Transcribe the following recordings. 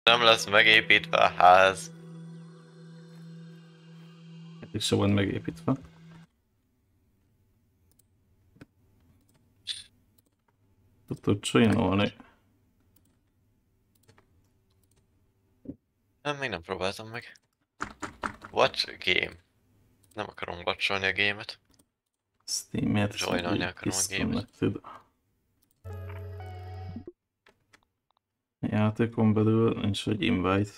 Nem lesz megépítve a ház. Eddig se volt megépítve. Tudod csinálni. Nem, még nem próbáltam meg. Watch game. Nem akarom watcholni a gémet. Steam-et Joinolni akarom a gémet. Játékon belül nincs egy invite.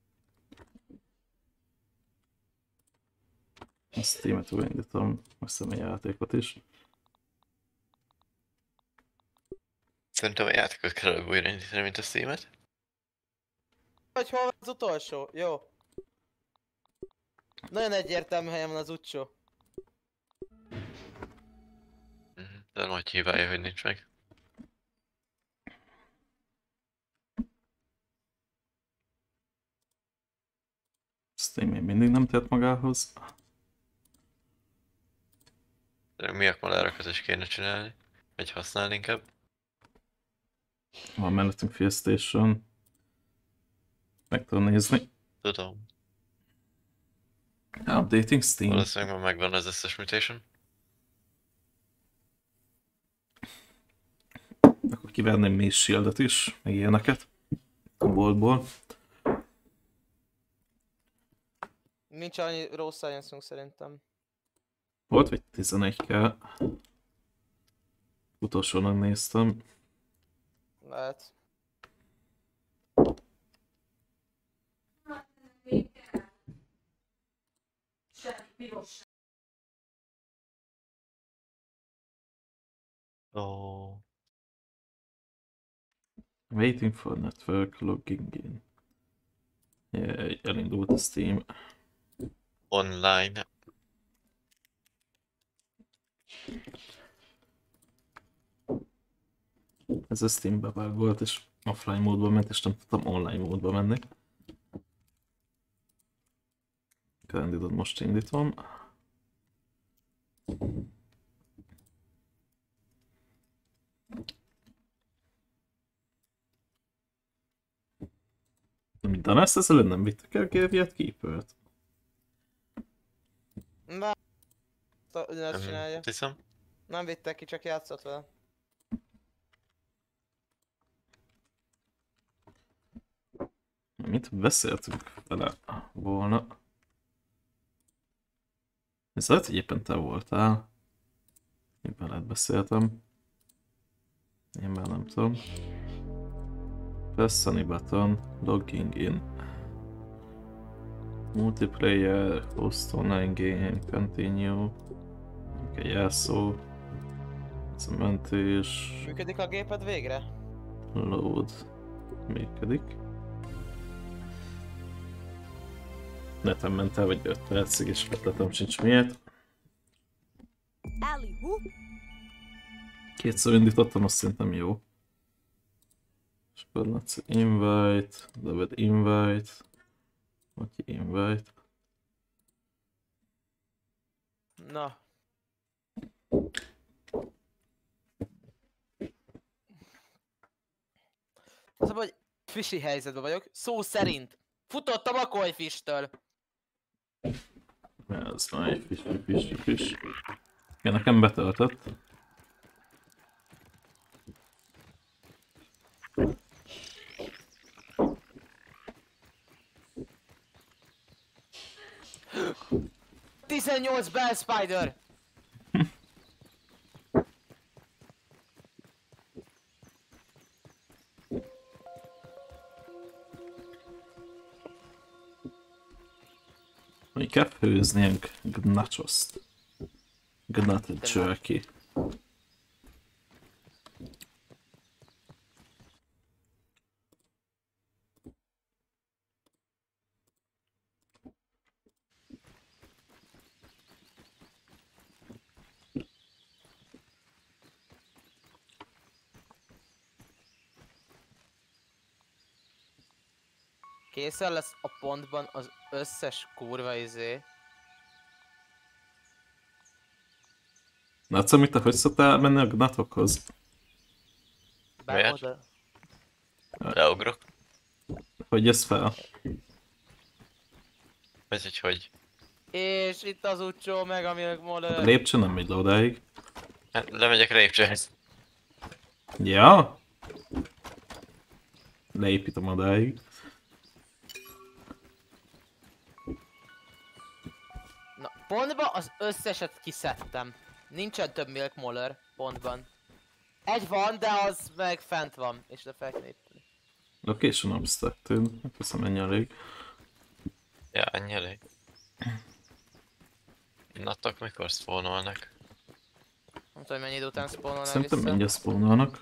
A Steam-et újraindítom, azt hiszem a játékot is. Szerintem a játékot kell előbb újraindítani, mint a Steam-et. Hogy hol van az utolsó? Jó. Nagyon egyértelmű helyen van az utcsó. De majd hibája, hogy nincs meg. Steam még mindig nem tért magához. De mi akkumulárokat is kéne csinálni. Vagy használni inkább. Van mellettünk PlayStation. Meg tudom nézni. Tudom. Updating Steam. Valószínűleg már megvan az összes mutation. Akkor kiverném Maze Shield-et is, meg ilyeneket. A boltból. Nincs annyi rossz science-unk szerintem. Volt vagy 11 kell. Utolsónak néztem. Lehet. Oh. Waiting for network logging in. Jaj, elindult a Steam. Online. Ez a Steam bevágolt és offline módban ment, és nem tudtam online módba menni. Candidot most indítom. De ezt ezzel nem vittek el Gaviat Keeper-t? Na, ugyanezt csinálja. Hiszem. Nem vittek ki, csak játszott vele. Mit beszéltünk vele volna? Ez lehet, hogy éppen te voltál. Én veled beszéltem. Én már nem tudom. Press any button, logging in. Multiplayer, host online game, continue. Egy jelszó. Ez a mentés. Működik a géped végre? Load. Működik. Netem ment el, vagy 5 percig, és ötletem sincs miért. Kétszer indítottam, azt szerintem jó. És akkor let's invite, David invite, Maki invite. Na. Az, hogy fisi helyzetben vagyok, szó szerint. Futottam a kojfistől. Ez már fish. Ja, nekem betöltött. Tizennyolc Bell Spider! Hogy kell főznünk gnachoszt. Gnat jerky. Készen lesz a pontban az összes kurva izé. Látsz, amit te hogy szoktál menni a gnatokhoz? Miért? Leugrok. hogy jössz fel? Hogy. És itt az Ucsó meg a Milk A Mother. lépcső nem megy le odáig. Hát lemegyek a lépcsőhez. Ja? Leépítem odáig. Na, pontban az összeset kiszedtem. Nincsen több Milk Mother pontban. Egy van, de az meg fent van, és le fel kell építeni. Location obstructed. Köszönöm, ennyi elég. Ja, ennyi elég. Natok mikor spawnolnak? Nem tudom, mennyi idő után spawnolnál Szerintem vissza. mindjárt spawnolnak.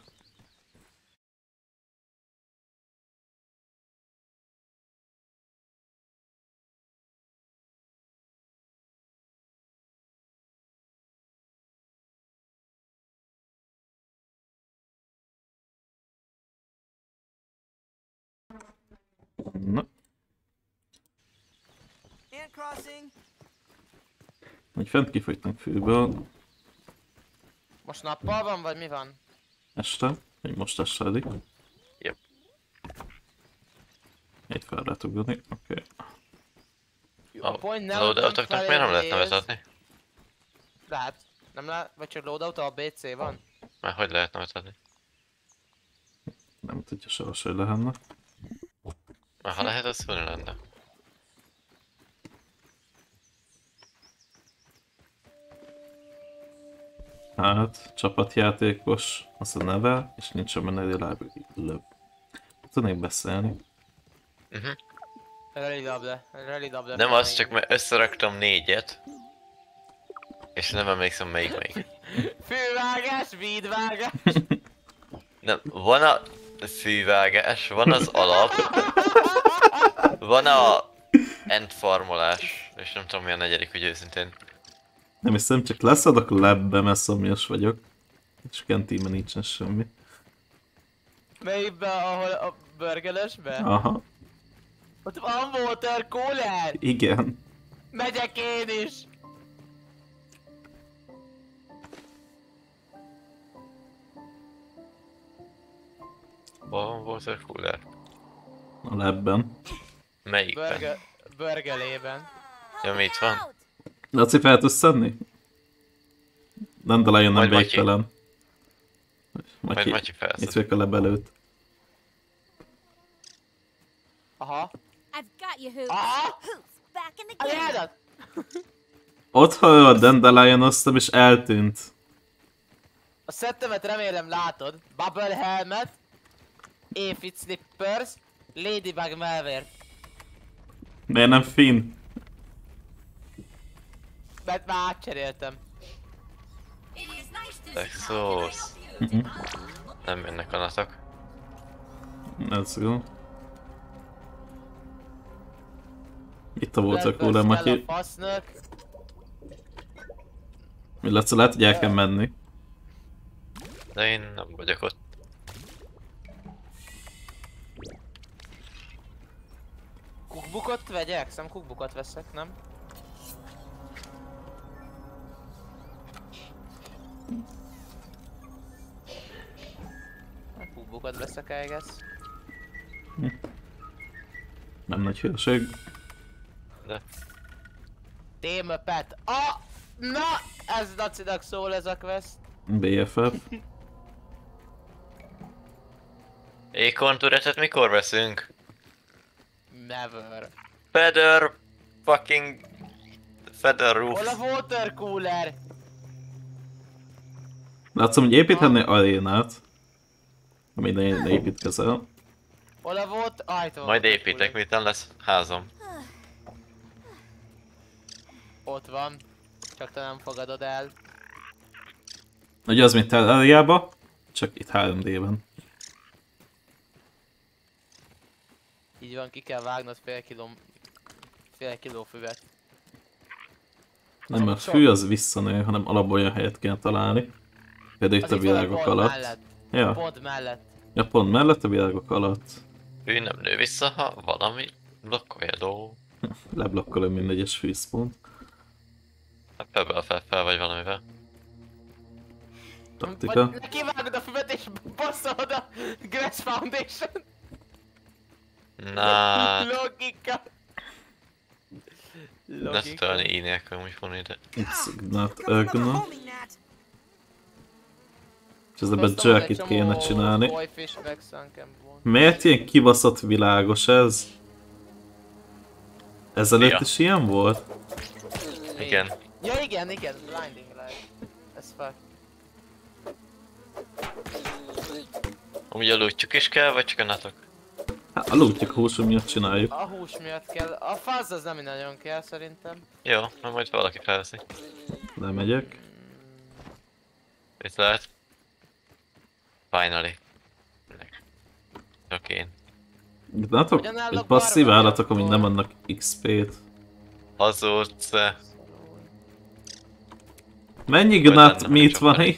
Na, And crossing. hogy fent kifogytunk főből. Most nappal van, vagy mi van? Este, vagy most estedik. Yep. Itt fel lehet ugrani, oké. A point nem Loadoutoknak miért nem lehetne vezetni? Lehet. Nem lehet, vagy csak loadout a BC van? Mert hogy lehetne vezetni? Nem tudja soha, hogy lehenne. Mert ha lehet, az szólni lenne. Hát, csapatjátékos, az a neve, és nincs benne reliable. Tudnék beszélni. Rally double. Nem az, csak mert összeraktam 4-et. És nem emlékszem melyik. Fővágás, vídvágás. Nem, van a fűvágás, van az alap, van a endfarmolás, és nem tudom mi a negyedik, hogy őszintén. Nem hiszem, csak leszadok a labbe, mert szomjas vagyok. És kentíme nincsen semmi. Melyikbe, ahol a burgelesbe? Aha, Ott van water cooler! igen. Megyek én is! Hol volt a cooler? A labben. Melyikben? Burgelében. Ja, mi itt van? Laci, fel tudsz szedni? Dandelion nem Majd Matyi. végtelen. Majd Matyi Itt felszed. vagyok a lab előtt. Aha. I've got you, Hoops. Aha! Hoops, back in the A game. jádat! Ott ha a Dandelion-oztam és eltűnt. A szettemet remélem látod. Bubble helmet. Aphid slippers. Ladybug malware. Miért nem Finn? Mert már átcseréltem. Texos. Nem jönnek a natok. Let's go. Itt a water Blackbird cooler, kell Matyi. a fasznak. Mi Laci, lehet, hogy el kell menni. De én nem vagyok ott. Cookbookot vegyek? Szem cookbookot veszek, nem? Cookbookot veszek, I guess. Nem nagy hülyeség. De Tame a pet. Ah! Na! Ez Nacinak szól ez a quest. BFF. Acorn Turretet mikor veszünk? Never. Feather fucking Feather Hol a roof. water cooler? Látszom, hogy építhetné arénát. Amit ne építkezel. Hol a water... Ah, itt van Majd water építek, cooler. miután lesz házam. Ott van. Csak te nem fogadod el. Ugye az, mint Terrariába, csak itt 3D-ben. Így van, ki kell vágnod fél kiló füvet. Nem, a fű az visszanő, hanem alapból olyan helyet kell találni. Például itt Az a itt van virágok pont alatt. mellett. Ja, Pont mellett. ja, pont mellett a virágok alatt. Ő nem nő vissza, ha valami blokkolja a dolgok. Leblokkolom minden egyes fűszpont. Hát Pebble fel vagy valamivel. Taktika. Vagy kivágod a füvet és basszod a Grass Foundation. Na, Logika. ne tudod így nélkül, úgy van ide. It's not Come from Agna. a homing Nat. És ezzel jerkit kéne csinálni. Boyfish meg Sunken Bone. Miért ilyen kibaszott világos ez? Ezelőtt Ja. is ilyen volt? Igen. Ja igen, Blinding Light. Ez fuck. Amúgy a lootjuk is kell, vagy csak a natok? Hát a lootjuk húsú miatt csináljuk. A hús miatt kell. A fazz az nem nagyon kell szerintem. Jó, na majd valaki felveszi. Lemegyek. Itt lehet. Finally. Csak én. Látok? Hogyan áll a Egy passzív barbár állatok, amik akkor? nem adnak XP-t. Hazudsz. Mennyi Vagy gnat nem, mit csak van nem. itt?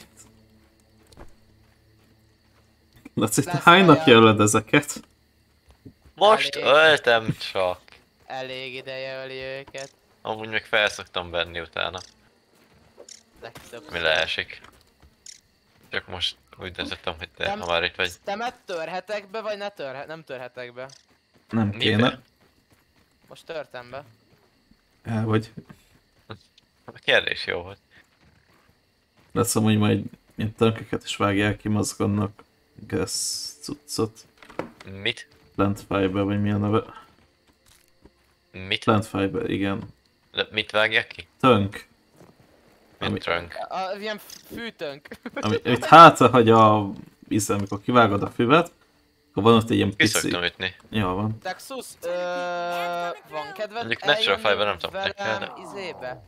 Laci, te Lesz hány olyan. napja öled ezeket? Most Elég. öltem csak. Elég ideje öli őket. Amúgy meg felszoktam venni utána. Legtöbb. Mi leesik. Csak most úgy döntöttem, hogy te, ha már itt vagy. Stemet törhetek be, vagy nem törhetek be? Nem kéne. Miben? Most törtem be. El vagy. A kérdés jó volt. Lesz amúgy majd ilyen tönköket is vágják ki, mozognak gas cuccot. Mit? Plant fiber, vagy mi a neve? Mit? Plant fiber, igen. De mit vágják ki? Tönk. Mint Ami- trunk. Ilyen fűtönk. Amit hátra hagy a víz, amikor kivágod a füvet, akkor van ott egy ilyen Ki pici... szoktam ütni. Jó van. Texus, van kedved Mondjuk natural eljönni fiber nem tudom, neked, velem izébe?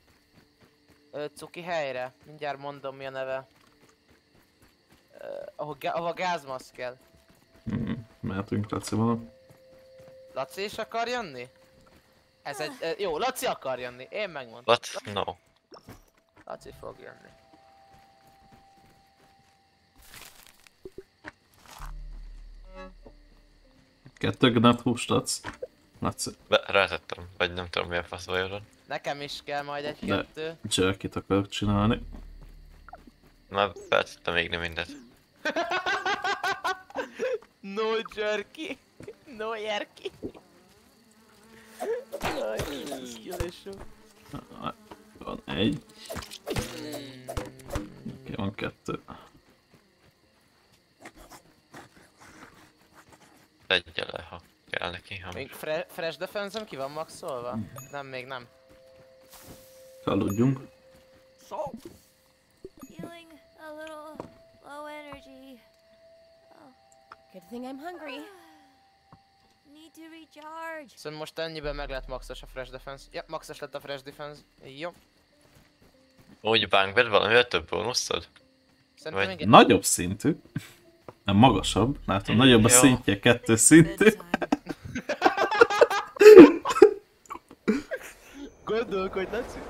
Cuki helyre, mindjárt mondom mi a neve. Ahol gázmaszk kell. Mehetünk Lacival. Laci is akar jönni? Ez egy, jó, Laci akar jönni, én megmondtam. What? No. Laci fog jönni. Kettő gnat húst adsz? Laci, Rátettem, vagy nem tudom milyen fasz vajon. Nekem is kell majd De- egy-kettő. jerkit akarok csinálni. Már feltettem még nem mindet. No jerky. No jerky. Van egy. Oké, van kettő. Tegye le, ha kell neki. Ha Még fresh defense-em ki van maxolva? Nem, még nem. Aludjunk. Feeling a little low energy. Oh, good thing I'm hungry. Need to recharge. Szóval most ennyiben meg lett maxos a fresh defense. Ja, maxos lett a fresh defense. Jó. Úgy bankbed valamivel több bónuszod? Szerintem Vagy- igen. Nagyobb szintű. Nem magasabb. Látom, nagyobb a Jó. szintje, kettő szintű. Gondolkodj, Laci.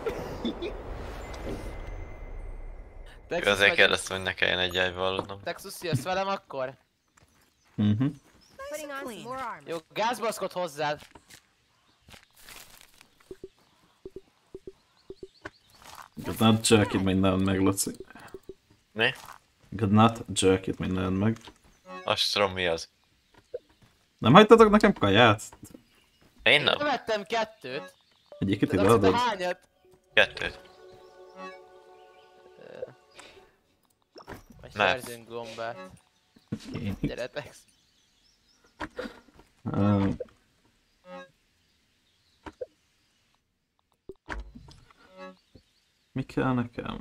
Azért kérdeztem, hogy ne kelljen egy vallodnom. Texus, jössz velem akkor? Mhm. Putting on some more armor. Jó, gázbaszkot hozzád. Gnat jerkit minden meg, Laci. Mi? Gnat jerkit minden meg. Azt tudom mi az. Nem hagytatok nekem kaját? Én Nem nem. vettem kettőt. Egyiket ide Laci, te adod? hányat? Kettőt. Majd Mert. szerzünk gombát. Oké. Gyere, Tex. Mi kell nekem?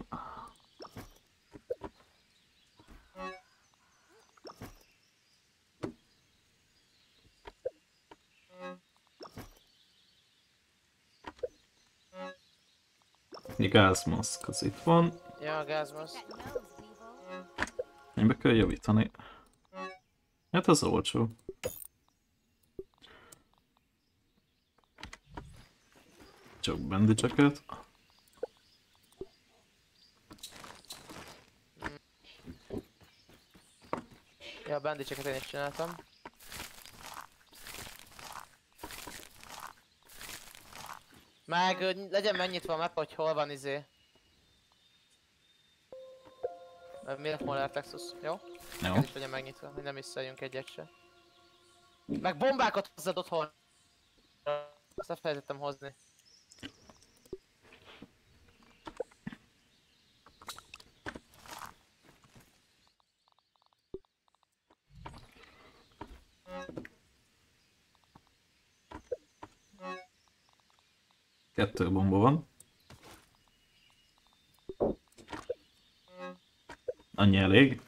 Mi gázmaszk, az itt van. Ja, gázbasz. That nose, Weevil. Ennyibe kell javítani. Hát az olcsó. Csak bandageeket. Ja, a bandicseket én is csináltam. Meg legyen megnyitva a map, hogy hol van izé. Miért Moller Texas, jó? Jó. Ez is legyen megnyitva, hogy nem visszajöjjünk egyet se. Meg bombákat hozzad otthon. Azt elfelejtettem hozni. Kettő bomba van. Annyi elég.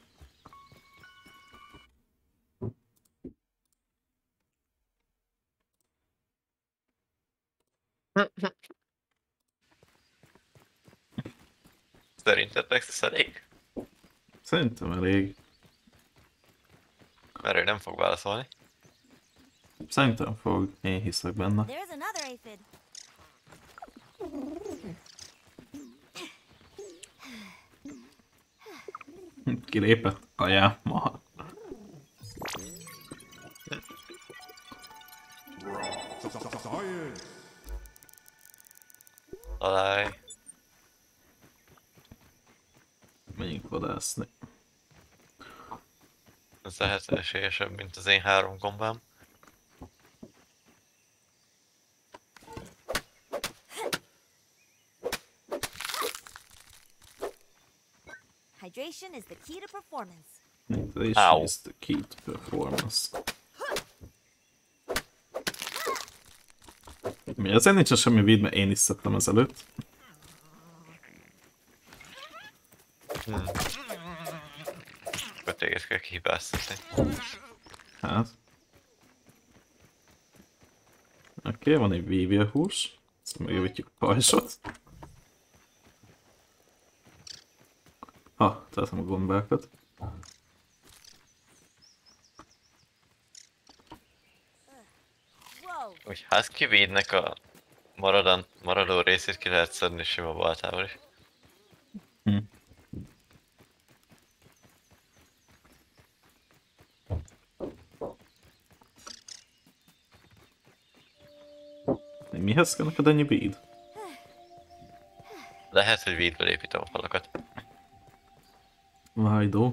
Szerinted Nexus elég? Szerintem elég. Mert ő nem fog válaszolni. Szerintem fog. Én hiszek benne. There's another aphid. Kilépett. Ajá, ma. Találj. Menjünk vadászni. Ez lehet esélyesebb, mint az én 3 gombám. Hydration is the key to performance. Hydration Ow. is the key to performance. Mi azért nincsen semmi vid, mert én is szedtem ezelőtt. Akkor téged kell kihibáztatni. Hát. Oké, van egy vívilhús. Ezt megjavítjuk a pajzsot. Ha, tettem a gombákat. Whoa. Úgy Husky-Weednek a maradó részét ki lehet szedni sima baltával is. Mihez kell neked ennyi víd? Lehet, hogy weedből építem a falakat. Vájdó.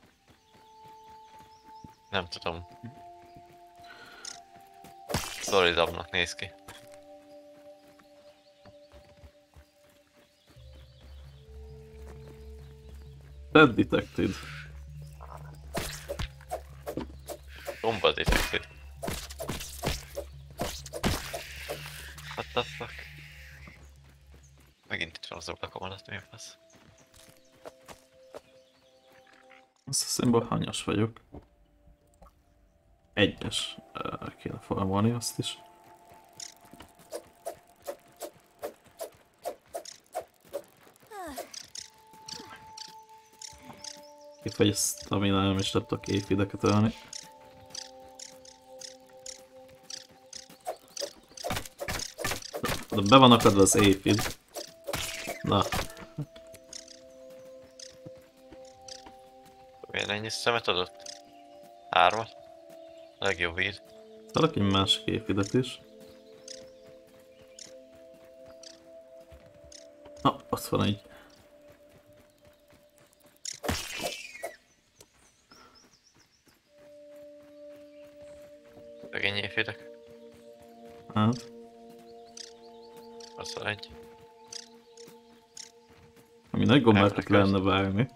Nem tudom. Szolidabbnak néz ki. Dead detected. Bomba detected. What the fuck? Megint itt van az oblakamat, mi fasz? Azt hiszem, hogy hanyas vagyok. Egyes. Kéne farmolni azt is. Kifagy ezt, ami nem is tudtok éjfideket ölni. De be van akadva az éjfid. Na, Milyen ennyi szemet adott? 3-at? Legjobb weed. találok egy másik éjfidet is. Na, ott van egy. Szegény éjfédek. Hát, Az van egy. ami nagy gombákat Elfekvesz. lehetne vágni.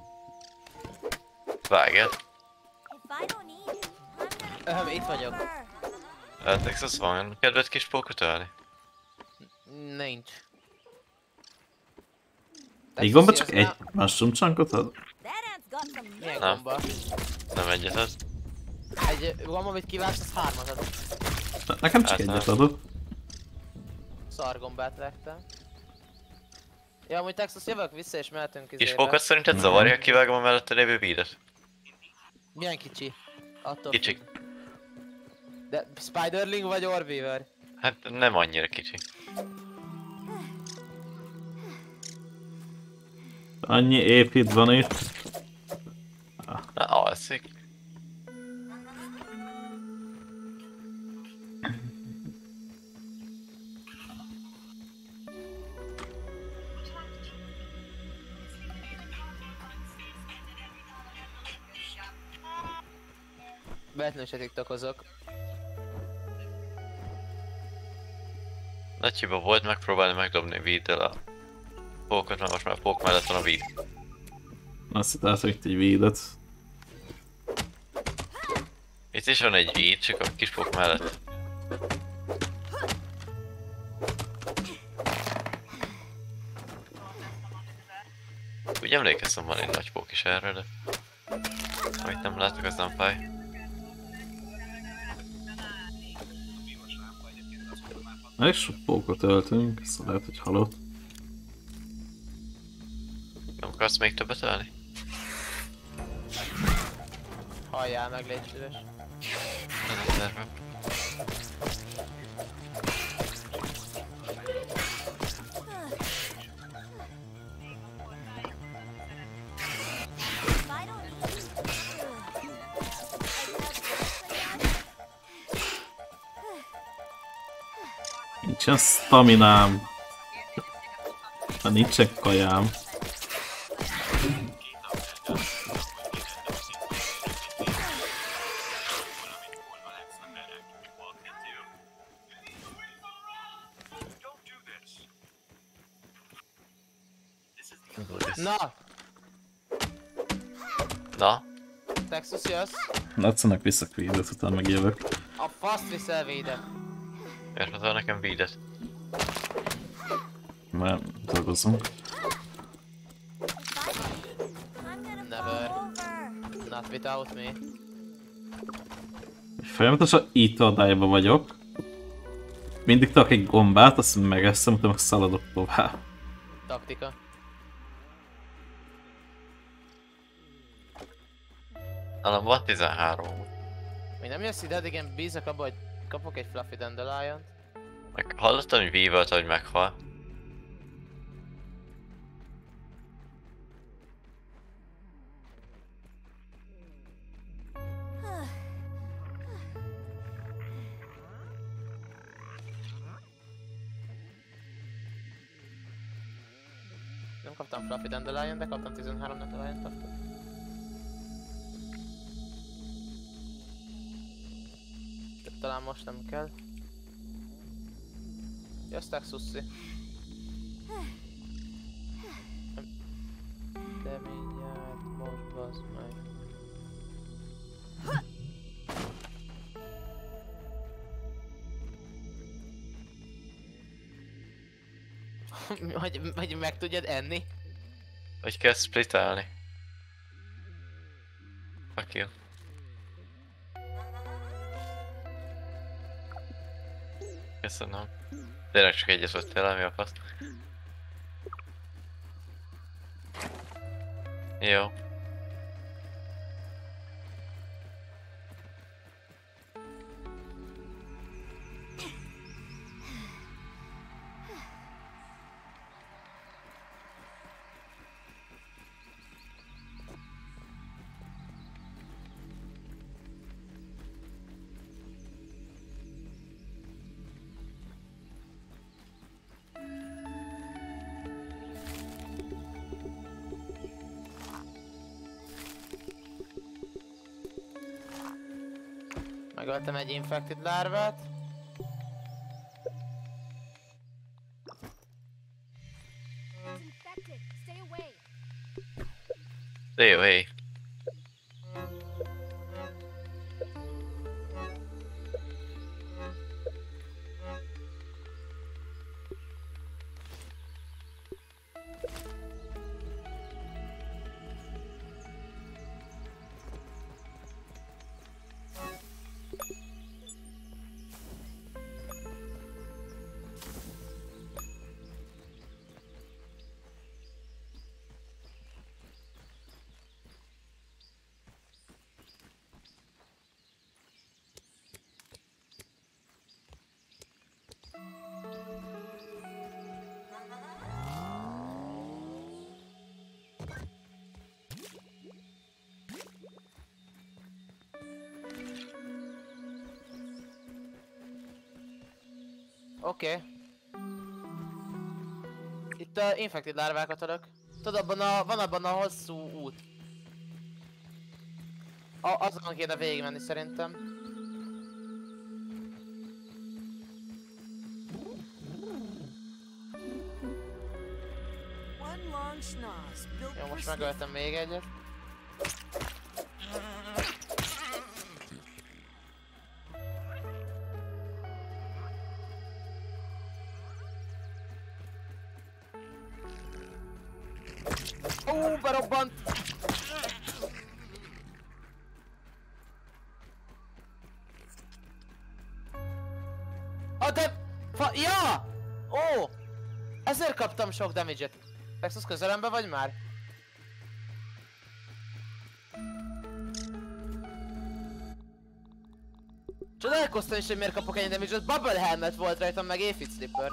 Vágjál. If I don't eat, I'm gonna Itt vagyok. suffer. Hát Nexus van kedved kis pókot ölni? Nincs. Egy gomba csak egy mushroom chunkot ad? That ant's got some Milyen Nem. gomba? Nem egyet ad. Egy gomba, amit kiválsz, az 3-at ad. Nekem csak Hát egyet nem. adott. Szargombát vettem. Ja, amúgy Texas jövök vissza és mehetünk Kis izébe. pókot szerinted zavarja, ha kivágom a mellette lévő weedet? Milyen kicsi? Attól Kicsi. függ. De Spiderling vagy Orbeaver? Hát nem annyira kicsi. Annyi épít van itt. Na, alszik. Betnős tiktokozok. Nagy hiba volt megpróbálni megdobni víddel a pókot, mert most már a pók mellett van a víd. Azt hittem, itt egy védet. Itt is van egy víd, csak a kis pók mellett. Úgy emlékeztem, van egy nagy pók is erre, de... Amit nem látok, az nem fáj. Elég sok pókot öltünk, ezt lehet, hogy halott. Nem akarsz még többet ölni? Halljál meg, légy szíves. Ez a tervem. Nincsen staminám. Ha nincsen kajám. Na! Na? Texas jössz? Latszanak vissza védet, utána megjövök. A faszt viszel védet. Miért hozol nekem vídet? Mert dolgozunk. Never. Not without me. Folyamatosan itt odájban vagyok. Mindig tudok egy gombát, azt megeszem, utána meg szaladok tovább. Taktika. Nálam van 13. Még nem jössz ide, igen, bízok abba, hogy kapok egy Fluffy Dandelion-t. Meg hallottam, hogy vívolt, hogy meghal. Nem kaptam Fluffy Dandelion, de kaptam 13 Dandelion-t. Talán most nem kell. Jössz Texuszi. De mindjárt most bazd meg. hogy meg tudjad enni? Hogy kell splitelni. Fuck you. Köszönöm. Tényleg csak egyet vettél el, mi a fasz? Jó. Megöltem egy infected lárvát. De jó, hé. Oké. Itt infected lárvákat adok. Tudod, van abban a hosszú út. Azon kéne végigmenni szerintem. Jó, most megöltem még egyet. Berobbant! Ja! Ó! Ezért kaptam sok damage-et. Texas, közelembe vagy már? Csodálkoztam is, hogy miért kapok ennyi damage-et. Bubble Helmet volt rajtam, meg Aphid Slipper.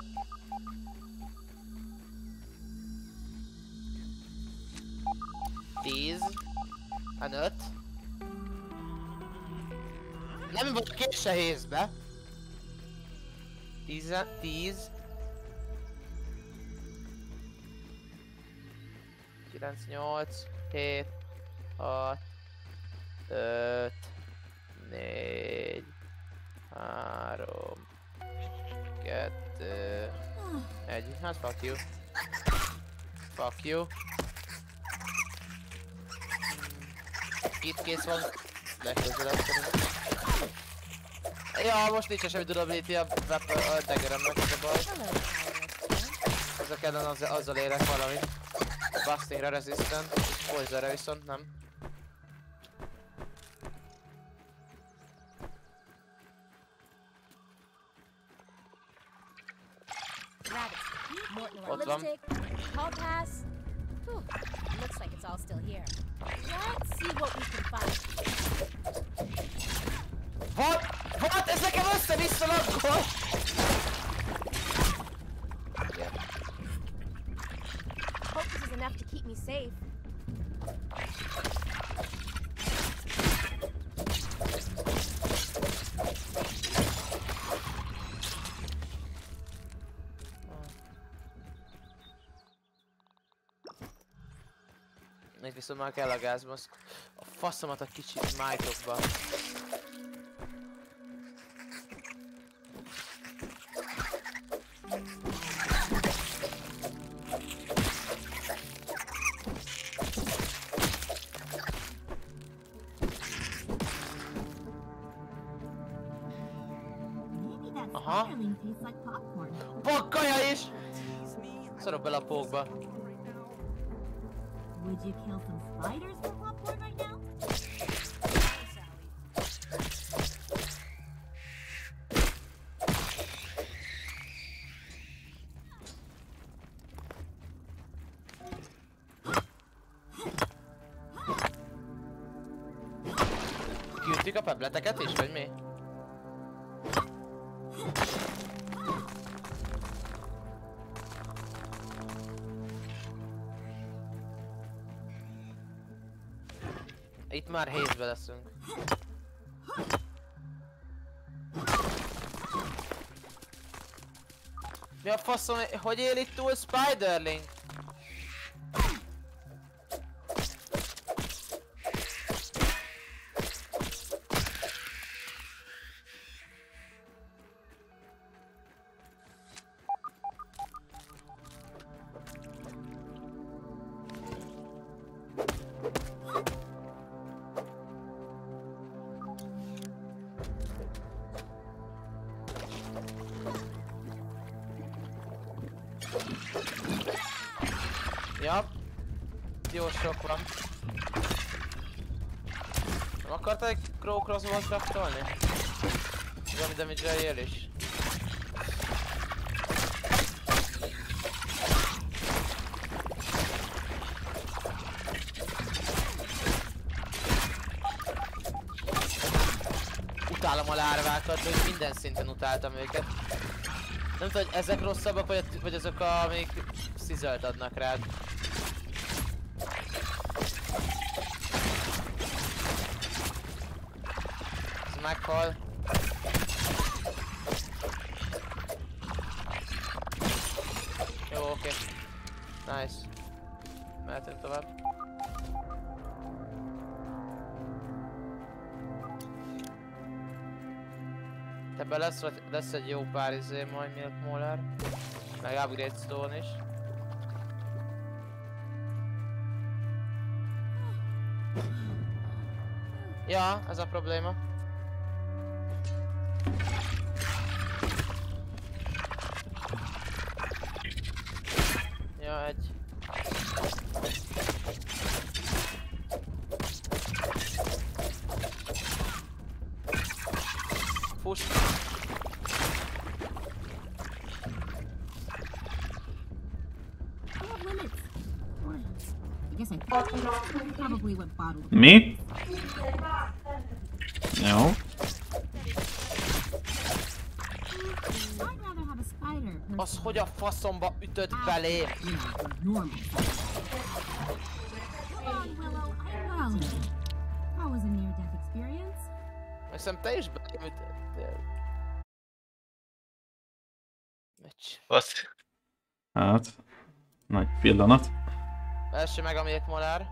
Tíz. 5. Nem vagyok én se hézbe. 10. 9, 8, 7, 6, 5, 4, 3, 2, 1. Hát fuck you. Fuck you. Itt kész van. Legközelebb szerintem. Ja, most nincs semmi durability a daggeremnek, ez a baj. Ezek ellen azzal érek valamit. Bustingre resistant, poisonre viszont nem. Ott van. Looks like it's all still here. Let's see what we can find. What? Ez nekem össze-vissza laggol! Hope this is enough to keep me safe. Még viszont már kell a gázmaszk. A faszomat a kicsi májtokba. Aha. Bakkaja is! Szorok bele a pókba. Would you kill some spiders for popcorn right now? Kiütik a pebleteket is, vagy mi? Itt már hézbe leszünk. Mi a faszom, hogy él itt túl Spiderling? Ja, jó sok van. Nem akartál egy Crow Crossbow-t craftolni? Valami damage-re él is. Utálom a lárvákat, vagy minden szinten utáltam őket. Nem tudom, hogy ezek rosszabbak, vagy azok, amik szizzelt adnak rád. Ez meghal. Jó, oké. Nice. Mehetünk tovább. Ebben lesz egy jó pár majd Milk Molar. Meg Upgrade Stone is. Ja, ez a probléma. Ja, egy. Fuss. I have limits. Or, I guess I probably went bottled. Mi? Jó. I'd rather have a spider. Az hogy a faszomba ütött belé? You know, the normal size. Come on, Willow. I'm well. That was a near-death experience. Hiszem te is belém ütöttél. Meccs. Azt. Hát. Nagy pillanat. Első meg a Milk Molár.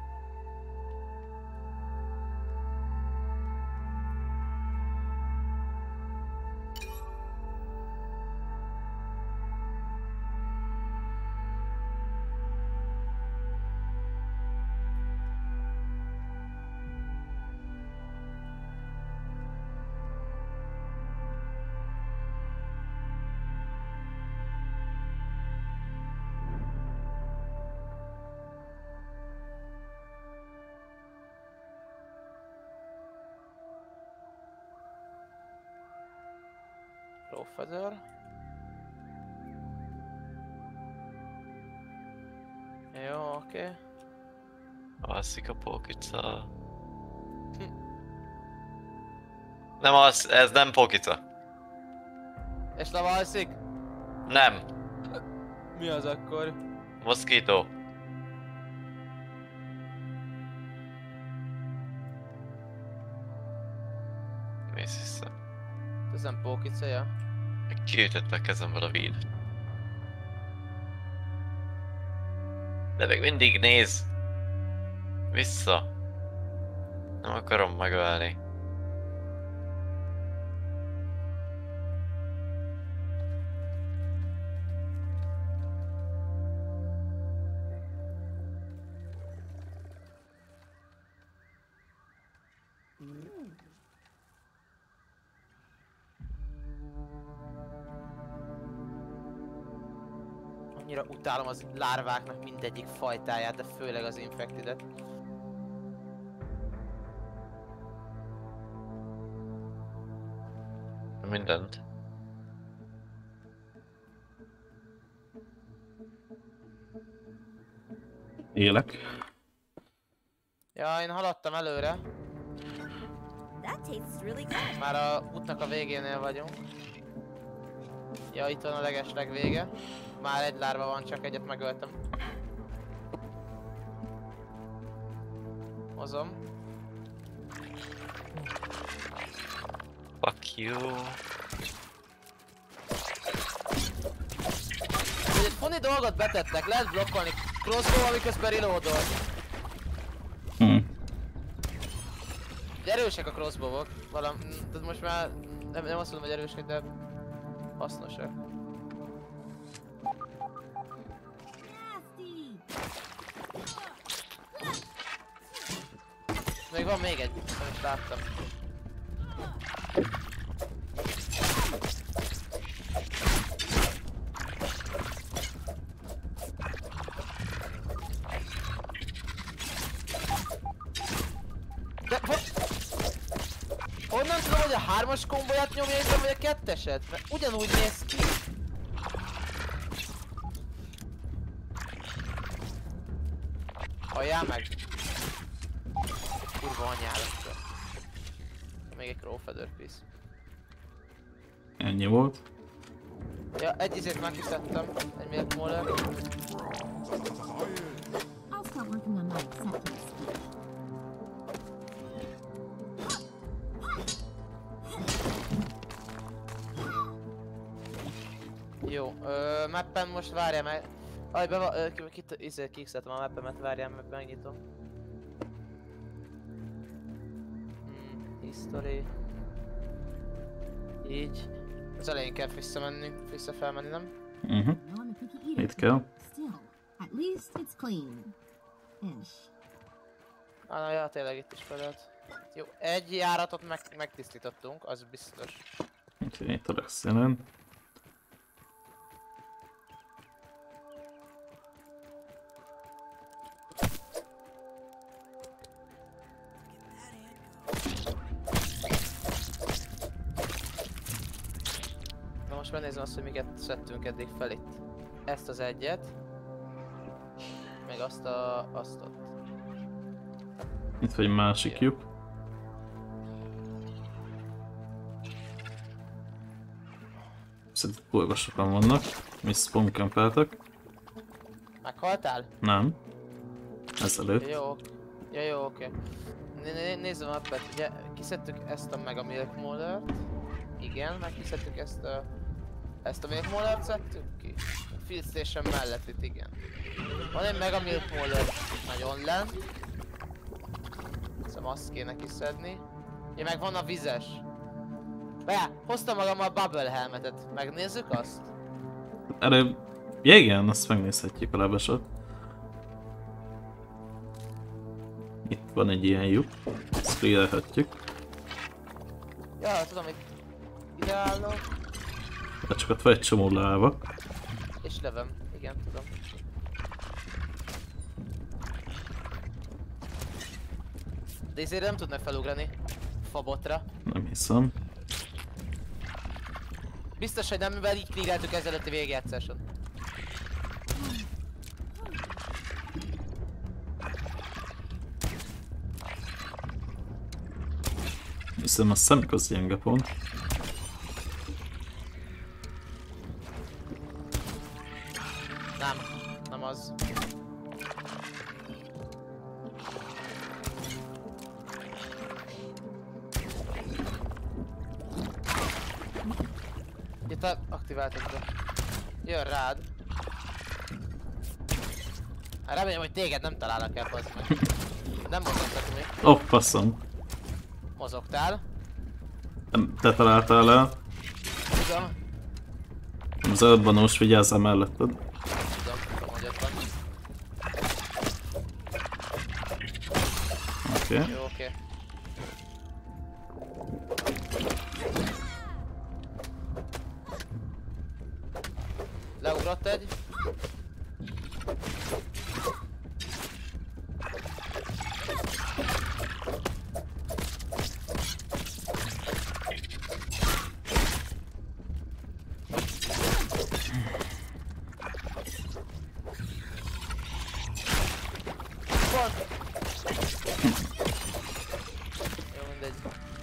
Professor. Jó, oké. Alszik a pókica. Nem az, ez nem pókica. És levalszik? Nem. Mi az akkor? Moszkító. Mész vissza. Ez nem pókicaja? Kiütötte a kezemből a víd. De még mindig néz. Vissza. Nem akarom megölni. Annyira utálom az lárváknak mindegyik fajtáját, de főleg az infected-et. Mindent. Élek. Ja, én haladtam előre. That tastes really good. Már a útnak a végénél vagyunk. Ja, itt van a legesleg vége. Már egy lárva van, csak egyet megöltem. Hozom. Fuck you. Egy funny dolgot betettek, lehet blokkolni crossbow, miközben reloadol. Erősek a crossbow-ok, tehát most már nem azt mondom, hogy erősek, de hasznosak. Nasty! Még van még egy, nem is láttam. De honnan tudom, hogy a 3-as kombóját nyomja éppen, vagy a 2-eset? Mert ugyanúgy néz ki. Halljál meg! Kurva anyára. Még egy Crow Feather Piece. Ennyi volt. Ja, egy izét már kiszedtem. Egy Milk Molar. I'll start working on my acceptance speech. Jó, mappen most várjál meg. Aj, kiszedtem a mappemet, várjál meg, megnyitom. History. Így. Az elején kell visszamenni, visszafelmenni, nem? Mhm. No, I'm a picky eater. Itt kell. Still, at least it's clean. Ish. Ja, tényleg itt is felelt. Jó, egy járatot megtisztítottunk, az biztos. Úgyhogy itt a lesz jelent. Na most megnézem azt, hogy miket szedtünk eddig fel itt. Ezt az egyet. Meg azt ott. Itt vagy másik lyuk. Szerintem kurva sokan vannak. Miss Pumpkin-feltek. Meghaltál? Nem. Ezelőtt. Jó, oké. Nézzem a mappet, ugye kiszedtük ezt a Mega Milk Molert. Igen, meg kiszedtük ezt a Milk Molert szedtük ki. A Field Station mellett itt, igen. Van egy Mega Milk Moler nagyon lent. Szóval azt kéne kiszedni. Ja, meg van a vizes. Hoztam magammal a Bubble Helmetet, megnézzük azt? Előbb... Ja igen, azt megnézhetjük a leveset. Itt van egy ilyen lyuk. Ezt clearhetjük. Ja, tudom, itt ide állok. De csak ott van egy csomó láva. És levem, igen, tudom. De ezért nem tudnak felugrani fabotra. Nem hiszem. Biztos, hogy nem, mivel így cleareltük ezelőtti végjátszáson. Hiszem a szemük az gyenge pont. Nem az. Itt aktiváltad be. Jön rád. Hát remélem, hogy téged nem találnak el, bazd meg. Nem mozogtak még. Ó, faszom. Mozogtál. Nem, te találtál el. Tudom. A zöldbanós vigyázzál melletted. Tudom, hogy ott van. Oké. Jó, oké. Leugrott egy. Jó, mindegy.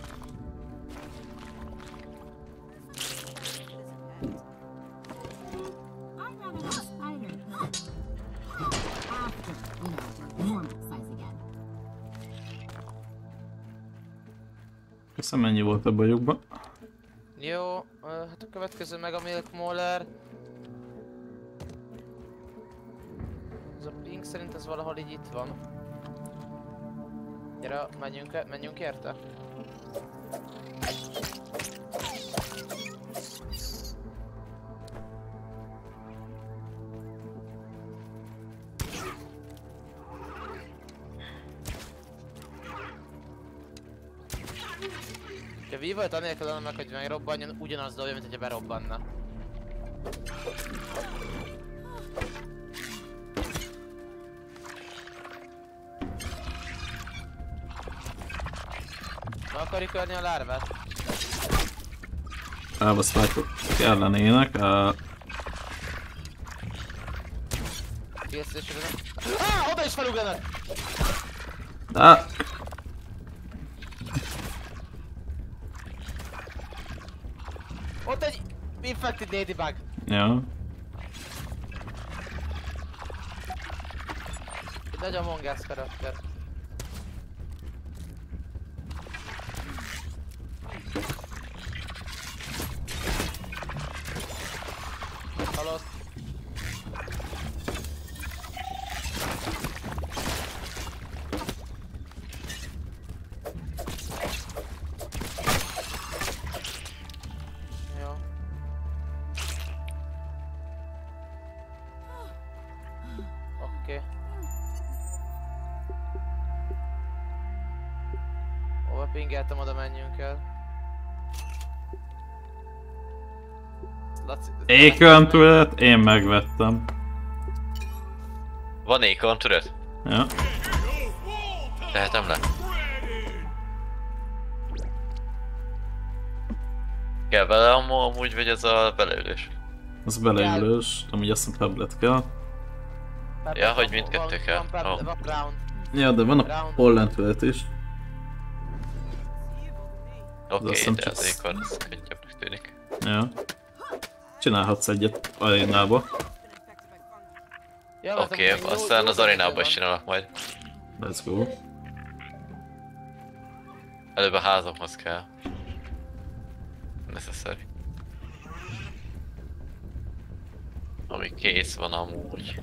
I'd rather have a spider after, normal size again. Köszönöm, mennyi volt a bajukban. Jó, hát a következő meg a Milk Molar. Ez a pink szerint ez valahol így itt van. Gyere, menjünk érte? Ha V volt anélkül annak, hogy megrobbanjon, ugyanaz dolga, mint hogyha berobbanna. Meg akarjuk ölni a lárvát? Elbaszlátok kellenének. Készítésre nem... Oda is felugranak! De... Ott egy infected ladybug. Ja. Egy nagy Among Us karakter. Halott. Jó. Oké. Pingeltem, oda menjünk el. Laci... Acorn turret, én megvettem. Van Acorn turret? Ja. Tehetem le? Kell vele amúgy, vagy ez a beleülés? Az beleülős, amúgy azt hiszem tablet kell. Ja, hogy mindkettő kell. Van ground. Ja, de van a pollen turret is. Oké, hiszem de csak- az Acorn az könnyebbnek tűnik. Ja. Csinálhatsz egyet arénába. Ja, mert Oké, amúgy jó- aztán jó az arénában van. is csinálok majd. Let's go. Előbb a házamhoz kell. Necessary. Ami kész van amúgy.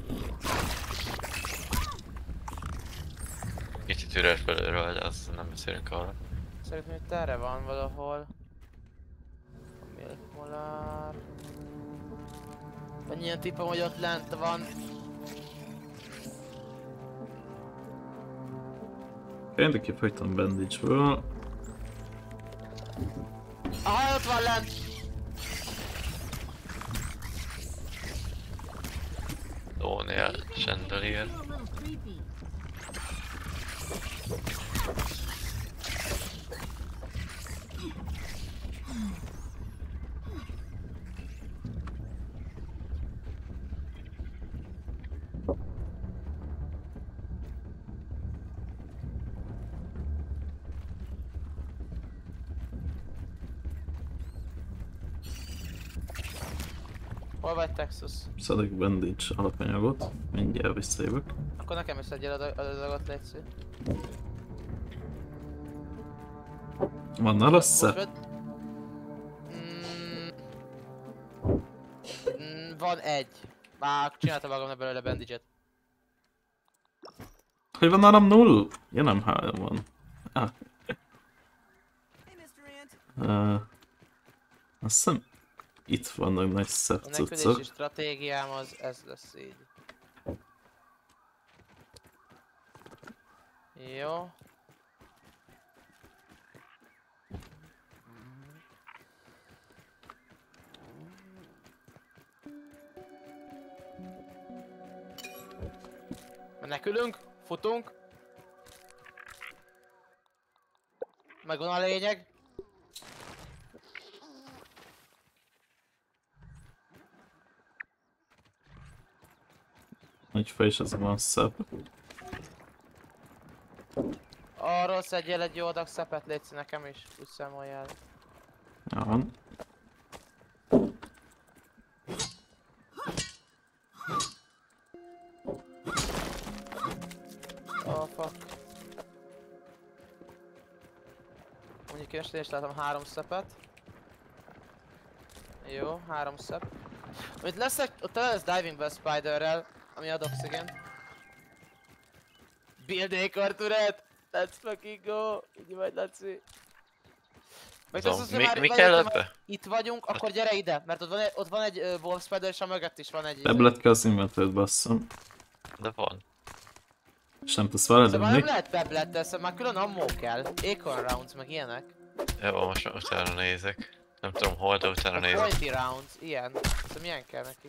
Kicsit üres belőle, de az nem beszélünk arra. Szerintem itt erre van valahol. A Milk Molar. Van ilyen tippem, hogy ott lent van. Én kifogytam bandage-ből. Aha, ott van lent! Dónél, Chandelier. A little creepy. Hol vagy Texas? Szedek bandage alapanyagot. Mindjárt visszajövök. Akkor nekem is szedjél adagot, légy szíves. Van nála szep? Van egy. Már csináltam magamnak belőle bandage-et. Hogy van nálam 0? Ja nem 3 van. Ah. Azt hiszem itt vannak nagy szep A cuccok. nekülési stratégiám az ez lesz így. Jó. Menekülünk, futunk. Megvan a lényeg. Nagy fej is az van szep. Arról szedjél egy jó adag szepet, légy nekem is, úgy számoljál. Ja, van. Oh fuck. Mondjuk én is látom 3 szepet. Jó, 3 szep. Amit leszek, ott lesz diving bell spiderrel, ami ad oxigent. Build Acorn turret! Let's fucking go! Így vagy, Laci. Meg Zom, azt, hogy mi már kell belőttem, ebbe? itt vagyunk, akkor gyere ide, mert ott van egy wolf spider és a mögött is van egy... Tablet kell az inventory-t basszom. De van. És nem tudsz vele Szóval nem lenni. lehet tablet, szóval már külön ammo kell. Acorn rounds meg ilyenek. Jó, most már utána nézek. Nem tudom hol, de utána A nézek. pointy rounds, ilyen. Szóval milyen kell neki?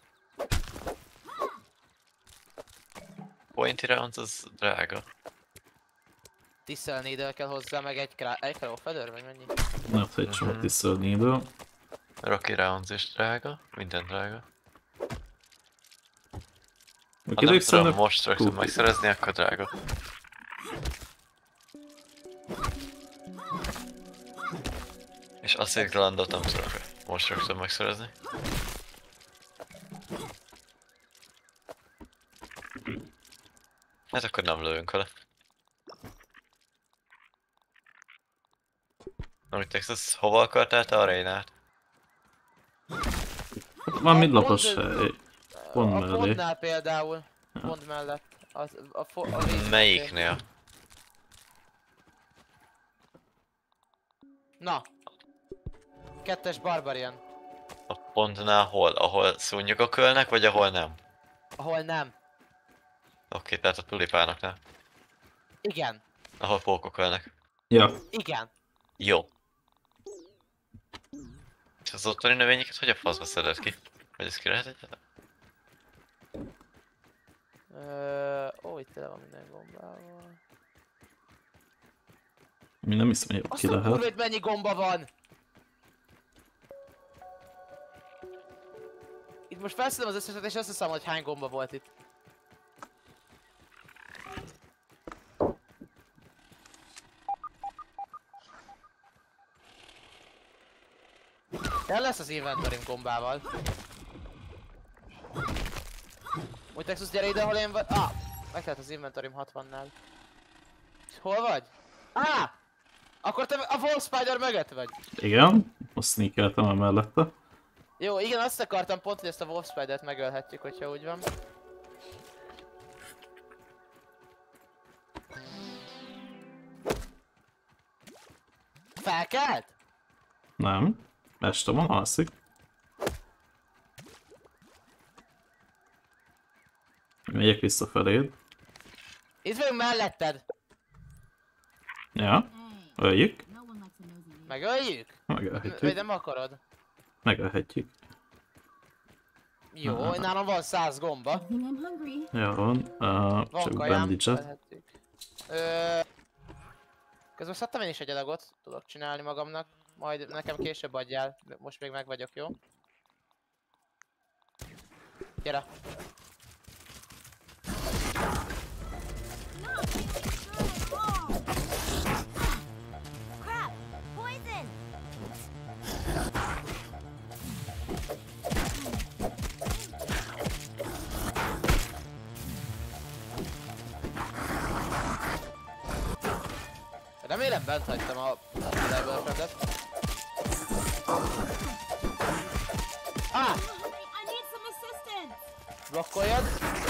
Pointy rounds az drága. Tissel needle kell hozzá, meg egy crow feather, vagy mennyi? Mert egy csomó tisztelni idő. Rocky rounds is drága. Minden drága. Ha Aki nem tudom most most rögtön megszerezni, akkor drága. És azért landot nem tudom most rögtön megszerezni. Hát akkor nem lövünk vele. Amit Texas, hova akartál te arénát? van midlapos hely. Pont A mellé. pontnál például. Pont mellett. A víz Melyiknél? Na. 2-es Barbarian. A pontnál hol? Ahol szúnyogok ölnek, vagy ahol nem? Ahol nem. Oké, tehát a tulipánoknál. Igen. Ahol pókok ölnek. Ja, Igen. Jó. És az ottani növényeket hogy a faszba szeded ki? Vagy ezt ki lehet egyáltalán? Ó, itt tele van minden gombával. mi nem hiszem, hogy Azt ki a kurva, lehet. hogy mennyi gomba van! Itt most felszedem az összeset és azt hiszem, hogy hány gomba volt itt. El lesz az inventorim gombával. Úgy Texas, gyere ide, hol én vagy. Ah! Megtelt az inventorim 60-nál. Hol vagy? Ah! Akkor te a Wolf Spider mögött vagy. Igen, most sneakeltem el mellette. Jó, igen, azt akartam pont, hogy ezt a Wolf Spider-t megölhetjük, hogyha úgy van. Felkelt? Nem. Este van, alszik. Megyek vissza feléd. Itt vagyunk melletted. Ja, öljük. No one likes a nosy neighbor. Megöljük? Vagy Megölhetjük. nem akarod? Megölhetjük. Jó, nálam van 100 gomba. I think I'm hungry. Ja, van. Van Csak kajám, bandage-et. vehetjük. Közben szedtem én is egy adagot, tudok csinálni magamnak. Majd nekem később adjál, most még meg vagyok, jó? Gyere! Crap! Poison! Remélem bent hagytam a levelfedet. Ah! I need some assistance. Blokkoljad!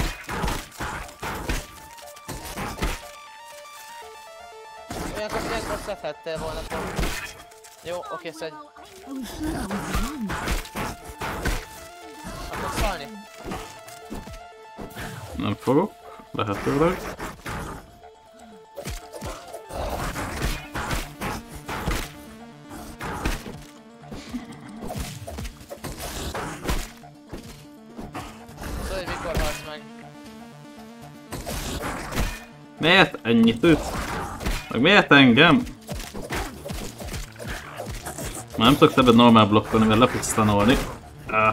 Ilyenkor szedhettél volna. Jó, oké, szedj. I was sure that was the one. Akkor szalni. Nem fogok. Lehetőleg. Szóval, hogy mikor halsz meg. Miért ennyit üt? Meg miért engem? Már nem tudok többet normál blokkolni, mert le fogsz tanulni. Ah.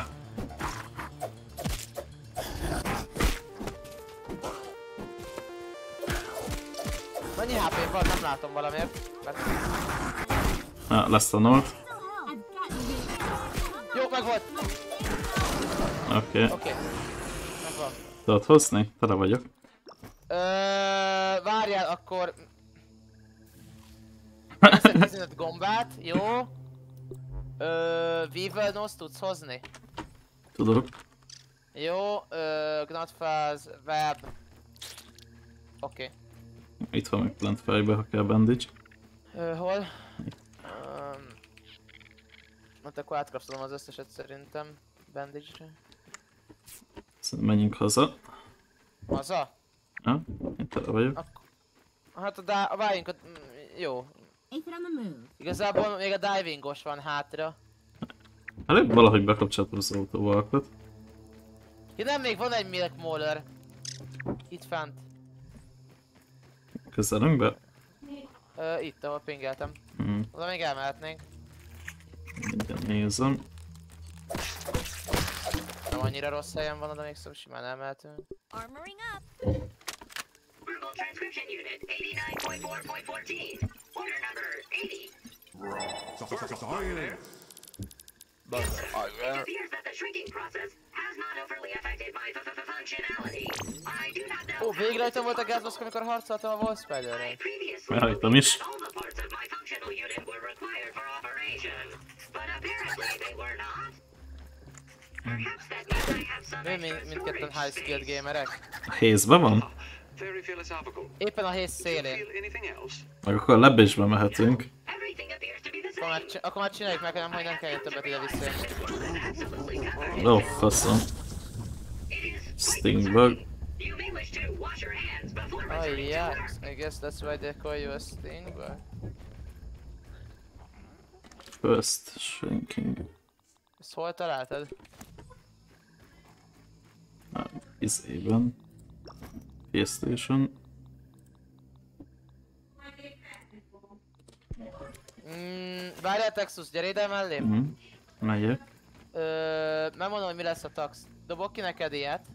Mennyi HP van? Nem látom valamiért. Ah, lesz tanult. I've got you. Jó, meg volt! Oké. Oké. Megvan. Tudod hozni? Tele vagyok. Várjál, akkor... Veszek 15 gombát, jó? Weevil Nose tudsz hozni? Tudok. Jó, Gnatfaz, Web. Oké. Itt van meg plant fejbe, ha kell bandage. Hol? Hát akkor átkrapszolom az összeset szerintem. Bandage-re. Szerintem menjünk haza. Haza? Ja, én tele vagyok. Hát várjunk, jó. Aphid on the move. Igazából még a divingos van hátra. Előbb valahogy bekapcsoltam az autóvalkot. Ja nem, még van egy Milk Mauler. Itt fent. Közelünk be? Itt, ahol pingeltem. Oda még elmehetnénk. Mindjárt nézem. Nem annyira rossz helyen van, oda még szóval simán elmehetünk. Armoring up! Verbal transcription unit 89.4.14. Order number 80. It appears that the shrinking process has not overly affected my functionality. I do not know. Ó, végre rajtam volt a gázbaszk, amikor harcoltam a Wolf Spider-rel. I previously Elhagytam is. all the parts of my functional unit were required for operation, but apparently they were not. Perhaps that means I have some Ő extra mindketten storage high skilled space. gamerek. A hézbe van? Very philosophical. Éppen a héz Feel szélén. anything else? Meg akkor lebbésbe mehetünk. Everything appears to be the same. Akkor már csináljuk meg, nem, hogy nem kell többet ide vissza. Absolutely covered. Ó, faszom. It is Stingbug. You may wish to wash your hands before Oh returning to yeah, work. I guess that's why they call you a Stingbug. First shrinking. Ezt hol találtad? Izében. PlayStation. Várjál Texus, gyere ide mellém. Megyek. Megmondom, hogy mi lesz a tax. Dobok ki neked ilyet.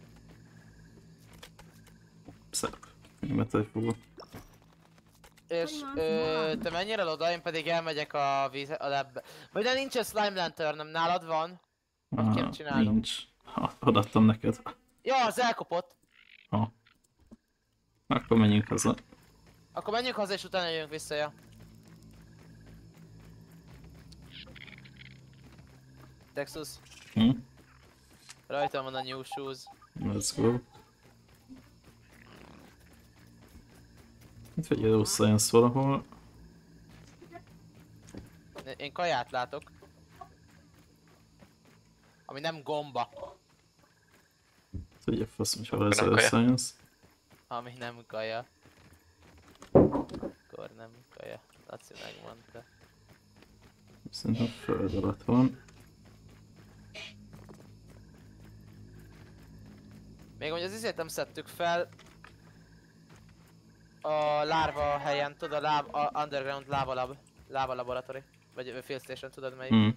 Szép. Németel fogok. És te mennyire oda, én pedig elmegyek a víz, a lebbe. Vagy de nincs a slime lanternöm, nálad van? Hogy kéne csinálnom? Nincs. Ha, odaadtam neked. Ja, az elkopott. Ha. Akkor menjünk haza. Akkor menjünk haza és utána jövünk vissza, ja. Texas, rajtam van a new shoes. Let's go. Itt egy jó science valahol. Én kaját látok. Ami nem gomba. Tudja fasz, hogy hol ez a science. Ami nem kaja. Akkor nem kaja. Laci megmondta. Szerintem föld alatt van. Még hogy az izét nem szedtük fel. A lárva helyen, tudod, a underground lava lab. Lava laboratory. Vagy field station, tudod melyik?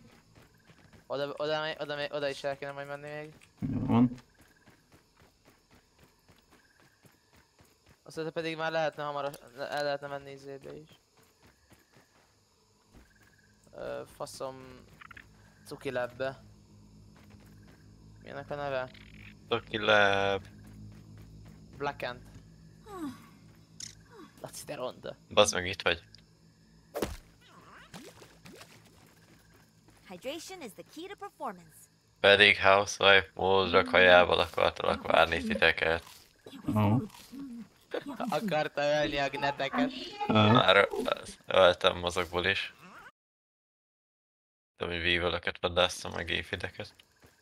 Oda is el kéne majd menni még. Jó van. Azt pedig már lehetne hamaros, el lehetne menni izébe is. Faszom... Cuki labbe. Milyenek a neve? Cuki lab. Black Ant. Laci, te ronda. Bazd meg, itt vagy. Hydration is the key to performance. Pedig Housewife módra kajával akartalak várni titeket. Akarta ölni a gneteket. Már öltem mozogból is. Tudom, hogy vívelöket vadásztam meg éfideket.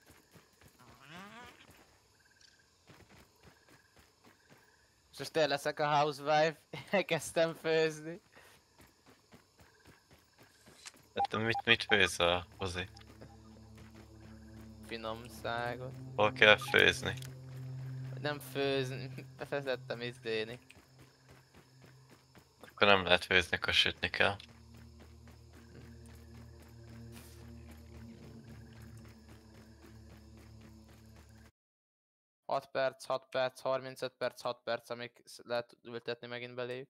És most én leszek a housewife, elkezdtem főzni. Hát mit főz a Hozi? Finomságot. Hol kell főzni? Nem főzni, befezettem izdéni. Akkor nem lehet főzni, akkor sütni kell. Hat perc, 35 perc, 6 perc, amíg lehet ültetni megint beléjük.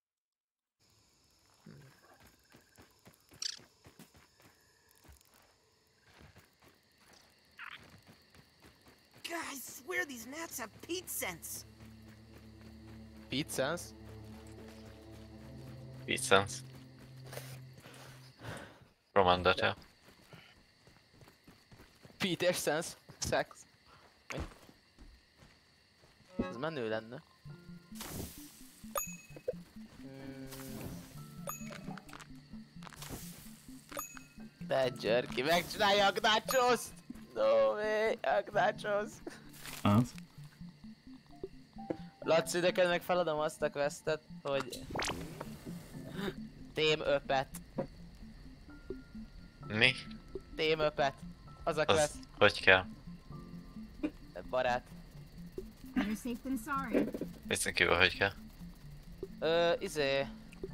God, I swear these gnats have peat sense. Pete sense? Pete sense. From Undertale. Peter sense? Sex? Ez menő lenne. Badger ki megcsinálja Agnácsoszt! No way, Agnácsosz! Hát? Laci, neked meg feladom azt a questet, hogy... Tém öpet. Mi? Tém öpet. Az a quest. Az hogy kell? Barát. Better safe than sorry. Viszont kívül hogy kell? Izé...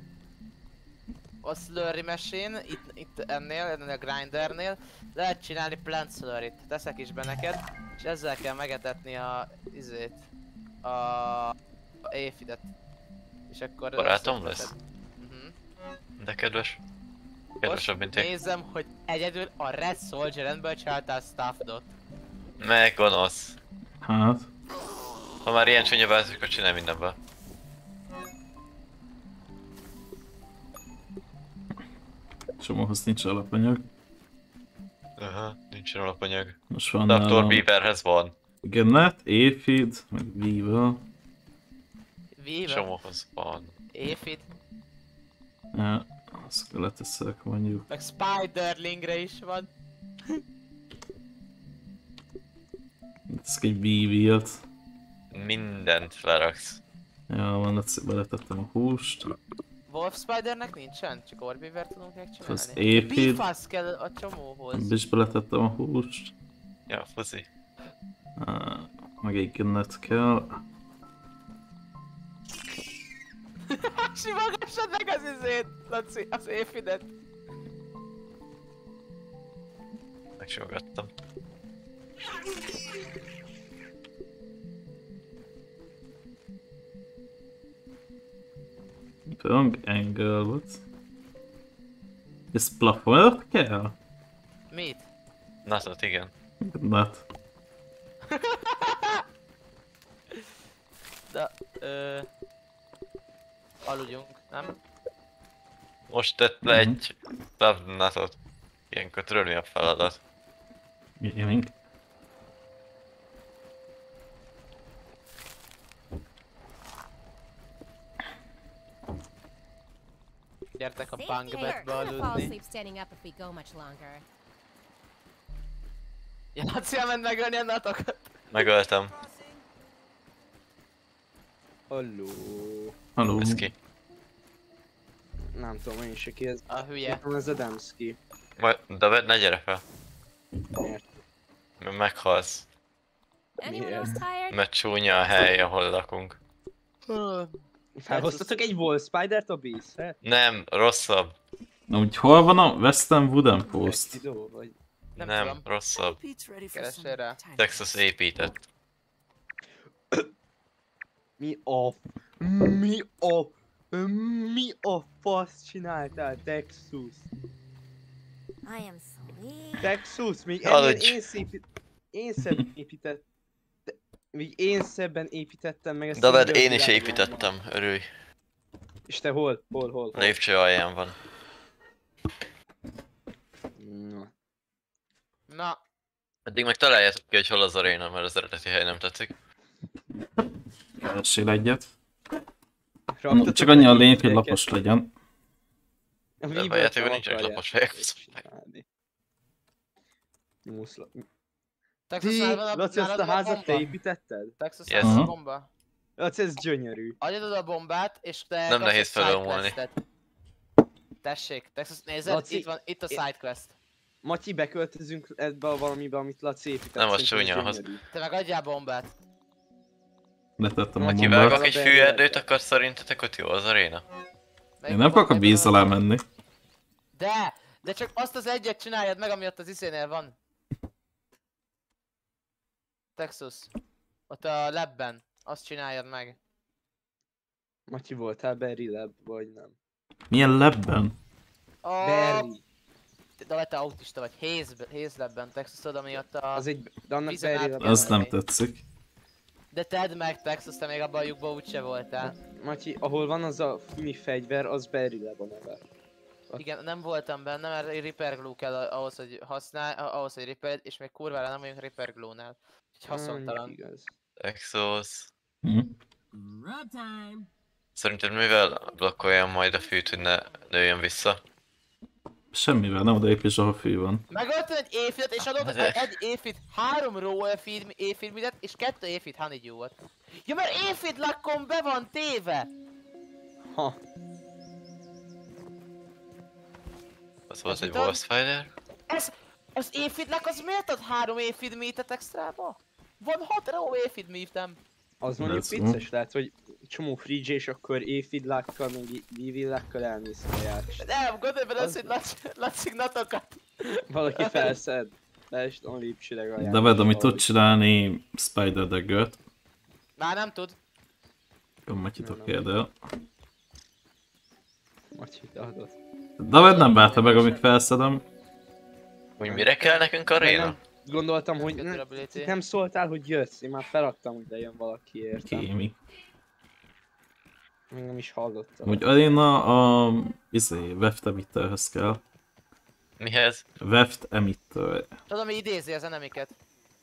A slurry machine, itt ennél a grindernél lehet csinálni plant slurryt. Teszek is be neked, és ezzel kell megetetni a izét. A éfidet. És akkor... Barátom lesz? De kedves. Kedvesebb, mint én. Nézem, hogy egyedül a Red Soldier-enből csináltál Staffdot. Meg gonosz. Hát? Ha már ilyen csúnya változik, akkor csinálj mindenből. Csomóhoz nincs alapanyag. Aha, nincsen alapanyag. Most van Dr. nálam... Bieberhez van. Gennet, Aphid, meg Weevil. Weevil? Csomóhoz van. Aphid. Ja, azt leteszek mondjuk. Meg Spiderlingre is van. Teszek egy Weevil-t. Mindent leraksz. Ja, van, beletettem a húst. Wolf Spidernek nincsen? Csak Orbivert tudunk megcsinálni? Az épít. Beefast kell a csomóhoz. Ebbe is beletettem a húst. Ja, fuzi. Meg egy gönnet kell. Simogassad meg az izét, Laci, az éfidet. Megsimogattam. Wrong angle, what? Ez plafonot kell? Mit? Natot, igen. Not. De, aludjunk, nem? Most tett le egy natot. Ilyenkor tudod mi a feladat. Gaming. Gyertek a Safe bunk there. bedbe I'm gonna fall aludni. asleep standing up if we go much longer. Ja, Laci elment megölni a natokat. Megöltem. Halló. Halló. Ez ki. Nem tudom én se ki ez. A hülye. Nekem ez a Demszki. David, ne gyere fel. Miért? Mert meghalsz. Anyone Yeah. else tired? Mert csúnya a hely, ahol lakunk. Felhoztatok egy Wolf Spidert a Beast-re? Nem, rosszabb. Na úgy hol van a Western Wooden Post? Idó, vagy... Nem, tudom. rosszabb. Pete's ready for Keressél some rá. time. Texas épített. Mi a fasz csináltál, Texas? I am sleepy. Texas, még Aludj. ennél én szebben épített... Még én szebben építettem meg ezt David, a én is világban. építettem, örülj. És te hol? A lépcső alján van. Na. Na, Eddig meg találjátok ki, hogy hol az aréna, mert az eredeti hely nem tetszik. Keressél egyet. Raktatok Csak annyi a meg lényeg, hogy ilyeneket? lapos legyen. A De a Weaver-t játékban nem nincsenek akarják lapos fejek. csinálni. Muszla... Texas Ti, nálad Laci, azt a házat te építetted? Texas Yes. nálad a Aha. bomba. Laci, ez gyönyörű. Adjad oda a bombát, és te Nem kapsz nehéz egy felölmolni. sidequestet. Tessék, Texas, nézed? Laci, Itt van, itt a sidequest. Matyi, beköltözünk ebbe a valamibe, amit Laci épített. Nem, az Szerintem ez csúnya, az- gyönyörű. Te meg adjál bombát. Letettem a Ha bombát. kivágok egy fűerdőt, akkor szerintetek ott jó az aréna? Én nem akarok a víz alá menni. De csak azt az egyet csináljad meg, ami ott az izénél van. Texas. Ott a labben. Azt csináljad meg. Matyi, voltál Berry Lab, vagy nem? Milyen labben? Berry. De te autista vagy. Haze labben, Texas, tudod, ami ott a... Az egy... De annak Vízen Berry át Lab. Az nem tetszik. De tedd meg, Texas, te még abban a lyukban úgyse voltál. Matyi, ahol van az a fumi fegyver, az Berry Lab a neve. Igen, nem voltam benne, mert egy Repair Glue kell ahhoz, hogy ahhoz, hogy repair, és még kurvára nem vagyunk Repair Glue-nál. Úgyhogy haszontalan. Igaz. Exos. Hm? Rub time. Szerinted mivel blokkoljam majd a fűt, hogy ne nőjön vissza? Semmivel, nem odaépíts, ahol fű van. Megöltél egy éfidet, és adott De- egy éfid, 3 raw éfid midet, és 2 éfid honeydew-ot. Ja, mert éfid lakkon be van téve! Ha. Az volt Ez egy mit ad? Wolf Spider? Az éfid lak, az miért ad 3 éfid meatet extrába? Van 6 raw éfid meatem. Az mondjuk Ez- vicces lehet, hogy csomó fridge és akkor éfidlákkal, meg vívillákkal elmész a ját. Nem, gondolj bele Az- az, hogy Laci natokat. Valaki felszed. Lest a lépcsőleg a ját. David, amit tud csinálni Spider Dagger-t, Már nem tud. akkor Matyitok kérdel. Matyi, adott. David nem várta meg, amíg felszedem. Úgy mire kell nekünk aréna? Nem gondoltam, hogy Good durability. nem szóltál, hogy jössz. Én már feladtam, hogy lejön valaki értem. Kémi. Még nem is hallottam. Úgy aréna a... Weft Emitterhez kell. Mihez? Weft Emitter. Tudom, mi idézi az enemiket.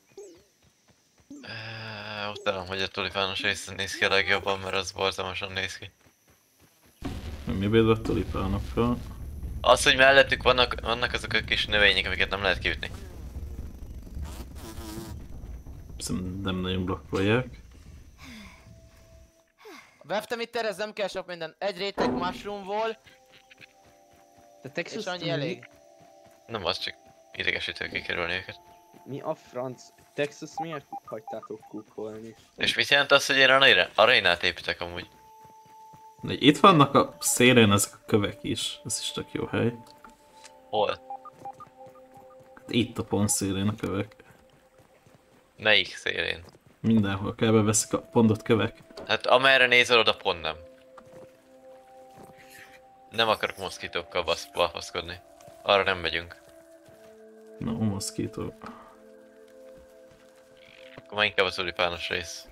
Utálom, hogy a tulipános rész néz ki a legjobban, mert az borzalmasan néz ki. Mi védve a tulipánokkal. Az, hogy mellettük vannak azok a kis növények, amiket nem lehet kiütni. Szerintem nem nagyon blokkolják. Veftem itt, ez nem kell sok minden. Egy réteg mushroom volt, De Texas és annyi elég. Nem, az csak idegesítő kikerülni őket. Mi a franc? Texas miért hagytátok kukkolni? És mit jelent az, hogy én arénát építek amúgy? De itt vannak a szélén ezek a kövek is. Ez is tök jó hely. Hol? Itt a pont szélén a kövek. Melyik szélén? Mindenhol kell beveszik a pontot kövek. Hát amerre nézel, oda pont nem. Nem akarok moszkítókkal balfaszkodni. Arra nem megyünk. No, moszkító. Akkor már inkább a tulipános rész.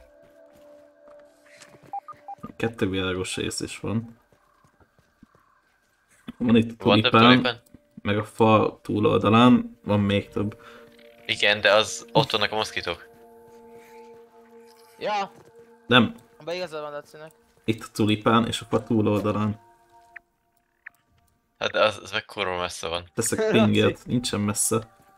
2 világos rész is van. Van itt a Van több tulipán, tulipán? meg a fa túloldalán van még több. Igen, de az ott vannak a moszkítók. Ja, Nem, abban igazad van Lacinek. itt a tulipán és a fa túloldalán. Hát az meg kurva messze van. Teszek pinget, nincsen messze.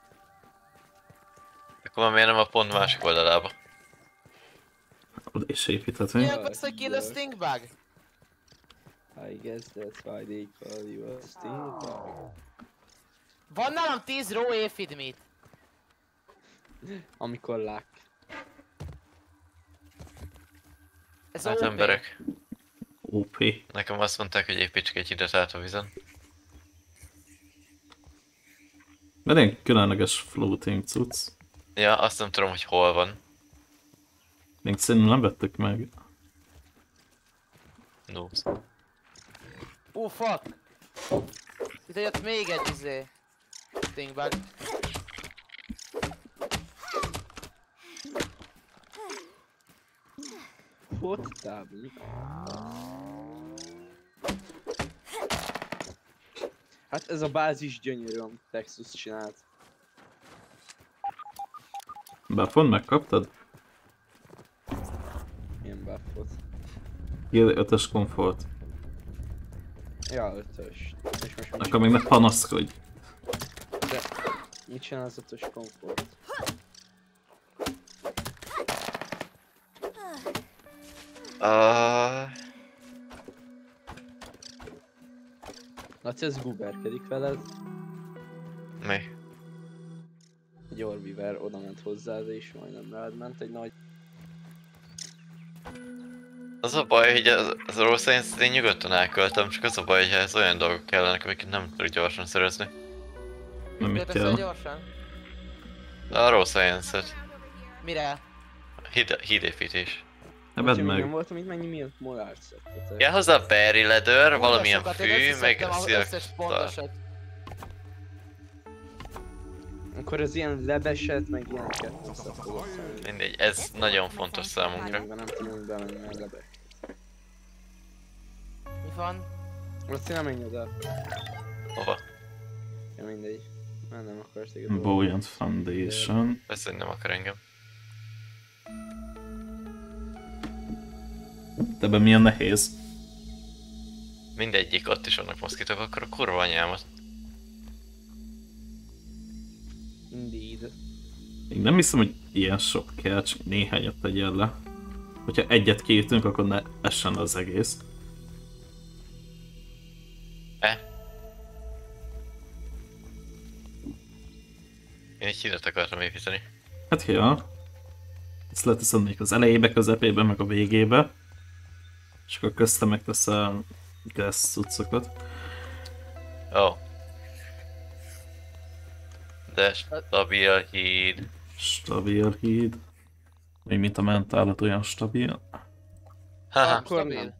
Akkor már miért nem a pont másik oldalába? Oda is építhetünk. Milyen az, hogy kill a stingbug? I guess that's why they call you a stingbug. Van nálam 10 raw aphid meat. Amikor lák. Ez Hát OP. emberek. OP. Nekem azt mondták, hogy építsük egy hidat át a vízen. Mert ilyen különleges floating cucc. Ja, azt nem tudom, hogy hol van. Még szerintem nem vettük meg. Noobs. Fuck. Itt jött még egy stingbug. What tábli? Hát ez a bázis gyönyörű, amit Texas csinált. Buffon megkaptad? Milyen buffot? Ilyen 5-ös komfort. Ja, 5-ös. És most Akkor még ne panaszkodj. De mit csinál az 5-ös komfort? Laci, ez guberkedik veled? Mi? Egy orviver oda ment hozzád és majdnem rád ment egy nagy... Az a baj, hogy az rossz én nyugodtan elköltöm, csak az a baj, hogy ez olyan dolgok kellenek, amiket nem tudok gyorsan szerezni. Nem mit Teszel kell. gyorsan? A raw science-et. Mire? Hídépítés. Ebed Nem meg. voltam itt mennyi miért molárt szedtetek. Kell hozzá berry leather, valamilyen Pontosokat, én fű, meg összeszedtem az szilak. összes pontosat. Akkor az ilyen lebeset, meg ilyeneket össze fogok szedni. Mindegy, ez nagyon fontos számunkra. Nem tudunk bemenni a lebek. Mi van? Laci, nem menj oda. Hova? Ja, mindegy. Már nem akarsz téged. Buoyant Foundation. Persze, hogy nem akar engem. De ebben milyen nehéz. Mindegyik, ott is vannak moszkitok, akkor a kurva anyámat. Indeed. Még nem hiszem, hogy ilyen sok kell, csak néhányat tegyél le. Hogyha egyet kiírtunk, akkor ne essen az egész. Én egy hidat akartam építeni. Hát ja. Ezt leteszed még az elejébe, közepébe, meg a végébe. És akkor közte megteszem grass cuccokat. Ó. Oh. De stabil híd. Stabil híd. Még mint a mentálat olyan stabil. Haha. Akkor nem.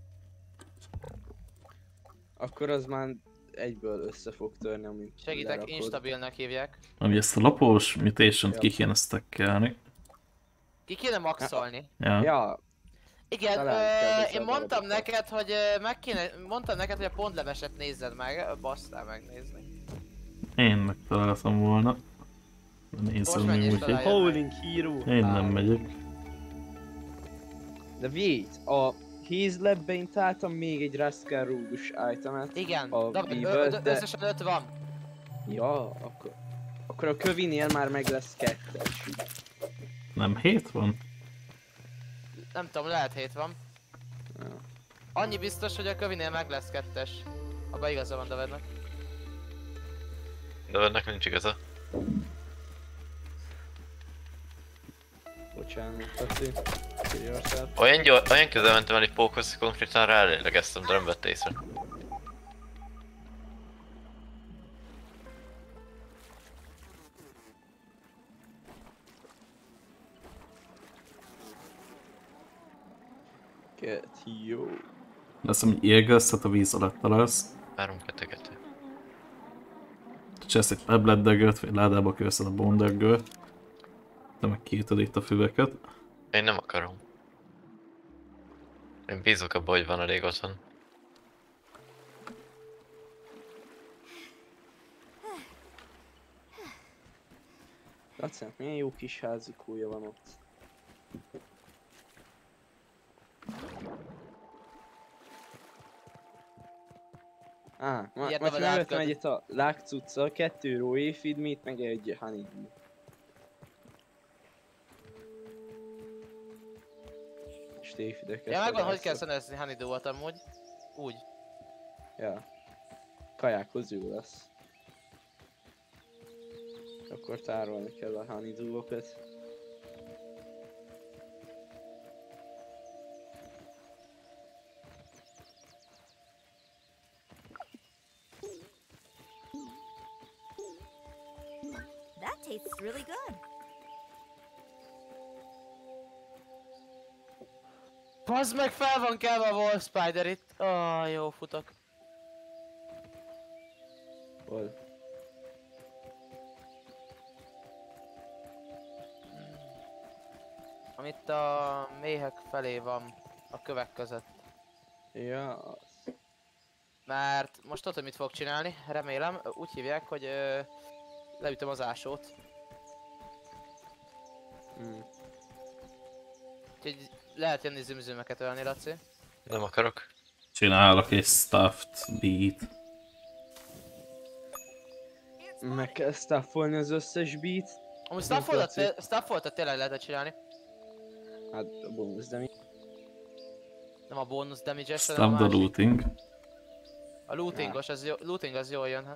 Akkor az már egyből össze fog törni, amit Segítek, lerakod. instabilnak hívják. Ami ezt a lapós mutation-t ki kéne stackelni. Ki kéne maxolni. Ja. Ja, Igen, Talán kell én mondtam darabokat. neked, hogy mondtam neked, hogy a pontleveset nézzed meg, basztál megnézni. Én megtaláltam volna. De nézem menj még és úgy, találj. hogy Howling Hero. én nem megyek. De wait, a Haze Lab-be én találtam még egy Rascal Rouge itemet. Igen, A David, Beavers, de- összesen 5 van. Ja, akkor a kövinél már meg lesz 2-es. Nem 7 van? Nem tudom, lehet 7 van. Ja. Annyi biztos, hogy a kövinél meg lesz 2-es. Abba igaza van Davidnak. De ennek nincs igaza. Bocsánat, Paci. Olyan közel mentem el egy pókhoz, hogy konkrétan rálélegeztem, de nem vett észre. Get jó. Azt mondom, hogy érgezhet a víz alatt találsz. 3-2-2. Csinálsz egy tabletdögöt, vagy ládába köveszed a bondögöt. De meg kiütöd itt a füveket. Én nem akarom. Én bízok abba, hogy van elég otthon. Lacinak milyen jó kis házikója van ott. Ilyet Most nem megvettem látod. egyet a lágcuccal, 2 raw feed meat, meg egy honeydew. És téfideket. Ja, megvan, hogy kell szerezni honeydew-ot amúgy. Úgy. Ja. Kajákhoz jó lesz. Akkor tárolni kell a honeydew-okat. That tastes really good. Bazd meg, fel van kelve a Wolf Spider itt. Jó futok. Hol? Amit a méhek felé van, a kövek között. Ja, az. Mert most tudod, hogy mit fog csinálni, remélem. Úgy hívják, hogy leütöm az ásót. Úgyhogy lehet jönni zümzümeket ölni, Laci. Nem akarok. Csinálok egy stuffed beat. Meg kell staffolni az összes beat. Amúgy staffoltat tényleg lehetett csinálni. Hát a bonus damage. Nem a bonus damage-es, hanem Stuff a the másik. looting. A lootingos, looting az jól jön.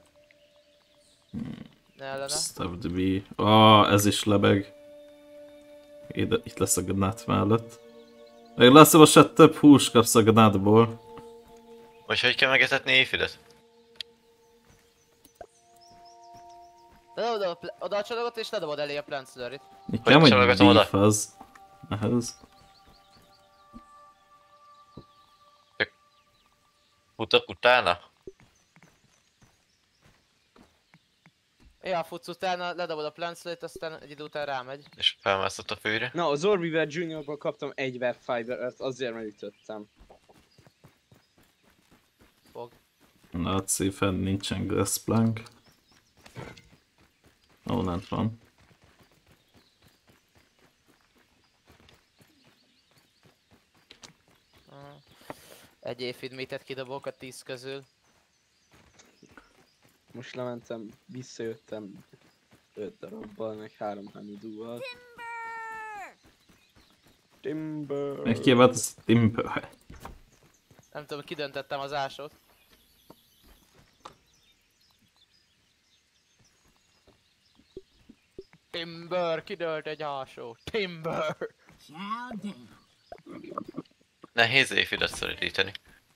Ne ellene. Stuff the bee. Ez is lebeg. Itt lesz a gnat mellett. Még lesz több hús kapsz a gnatból. Most hogy kell megetetni éjfidet? Oda a csalogot és ledobod elé a plant slurry-t. Nekem, hogy csalogatom oda? beef az. Ehhez. Futok utána? Ja, futsz utána, ledobod a plant slurry-t, aztán egy idő után rámegy. És felmászott a fűre? Na, az Orbiver Juniorból kaptam egy webfibert, azért mert ütöttem. Fog. Na, ott szépen nincsen grass plank. Lent van. Egy éjfid meatet kidobok a 10 közül. Most lementem, visszajöttem 5 darabbal, meg 3 honeydew-val. Timber! Meg kivált az timber. Nem tudom, kidöntettem az ásót. Timber, kidölt egy ásó. Timber! Chow down. Nehéz éjfidet szorítani.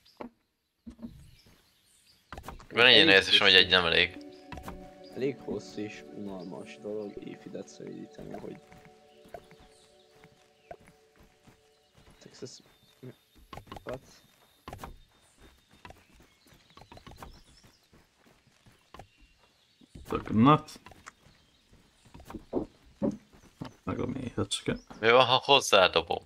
Van egy ilyen érzésem, hogy egy nem elég. Elég hosszú és unalmas dolog éjfidet szeríteni, hogy... Texas... What? A gnat. Meg a méhecske. Mi van, ha hozzádobom?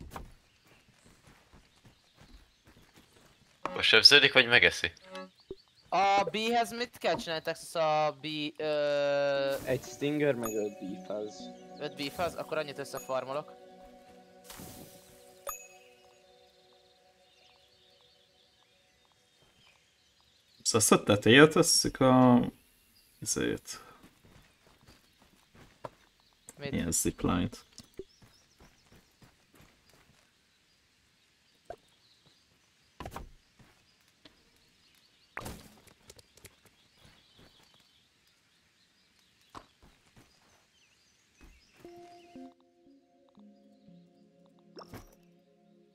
Most sebződik, vagy megeszi? A B-hez mit kell csinálni, Texas? A B... Egy stinger meg 5 beefaz. 5 beefaz? Akkor annyit összefarmolok. Szóval a tetejét tesszük a... Ezért. Mit? Ilyen zipline-t.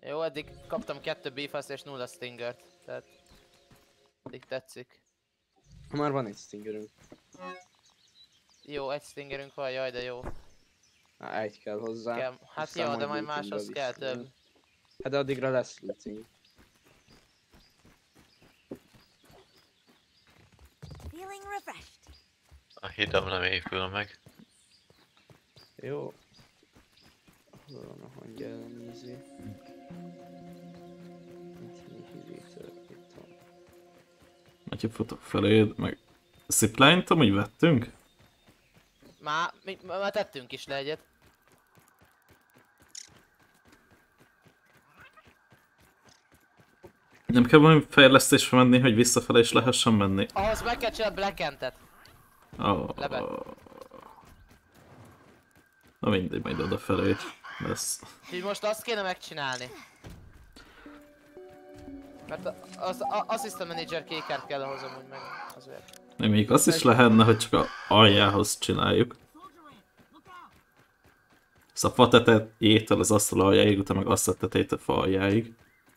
Jó, eddig kaptam 2 beefast és 0 stingert. Tehát... Eddig tetszik. Már van egy stingerünk. Jó, egy stingerünk van, jaj de jó. Egy kell hozzá. Kell. Hát Aztán jó, de majd lootingba máshoz kell vissza. több. Hát de addigra lesz looting. Feeling refreshed. A hidam nem épül meg. Jó. Hol van a hangja ellenőrző? Itt van. Neki futok feléd, meg... Zipline-t amúgy vettünk? Már tettünk is le egyet. Nem kell valami fejlesztésre menni, hogy visszafele is lehessen menni? Ahhoz meg kell csinálni Black Ant-et. Lebe. Na mindegy, majd odafelé lesz. Úgyhogy most azt kéne megcsinálni. Mert az Assistant Manager kékert kell ahhoz amúgy meg azért. Még azt is lehetne, hogy csak a aljához csináljuk. Szóval a fa tetejétől az asztal aljáig, utána meg azt a tetejétől a fa aljáig.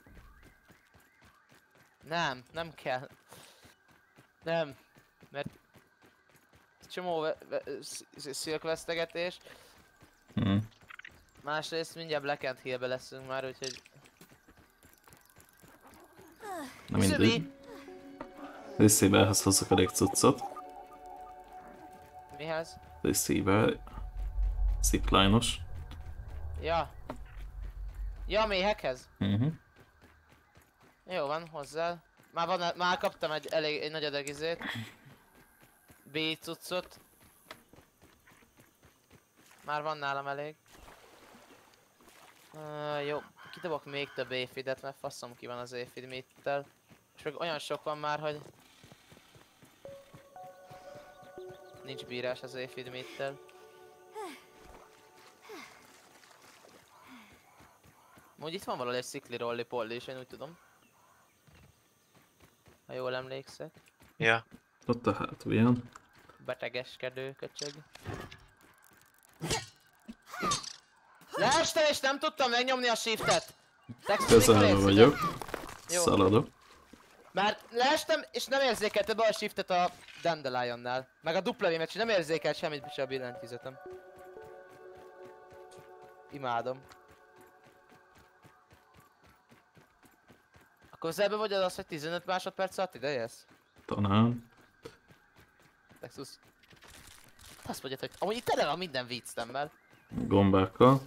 Nem kell. Nem. Mert... Csomó szilkvesztegetés. Másrészt mindjárt Black Ant Hill-be leszünk már, úgyhogy... Na mindegy. Receiverhez hozzak elég cuccot. Mihez? Receiver. Zipline-os. Ja. Ja, méhekhez? Jó van, hozzá. Már kaptam egy nagy adag izét. B cuccot. Már van nálam elég. Jó, kidobok még több aphidet, mert faszom ki van az aphid meat-tel. És meg olyan sok van már, hogy... Nincs bírás az aphid meat-tel. Úgy itt van valahol egy szikli rolli polli is, én úgy tudom. Ha jól emlékszek. Ja. Ott a hátulján. Betegeskedő köcsög. Leestem és nem tudtam megnyomni a shiftet! Közelben vagyok. Jó. Szaladok. Mert leestem és nem érzékelte be a shiftet a Dandelionnál. Meg a dupla és nem érzékelt semmit se a billentyűzetem. Imádom. A közelben vagy az, hogy 15 másodperc alatt ide jössz? Talán. Texus. Azt mondjad, hogy amúgy itt tele van minden víztemmel. Gombákkal.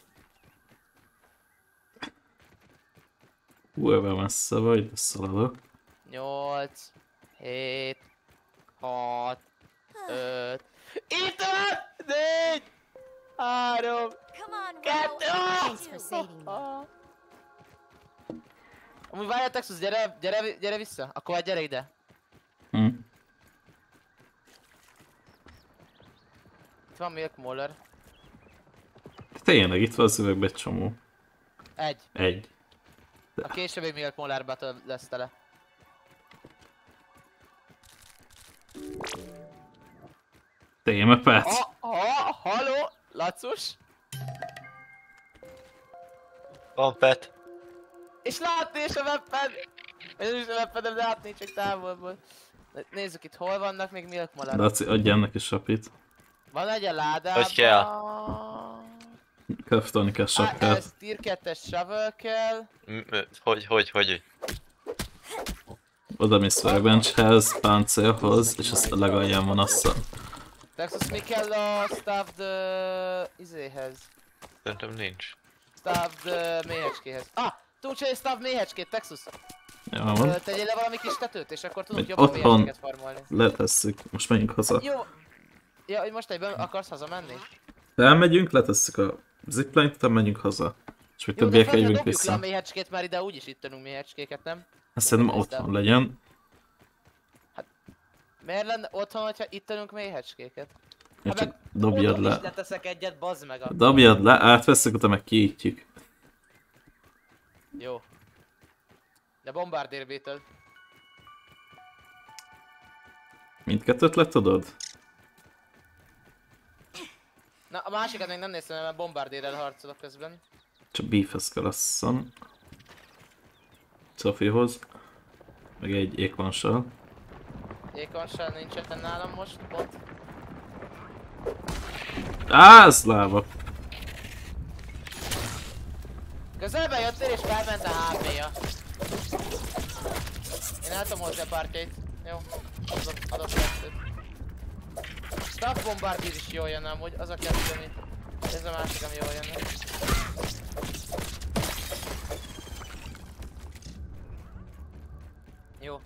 Ebben messze vagy, de szaladok. 8, 7, 6, 5, itt van! 4, 3, 2, Amúgy várjál Texus, gyere vissza, akkor majd gyere ide. Itt van Milk Moller. Tényleg, itt van az üvegbe egy csomó. Egy. A későbbi Milk Moller Battle lesz tele. Témepet. Halló, Lacus? Van pet. És látni is a weapon! Én is a weapon, de látni csak távolból. Nézzük itt, hol vannak még Milk Moller. Laci, adjál neki sapit. Van egy a ládában. Hogy kell? Craftolni kell sapkát. Ez tier 2-es shovel kell. Hogy? Oda mész workbenchhez, páncélhoz, és azt a legalján van asszal. Texas, mi kell a stuffed izéhez? Szerintem nincs. Stuffed méhecskéhez. Tudsz egy stuffed méhecskét, Texas? Ja, van. Tegyél le valami kis tetőt, és akkor tudunk Még jobban otthon méhecskéket farmolni. letesszük, most menjünk haza. Jó. Ja, hogy most egyben akarsz hazamenni? De elmegyünk, letesszük a zipline-t, utána menjünk haza. És még többiek jövünk dobjuk le vissza. a méhecskét, mert ide úgyis itt tönünk méhecskéket, nem? Azt szerintem otthon legyen. Miért lenne otthon, hogyha itt tönünk méhecskéket? Ja, csak dobjad le. Is leteszek egyet, bazd meg a... Dobjad le, átveszünk, utána meg kiítjük. Jó. De bombardérbétől. Mindkettőt le tudod? Na, a másikat még nem néztem, mert bombardérrel harcolok közben. Csak beefhez kell asszon. Sophiehoz. Meg egy ékonssal. Ékonssal nincsen nálam most, bot. Ez lába! Közelben jöttél és felment a HP-ja. Én el tudom hozni a partjait. Jó, adok kettőt. Staff Bombardier is jól jönne amúgy, az a kettő, ami... Ez a másik, ami jól jönne. Jó.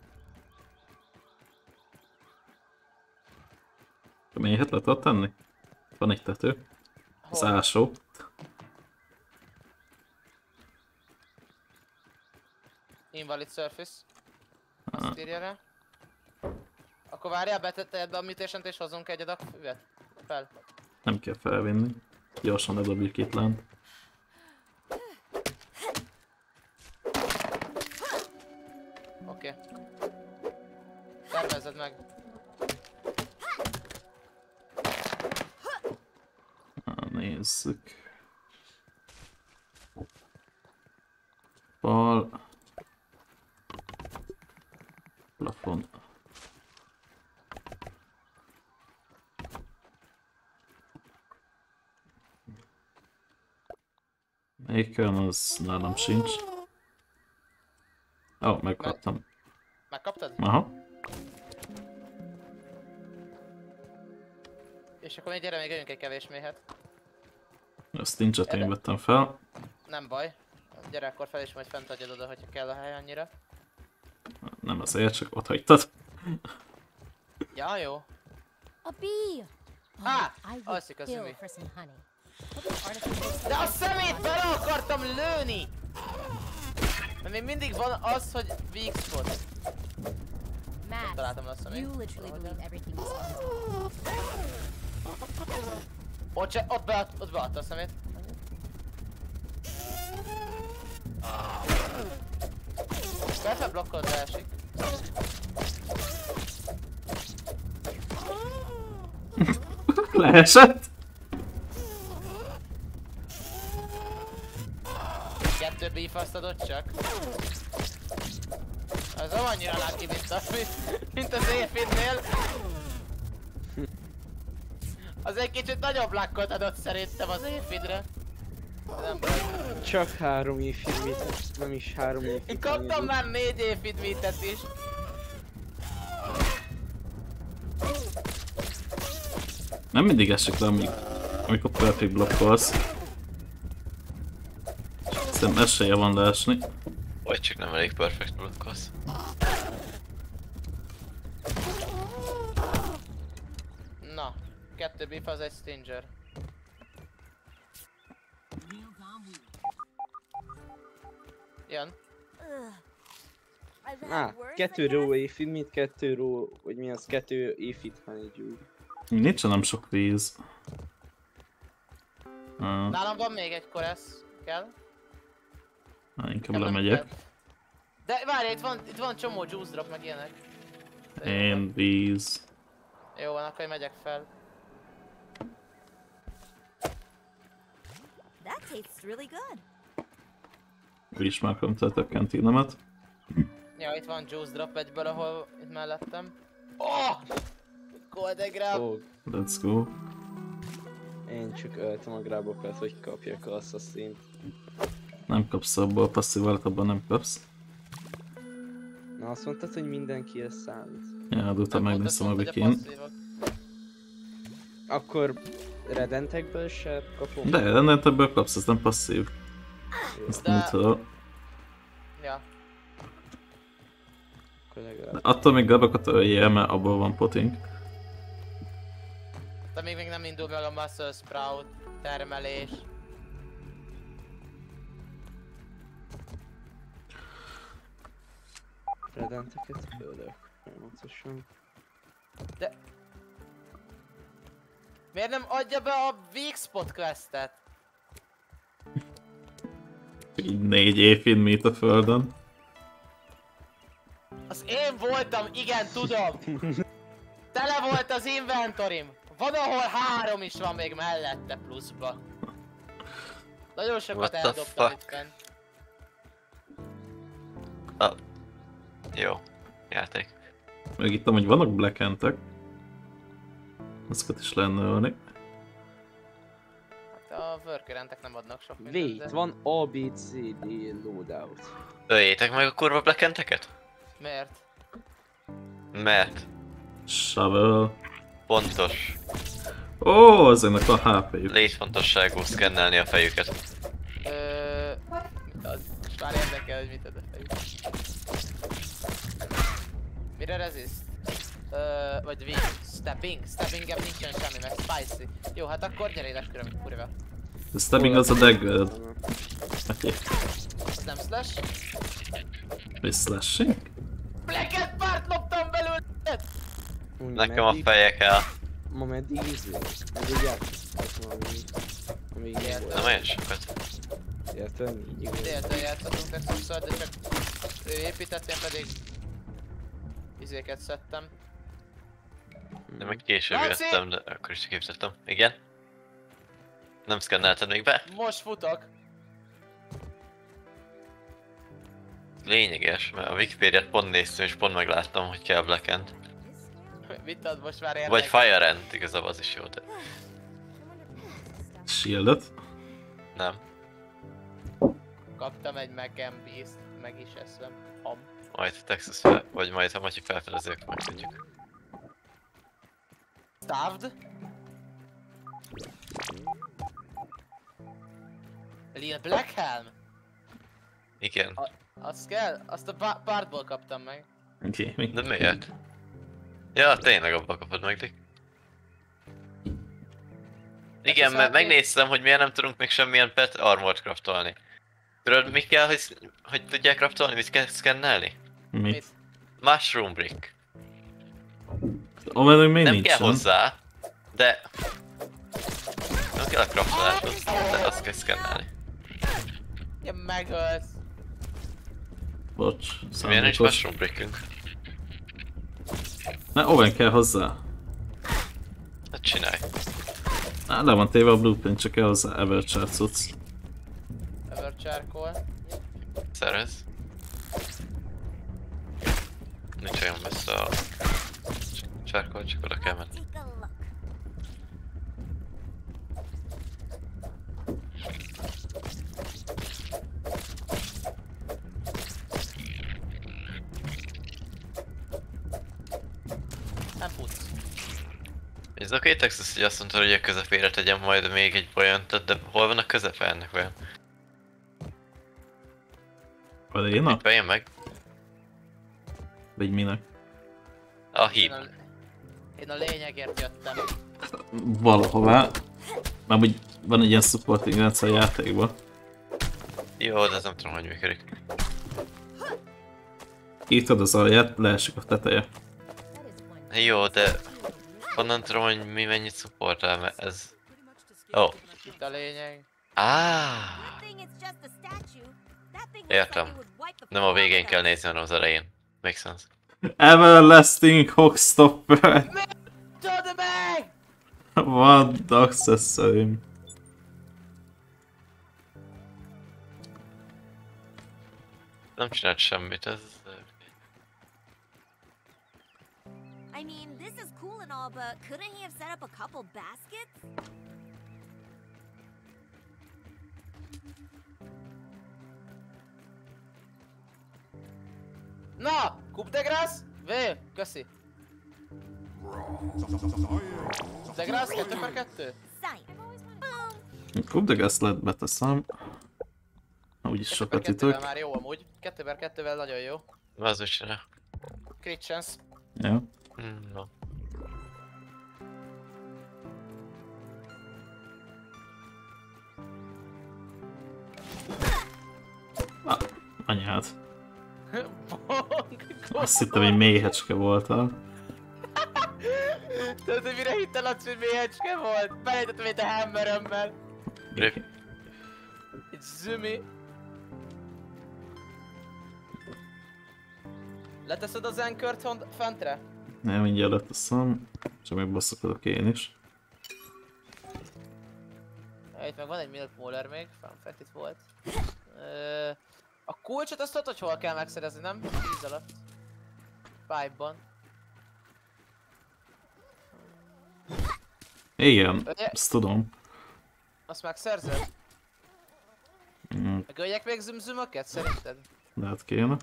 Mélyhet lehet ott tenni? Van egy tető. Az ásó. Invalid surface. Azt írja rá. Akkor várjál, betetted be a mutation-t és hozunk egy adag füvet? Fel. Nem kell felvinni. Gyorsan ledobjuk itt lent. Oké. Tervezzed meg. Nézzük. Fal. Plafon. Melyiken az nálam sincs. Ó, megkaptam. Megkaptad? Aha. És akkor még gyere, még öljünk egy kevés méhet. Azt nincs, én vettem fel. Nem baj. Gyere akkor fel és majd fent adjad oda, hogyha kell a hely annyira. Nem azért, csak ott hagytad. Ja, jó. A bee! Alszik a zümi. For some honey. De a szemét bele akartam lőni! Mert még mindig van az, hogy weak spot. Nem találtam a szemét. You literally believe everything you say. Ott beadta a szemét. Persze blokkolod, leesik. Leesett? Kettő beef-azt adott csak. Az nem annyira lucky, mint az Aphidnél. Az egy kicsit nagyobb luckot adott szerintem az Aphidre. Nem baj. Csak 3 Aphid meat, nem is 3 Aphid. Én kaptam már 4 Aphid meat-et is. Nem mindig esik le, amikor perfect blokkolsz. Szerintem esélye van leesni. Vagy csak nem elég perfect blokkolsz. Na, 2 beef az egy stinger. Jön. Á, 2 raw Aphid meat, 2 raw, vagy mi az, 2 Aphid honeydew. Nincs nem sok víz. Nálam van még egy koresz, kell. Inkább lemegyek. De várj, itt van csomó juice drop meg ilyenek. Én víz. Jó van, akkor én megyek fel. That tastes really good. Is már kömtelt a kantínemet. Ja, itt van juice drop egyből, ahol itt mellettem. Oh! Golden grab! Oh, Let's go. én csak öltem a grabokat, hogy kapjak a assassint. Nem kapsz abból, passzívált abban nem kapsz. Na azt mondtad, hogy mindenki ez számít. Ja, de utána megnéztem a wikin. Akkor redentekből se kapom? De redentekből kapsz, ez nem passzív. Ezt nem tudom. Ja. De attól még grabokat öljél, mert abból van potting. De még nem indul meg a muscle sprout termelés. Redenteket fölök, folyamatosan. De... Miért nem adja be a weak spot questet? Így 4 Aphid meat a földön. Az én voltam, igen, tudom! Tele volt az inventorim! Van ahol 3 is van még mellette pluszba. Nagyon sokat What the eldobtam fuck? itt fent. Jó. Játék. Megittem, hogy vannak blackentek. Azokat is lenne ölni. Hát a workerentek nem adnak sok mindent, Wait, de... van ABCD loadout. Öljétek meg a kurva blackenteket? Miért? Mert Shovel. pontos, Ó, ezeknek a HP-jük. létfontosságú szkennelni a fejüket. Mit ad? Most már érdekel, hogy mit ad a fejük. Mire resist? Vagy wing? Stabbing? Stabbingem nincsen semmi, meg spicy. Jó, hát akkor gyere ide, kurva. A stabbing az a dagger. Oké. Az nem slash? És slashing? Blacket part loptam belőle! Nekem a feje kell. Ma meddig izé? Meddig játszottak valami? Amíg nem Értem. Nem volt. olyan sokat. Érted? Így igaz. Déltől játszottunk legtöbbször, de csak ő épített, én pedig izéket szedtem. De meg később Laci! jöttem, de akkor is képzettem. Igen? Nem szkennelted még be? Most futok! Lényeges, mert a Wikipédiát pont néztem és pont megláttam, hogy kell Blackend. Mit ad most már érdekel? Vagy Fire Ant, igazából az is jó, de Shieldet. nem. Kaptam egy Mac and Beast, meg is eszem. Ham. Majd Texas fel, vagy majd ha Matyi felfedezi, akkor megtudjuk. Starved? Lil Blackhelm? Igen. Azt kell? Azt a pártból kaptam meg. Oké, mi? De miért? Ja, tényleg abba kapod meg, Dick. Igen, mert megnéztem, hogy miért nem tudunk még semmilyen pet armort craftolni. Tudod, mi kell, hogy tudják craftolni? Mit kell szkennelni? Mi? Mushroom brick. Amellett még Nem nincsen. kell hozzá, de... Nem kell a craftoláshoz, de azt kell szkennelni. Ja, megölsz. Bocs, Milyen nincs szándékos. mushroom brickünk? Ne, oven kell hozzá. Hát csinálj. Á, le van téve a blueprint, csak kell hozzá Everchart cucc. Ever charcoal. Szervez. Nincs olyan messze a csárkol, csak oda kell menni. Take a look. Nem futsz. Ez oké, Texas, hogy azt mondta, hogy a közepére tegyem majd még egy bolyantot, de hol van a közepe ennek olyan? Aréna? Itt bejön meg. Vagy minek? A híd. Én a lényegért jöttem. Valahová. Mert úgy van egy ilyen supporting rendszer a játékban. Jó, de ez nem tudom, hogy működik. Írtad az alját, leesik a teteje. Jó, de... Honnan tudom, hogy mi mennyit supportál, mert ez... Ó. Oh. Itt a lényeg. Ah. Értem. Nem a végén kell nézni, hanem az elején. Makes sense. Everlasting Hogstopper! Tudd meg! What the accessory? Nem csinált semmit, ez... I mean, this is cool and all, but couldn't he have set up a couple baskets? Na! Coup de grâce? Vél, köszi. Coup de grâce 2x2? Coup de Gas lett beteszem. Úgyis sokat 2x2-vel ütök. már jó amúgy. 2x2-vel nagyon jó. Az úgy csinál. Crit chance. Ja. No. Ah, anyád. Azt hittem, hogy méhecske voltál. Tudod, hogy mire hittel azt, hogy méhecske volt? Belejtettem itt a hammerömmel. Rip. Itt zümi. Leteszed az Anchor-t fentre? Nem, mindjárt leteszem. Csak még basszakodok én is. itt meg van egy Milk Molar még, fent itt volt. A kulcsot azt tudod, hogy hol kell megszerezni, nem? Víz alatt. Pipe-ban. Igen, ezt tudom. Azt megszerzed? Mm, Megöljek még zümzümöket szerinted? lehet kéne.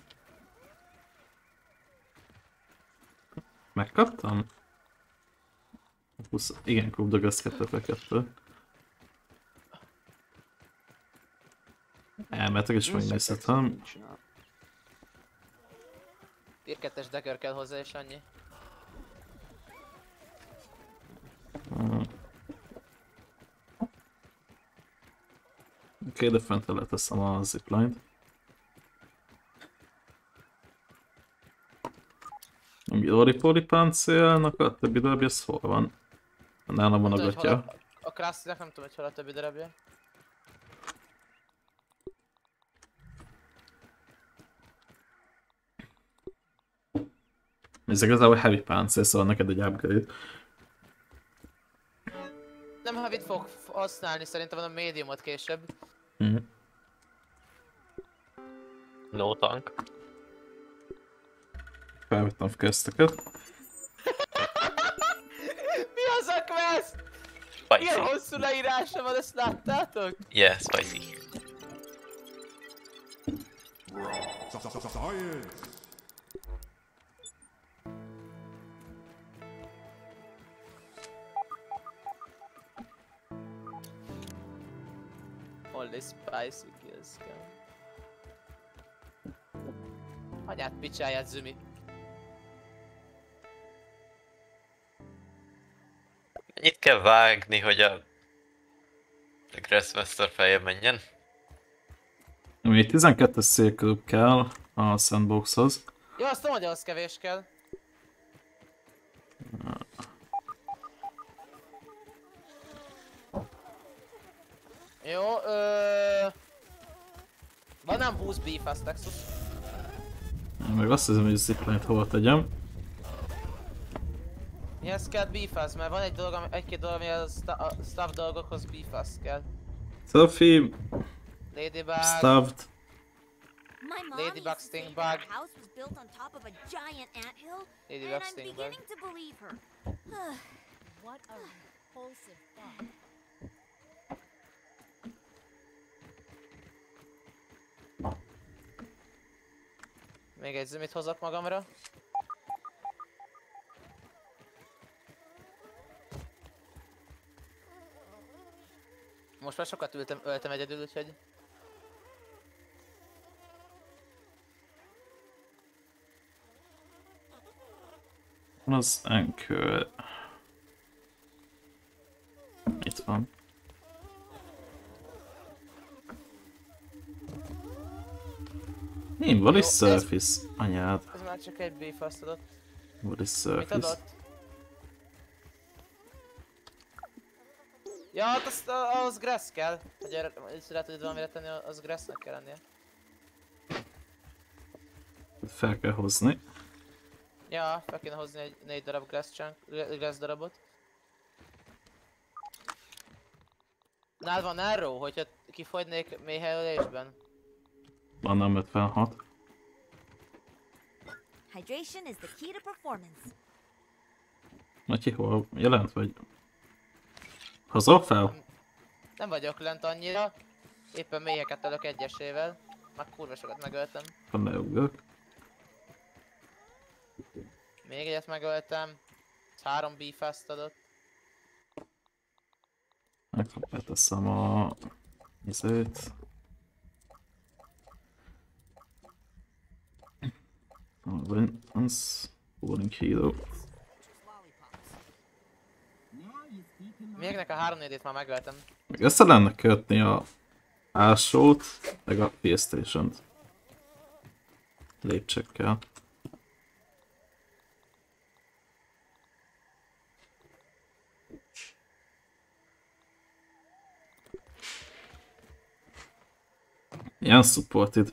Megkaptam? 20, igen, kubdagasz 2/2. Elmehetek és megnézhetem. Tier 2-es dagger kell hozzá és annyi. Oké, de fent leteszem a zipline-t. A Midori páncélnak a többi darabja, ez hol van? Nálam van a gatya. A Krusty-nek nem tudom, hogy hol a többi darabja. Ez igazából heavy páncél, szóval neked egy upgrade. Nem heavy-t fog használni, szerintem van a mediumot később. No tank. Felvettem questeket. Mi az a quest? Ilyen Spicy. hosszú leírása van, ezt láttátok? Yeah, spicy. Only spicy kills kell. Anyát picsáját, Zümi. Mennyit kell vágni, hogy a Grassmaster feljebb menjen? Ami 12-es szélkörül kell a sandboxhoz. Jó, azt tudom, hogy az kevés kell. Jó, van nem 20 beef-az, Texus? Meg azt hiszem, hogy a zipline-t hova tegyem. Mihez kell beef-az? Mert van egy-két dolog, ami a staff dolgokhoz beef-az kell. Selfie, Ladybug, stuffed. My mom Ladybug, used to say Stingbug. that our house was built on top of a giant anthill, Ladybug, and I'm Stingbug. beginning to believe her. What a repulsive thought. Még egy zümit hozok magamra. Most már sokat öltem egyedül, úgyhogy... Van az Anchor. Itt van. What is surface? Anyád. Ez már csak egy beef, azt adott. What is Mit surface? adott? Ja, hát az grass kell. Hogy erre, lehet, hogy valamire tenni, az grassnek kell lennie. Fel kell hozni. Ja, fel kéne hozni egy 4 darab grass darabot. Nálad van arrow, hogyha kifogynék mélyhelyülésben? Van nem 56. Hydration is the key to performance. Matyi, hol jelent vagy? Hozol fel? Nem vagyok lent annyira. Éppen mélyeket ölök egyesével. Már kurva sokat megöltem. Ha leugrök. Még egyet megöltem. 3 beef-azt adott. Beteszem a... izét. Once Falling Hero. Mégnek a 3-4-ét már megöltem. Meg össze lenne kötni a ásót, meg a PlayStation-t. Lépcsekkel. Ilyen supported.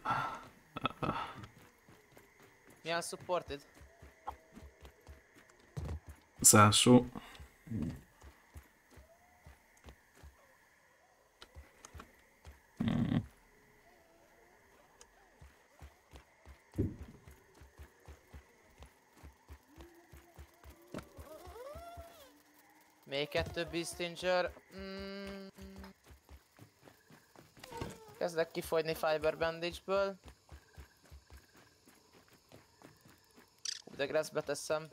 Milyen supported? Az ásó. Még 2 Beastinger. Kezdek kifogyni Fiber Bandage-ből. De Grassbe teszem.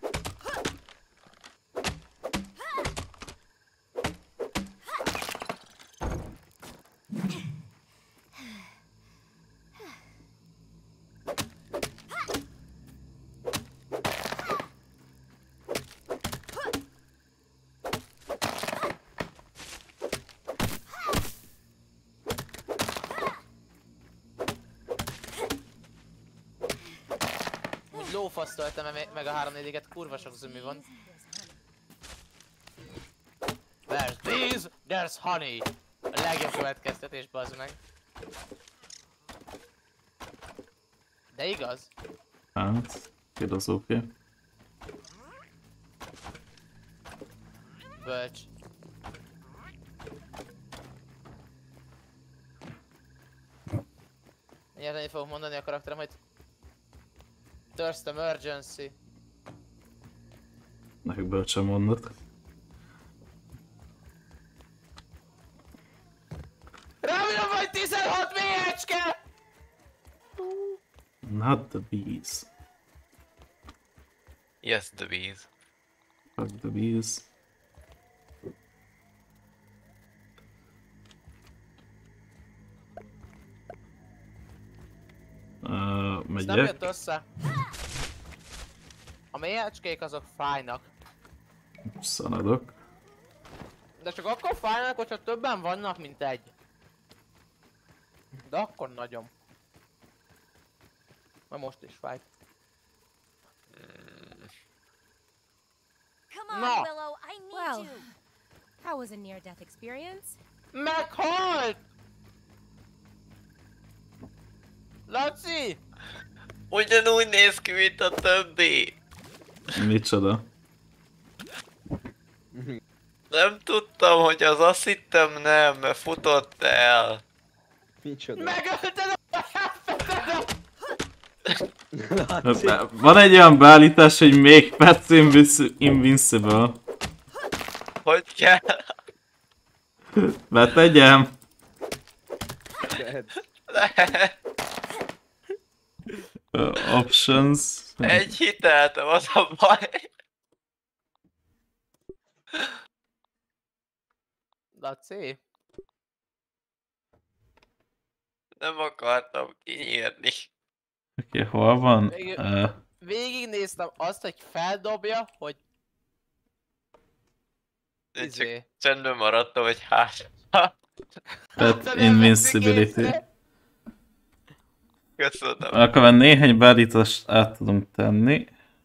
Lófasz töltem meg a 3-4-et, kurva sok zömi van. There's bees, there's honey. A legjobb következtetés, bazd meg. De igaz? Hát, filozófia. Bölcs. Nyerni fogok mondani a karakterem, hogy Thirst Emergency. Nekik bölcsen mondott. Remélem, hogy 16 méhecske! Not the bees. Yes, the bees. Fuck the bees. Ez nem Megyek. jött össze. A méhecskék azok fájnak. Szaladok. De csak akkor fájnak, hogyha többen vannak, mint egy. De akkor nagyon. Mert most is fájt. Come on, No. Willow, I need Well, you. how was a near-death experience? Meghalt! Laci! Ugyanúgy néz ki, mint a többi. Micsoda? Nem tudtam, hogy az azt hittem nem, mert futott el. Micsoda? Megölted a Laci. Van egy olyan beállítás, hogy még Pets Invincible. Hogy kell? Betegyem. Lehet. Options. Egy hiteltem, az a baj. Laci? Nem akartam kinyírni. Oké, hol van? Végignéztem azt, hogy feldobja, hogy... Én Izé. csak csendben maradtam, hogy hát. Pet Invincibility. Köszönöm. Akkor néhány beállítást át tudunk tenni.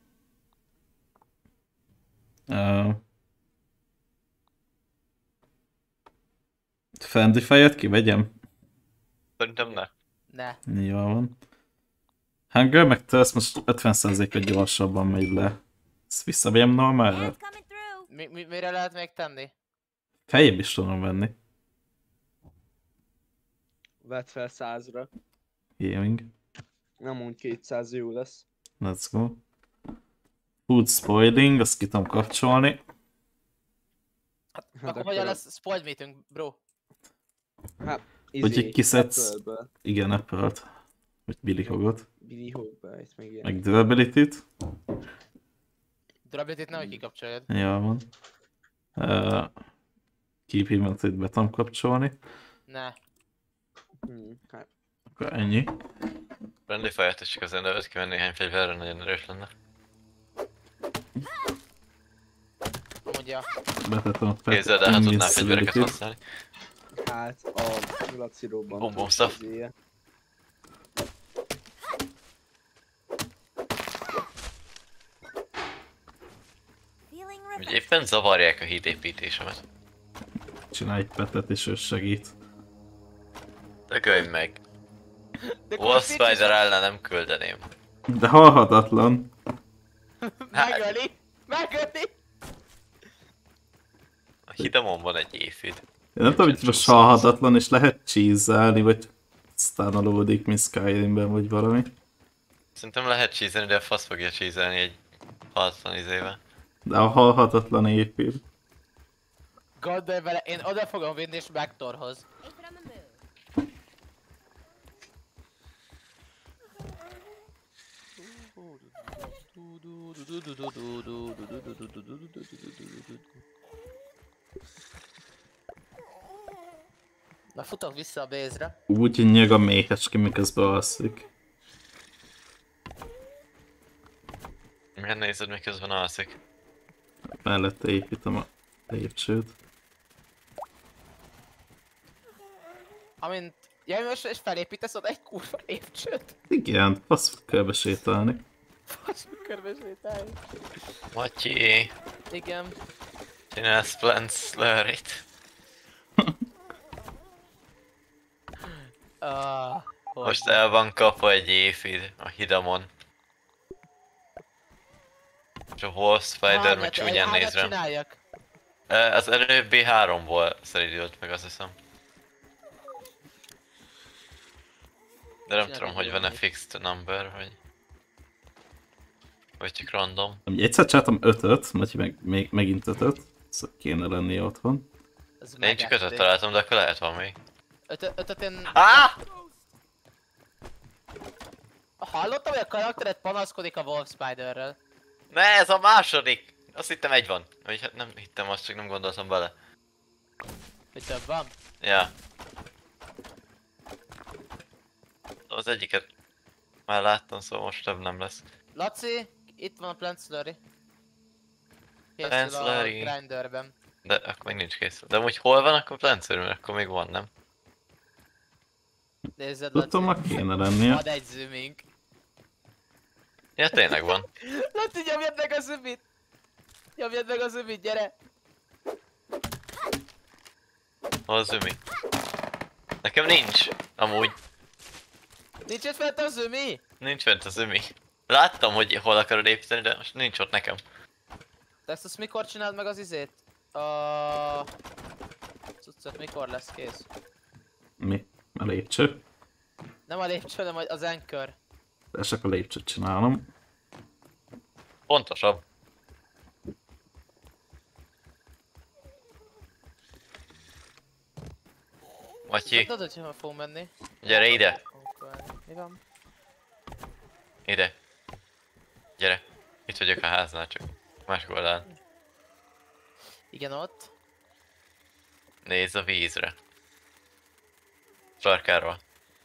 Friendly-et kivegyem? Szerintem ne. Ne. Jó van. Hunger meg Thirst most 50%-a gyorsabban megy le. Ezt visszavegyem normálra? Man's coming through. Mire lehet még tenni? Feljebb is tudom venni. Vedd fel 100-ra. Healing. Nem mond 200 jó lesz. Let's go. Food spoiling, azt ki tudom kapcsolni. Akkor hogyan lesz spoiled meetünk, bro? Hát, Hogy így kiszedsz. Apple-ből. Igen, Apple-t. Vagy Billy Hogot. Billy Hogba, itt meg ilyen. Meg Durability-t. Durability-t nehogy kikapcsoljad. Jó van. Keep Inventory-t be tudom kapcsolni. Ne. Hát. Akkor ennyi. Friendly Fire-t is csak azért nevet kivenni néhány fegyverre, nagyon erős lenne. Mondja. Betetem a Pet Képzeld el, ha tudnál fegyvereket Invincibility-t. használni. Hát, a Laci robban. Boom stuff. Feeling Hogy refreshed. éppen zavarják a hídépítésemet. Csinálj egy petet és ő segít. Dögölj meg. Wall Spider ellen nem küldeném. De halhatatlan. Megöli! Megöli! A hidamon van egy éfid. Én nem tudom, hogy most halhatatlan és lehet cheese-elni, vagy stánolódik, mint Skyrimben, vagy valami. Szerintem lehet cheezelni, de a fasz fogja cheezelni egy halatlan izével. De a halhatatlan épül. Gondolj bele, én oda fogom vinni és Vektorhoz. Ape it on the move. Na futok vissza a base-re. Úgy nyög a méhecske, miközben alszik. Miért nézed, miközben alszik? Mellette építem a lépcsőt. Amint... Ja, most és felépítesz oda egy kurva lépcsőt. Igen, fasz körbe sétálni. Fasz, körbe sétálni. Matyi, Igen. csinálsz Plant Slurry-t. Most el van kapva egy éfid a hidamon. És a Wolf Spider meg csúnyán néz rám. Csináljak? Az előbbi 3-ból szeridült meg, azt hiszem. De nem tudom, hogy van-e fixed number, vagy csak random. Egyszer csináltam 5-öt, Matyi meg megint 5-öt. Szóval kéne lenni otthon. Én csak 5-öt találtam, de akkor lehet van még. 5-öt én... Ah! Hallottam, hogy a karaktered panaszkodik a Wolf Spiderrel. Ne, ez a második! Azt hittem egy van. Vagy hát nem hittem, azt csak nem gondoltam bele. Hogy több van? Ja. Az egyiket már láttam, szóval most több nem lesz. Laci, itt van a Plant Slurry. Plant Készül a Slurry. grinderben. De akkor még nincs kész. De úgy hol van akkor Plant Slurry, mert akkor még van, nem? Nézzed, Laci. Tudtam, hogy kéne lennie. Ad egy zooming. Ja, tényleg van. Laci, nyomjad meg a zoomit! Nyomjad meg a zoomit, gyere! Hol a zümi? Nekem nincs, amúgy. Nincs itt fent a zoomi? Nincs fent a zümi. Láttam, hogy hol akarod építeni, de most nincs ott nekem. Te ezt azt mikor csináld meg az izét? Cuccot mikor lesz kész? Mi? A lépcső? Nem a lépcső, hanem az anchor. De csak a lépcsőt csinálom. Pontosabb. Matyi, Tudod, hogy hol fogunk menni? gyere ide, Mi van? ide. Gyere. Itt vagyok a háznál, csak másik oldalán. Igen, ott. Nézz a vízre. Sarkáról.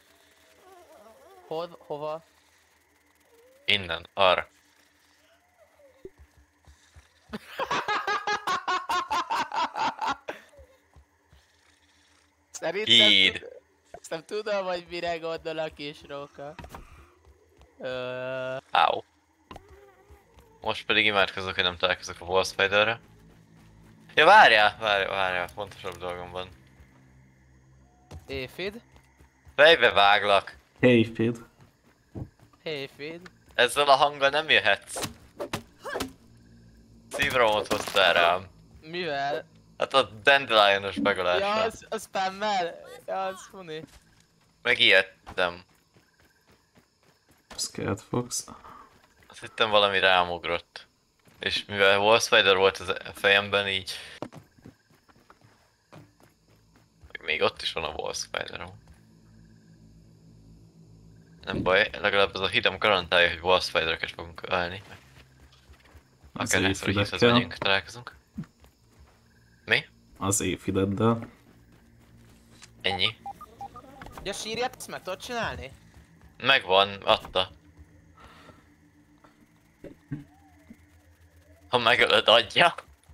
Hova? Innen, arra. Így. Nem tudom, hogy mire gondol a kis róka. Áó. Most pedig imádkozok, hogy nem találkozok a Wolf Spiderre. Ja, várjál, fontosabb dolgom van. Éfid? Fejbe váglak. Hey, Fid. Éfid? Ezzel a hanggal nem jöhetsz. Szívromot hoztál rám. Mivel? Hát a Dandelion-os Ja, megolással. az spammel? Ja, az funny. Megijedtem. Scared Fox. Azt hittem valami rám ugrott. És mivel Wolf Spider volt az fejemben így... Még ott is van a Wolf Spider. Nem baj, legalább az a hidam garantálja, hogy Wolf Spidereket fogunk ölni. Akárhányszor hiszed megyünk, találkozunk. Mi? Az éfideddel. Ennyi. Ja, sírját ezt meg tudod csinálni? Megvan, adta. Ha megölöd, adja.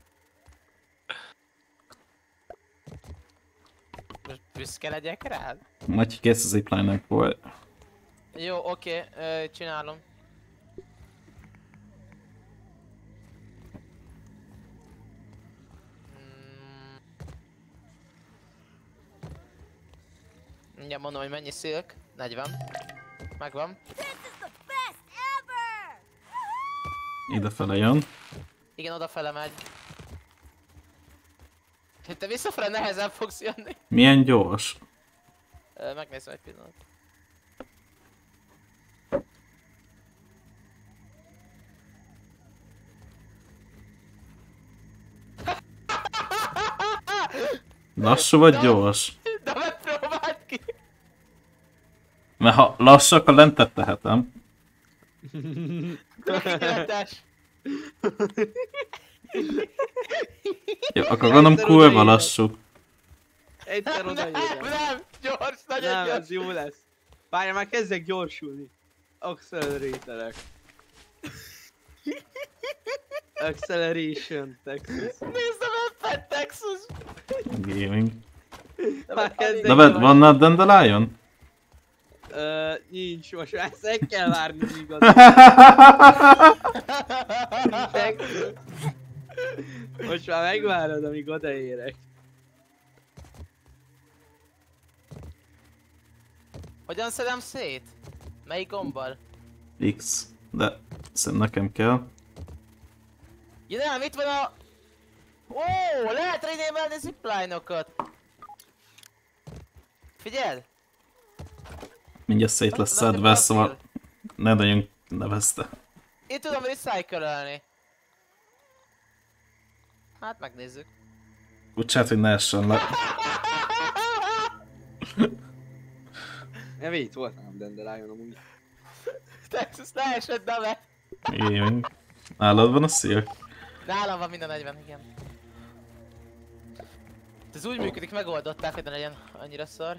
Most büszke legyek rád? Matyi kész az zipline-nek volt. Jó, oké, csinálom. Mindjárt mondom, hogy mennyi szilk. 40. Megvan. This is the best ever! Idefele jön. Igen, odafele megy. Te visszafele nehezen fogsz jönni. Milyen gyors. Megnézem egy pillanat. Lassú vagy gyors? De megpróbáld ki! Mert ha lassú, akkor lentet tehetem. Tökéletes! Jó, akkor gondolom kurva lassú. Egyszer oda Nem, gyors, nagyon Nem, gyors! ez jó lesz. Várj, már kezdek gyorsulni. Acceleratorek. Acceleration, Texas. Nézd a Fat Texas! Gaming. Már kezdek Na vedd, van nálad Dandelion? Nincs, most már ezt kell várni, míg az Texas. Most már megvárod, amíg odaérek. Hogyan szedem szét? Melyik gombbal? X. De szerintem nekem kell. Ja nem, itt van a... Ó, lehet renémelni zipline-okat! Figyeld! Mindjárt szét lesz szedve, szóval ne nagyon nevezte. Én tudom recycle-elni. Hát megnézzük. Úgy csinált, hogy ne essen le. Ja, itt volt nálam Dandelion amúgy. Texas, ne esett be! Gaming. Nálad van a szél? Nálam van minden 40, igen. Ez úgy működik, megoldották, hogy ne legyen annyira szar.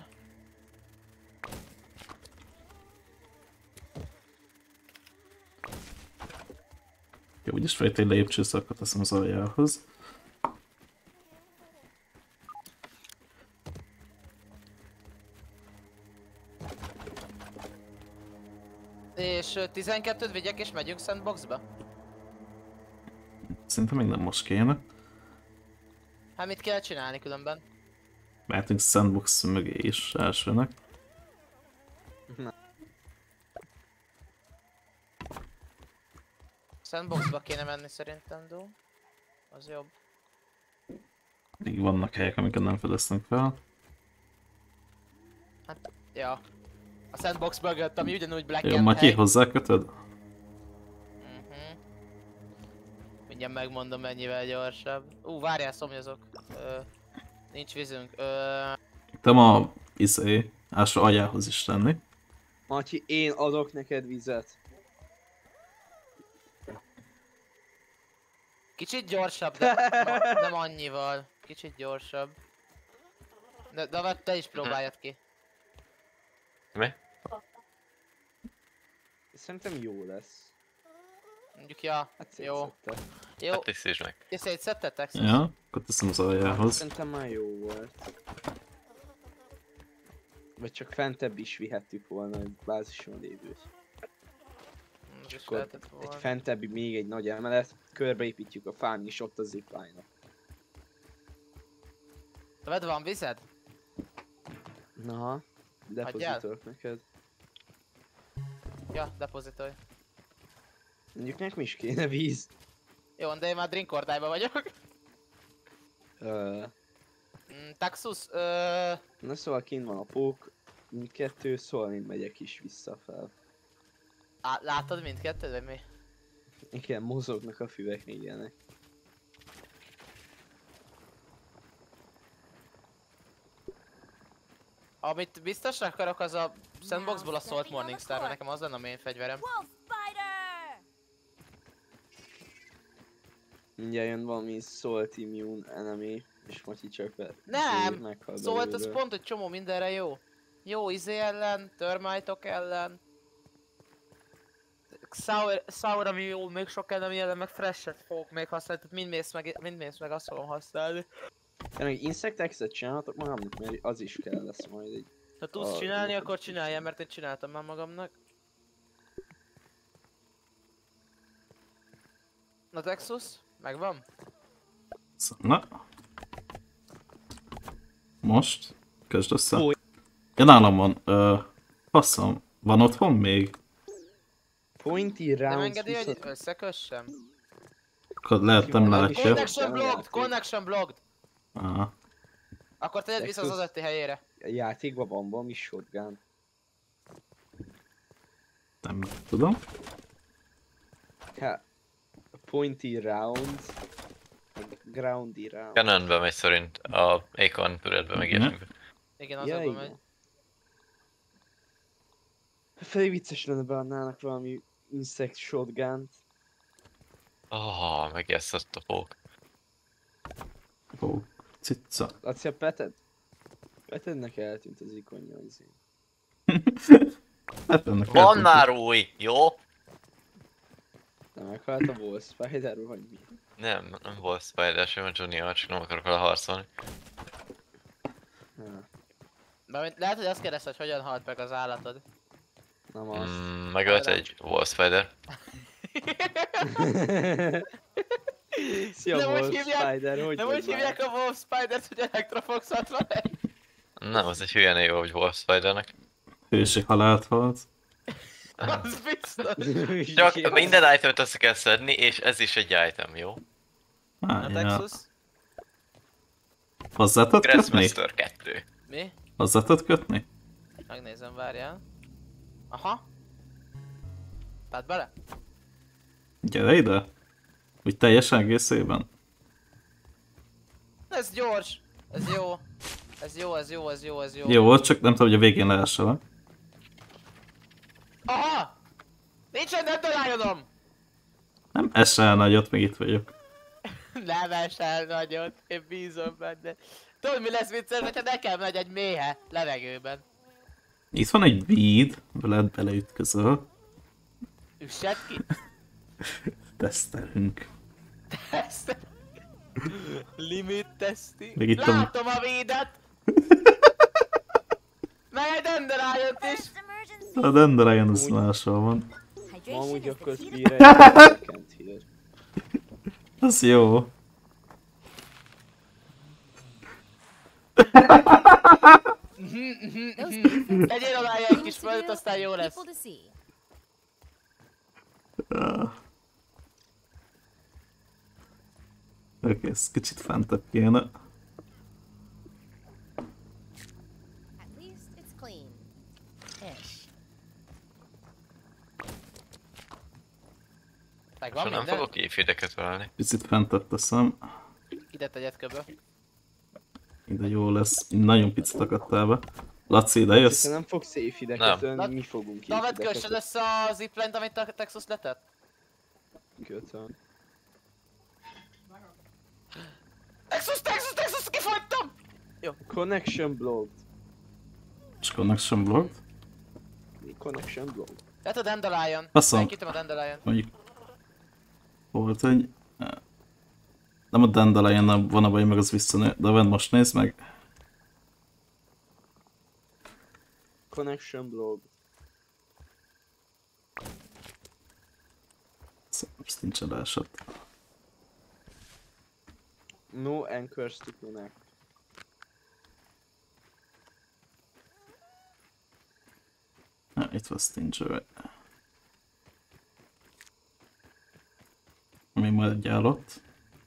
Jó, úgyis fejt egy lépcsőszakot teszem az aljához. És 12-t vigyek és megyünk sandboxba? Szerintem még nem most kéne. Hát mit kell csinálni különben? Mehetünk sandbox mögé is elsőnek. Sandboxba kéne menni szerintem, Dó. Az jobb. Még vannak helyek, amiket nem fedeztünk fel. Hát, ja. A sandbox mögött, ami ugyanúgy black Jó, and Matyi, hely. hozzákötöd? Mindjárt megmondom mennyivel gyorsabb. Várjál, szomjazok. Nincs vízünk. Te ma első agyához is tenni. Matyi, én adok neked vizet. Kicsit gyorsabb, de nem annyival. Kicsit gyorsabb. De te is próbáljad ki. Mi? Szerintem jó lesz. Mondjuk, ja. Hát Jó. szétszedte. Jó. Hát tisztítsd meg. És szétszedted, Texas? Ja, akkor teszem az aljához. Szerintem már jó volt. Vagy csak fentebb is vihettük volna egy bázison lévőt. Az is Akkor lehetett egy volna. fentebbi még egy nagy emelet, körbeépítjük a fán és ott a zipline-ok. Vedd, van vized? Na, depozitolok neked. Ja, depozitolj. Mondjuk nekem is kéne víz. Jó, de én már drink ordályban vagyok. Taxus, Na szóval kint van a pók, mindkettő, szóval én megyek is vissza fel. látod mindkettőt, vagy mi? Igen, mozognak a füvek, ilyenek. Amit biztosra akarok, az a sandboxból a Salt Morningstar, mert nekem az lenne a main fegyverem. Wolf spider! Mindjárt jön valami Salt Immune enemy, és Matyi csak Nem! meghal Salt az belőle. pont egy csomó mindenre jó. Jó izé ellen, termite-ok ellen. Sour, ami jó, még sok enemy ellen, meg Fresh-et fogok még használni, tehát mindmész meg azt fogom használni. Tényleg Insect-X-et csinálhatok magamnak, mert az is kell lesz majd egy... Ha tudsz csinálni, akkor csináljál, mert én csináltam már magamnak. Na Texus, megvan? Na. Most? Kezd össze. Ja, nálam van. Faszom. Van otthon még? Pointy Nem rounds engedi, hogy viszont... összekössem? Akkor lehet nem látja. Connection blocked! Connection blocked! Aha. Akkor tegyed vissza az adati helyére. A játékban van valami shotgun. Nem tudom. Hát... A pointy rounds... Groundy round. Cannonbe megy szerint a Acorn Pyretbe meg ilyesmibe. Igen, az Ja, abban megy. igen. Felé vicces lenne beadnának valami insect shotgun-t. Megijeszott a pók. Ó, cica. Laci, a Petednek eltűnt az ikonja izé. Hát ennek Van eltűnt. már új, jó? Nem meghalt a Wall Spider, vagy mi? Nem volt Spider sem, a Junior, csak nem akarok vele harcolni. Ha, Bármint lehet, hogy azt kérdezte, hogy hogyan halt meg az állatod. nem az. Megölt egy Wall Spider. Szia Nem Wall úgy hívják- Spider, hogy Nem vagy úgy már? hívják a Wolf Spidert, hogy Electrofox 61? Nem, az egy hülye név volt Wall Spidernek. Hősi halált halt. Az biztos. Csak minden itemet össze kell szedni, és ez is egy item, jó? A Ja. Texas? Hozzá tudod kötni? Grassmaster 2. Mi? Hozzá tudod kötni? Megnézem, várjál. Aha. Tehát bele? Gyere ide. Úgy teljesen egészében. Ez gyors. Ez jó. Ez jó, ez jó, ez jó, ez jó. Jó, csak nem tudom, hogy a végén leesel. Aha! Nincsen Dandelion-om! Nem esel nagyot, még itt vagyok. Nem esel nagyot, én bízom benne. Tudod mi lesz vicces, hogyha nekem megy egy méhe levegőben? Itt van egy bead, veled beleütközöl. Üssed ki? Tesztelünk. Ezt. Limit teszti. Még itt Látom a védet! Meg egy Dandelion-t is! First emergency. A Dandelion az máshol van. Ma Hydration amúgy is akkor the key to Spear Kent here. Az jó. those defenses Legyél oda egy things kis to földet, do aztán jó and lesz. people to see. Oké, ez kicsit fentebb kéne. At least it's clean. Ish. Megvan És nem minden? fogok éjfédeket válni. Picit fentebb teszem. Ide tegyed köbö. Ide jó lesz. Nagyon picit akadtál be. Laci, ide jössz? Te nem fogsz safe ideket Nem. önni, mi fogunk David, safe kössed ideket össze a zipline-t, amit a Texas letett? kötön. Texas, kifogytam! Connection blocked. És connection blocked. Connection blocked. Lehet a Dandelion. Faszom. Megkítem a Dandelion. Mondjuk volt egy... Nem a Dandelion van a baj, meg az visszanő. De vedd most nézd meg. Connection blocked. Most nincsen leesett. No anchors to connect. It was Stinger. Ami majd egy állott.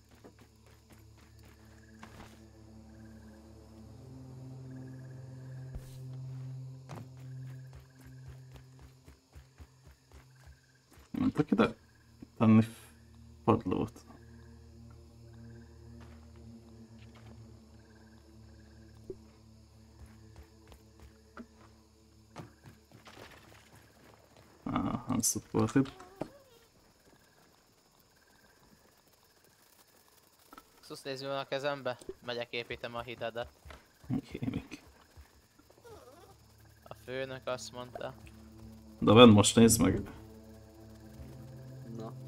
Mentek ide tenni padlót. Unsupported. Szusz, nézd, mi van a kezembe. Megyek, építem a hidadat. Kémik. A főnök azt mondta. De vedd most nézd meg. Na.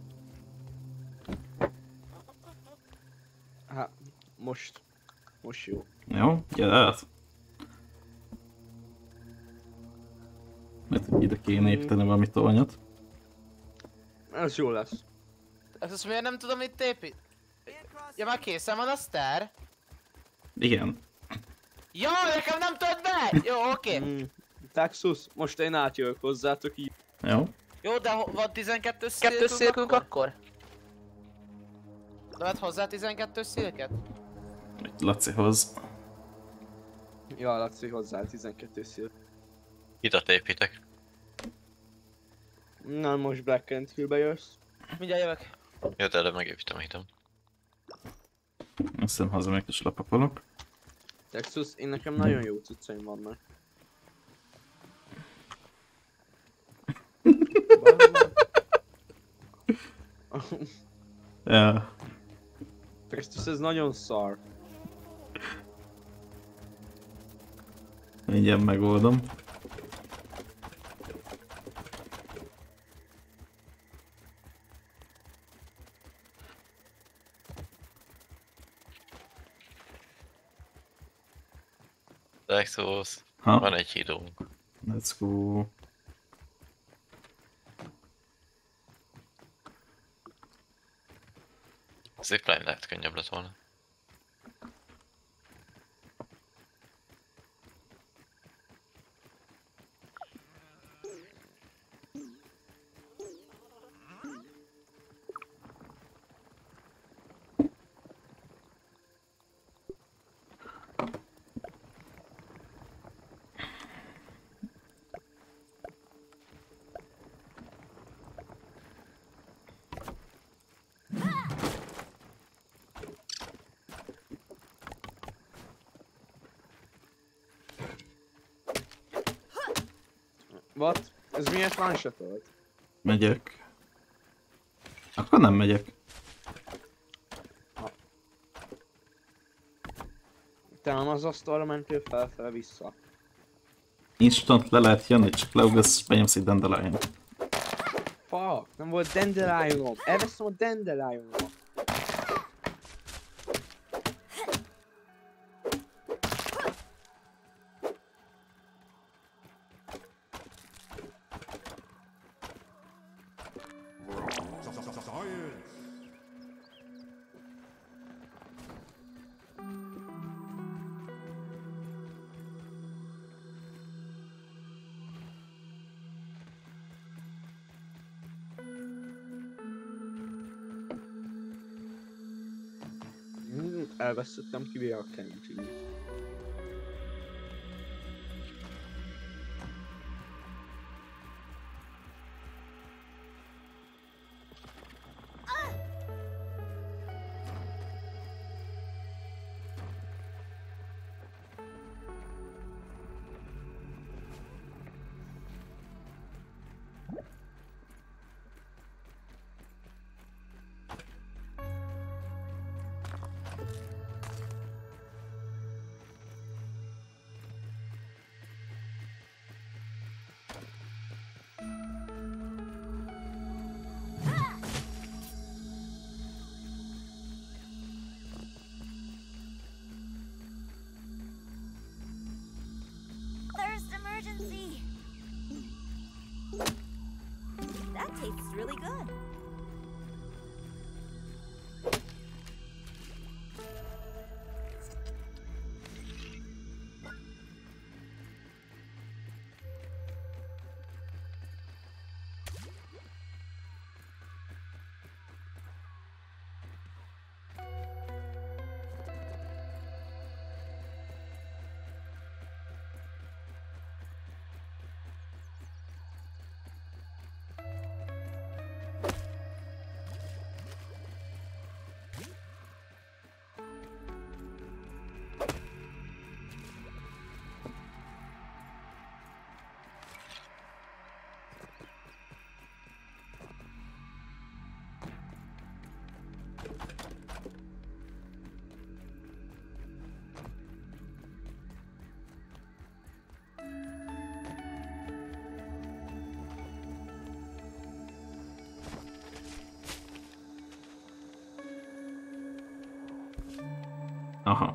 Hát, most. Most jó. Jó, gyere át. Mert ide kéne építeni valami tornyot. Ez jó lesz. Ezt miért nem tudom itt épít? Ja, már készen van a sztár? Igen. Ja, nekem nem tudod be! Jó, oké. Taxus, most én átjövök hozzátok így. Jó. Jó, de van 12 szilkünk akkor? De vedd hozzá 12 szilket? Lacihoz. Ja, Laci, hozzá 12 szél. Hidat építek. Na, most Black Ant Hillbe jössz. Mindjárt jövök. Jött előbb megépítem a hitam. Azt hiszem hazamegyek és lepakolok. Texas, én nekem nagyon jó cuccaim vannak. Ja. Texas, ez nagyon szar. Mindjárt megoldom. Texas, Ha? van egy hídunk. Let's go. Zipline lehet könnyebb lett volna. What? Ez miért one-shotolt? Megyek. Akkor nem megyek. Te nem az asztalra mentél fel vissza. Instant le lehet jönni, csak leugasz és benyomsz egy dandelion. Fuck, nem volt dandelionom. Elveszem a dandelionomat. Elvesztettem kivéve a kenycsit. Thirst emergency! That tastes really good. Aha.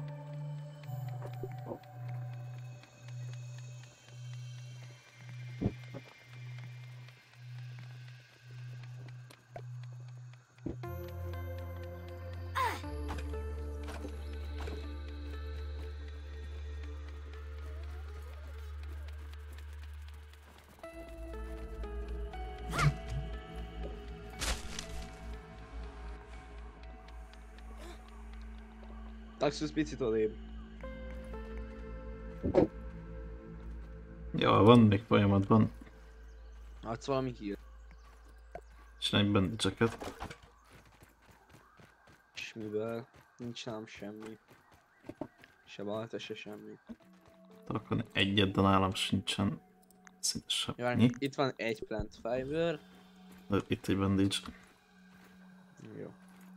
Taxus picit odébb. Jó, van még folyamatban. Adsz valami hír. Csinálj bandage-eket. És mivel? Nincs nálam semmi. Se balta, se semmi. Rakani egyet, de nálam sincsen szinte Jó, semmi. itt van egy plant fiber. De itt egy bandage. Jó.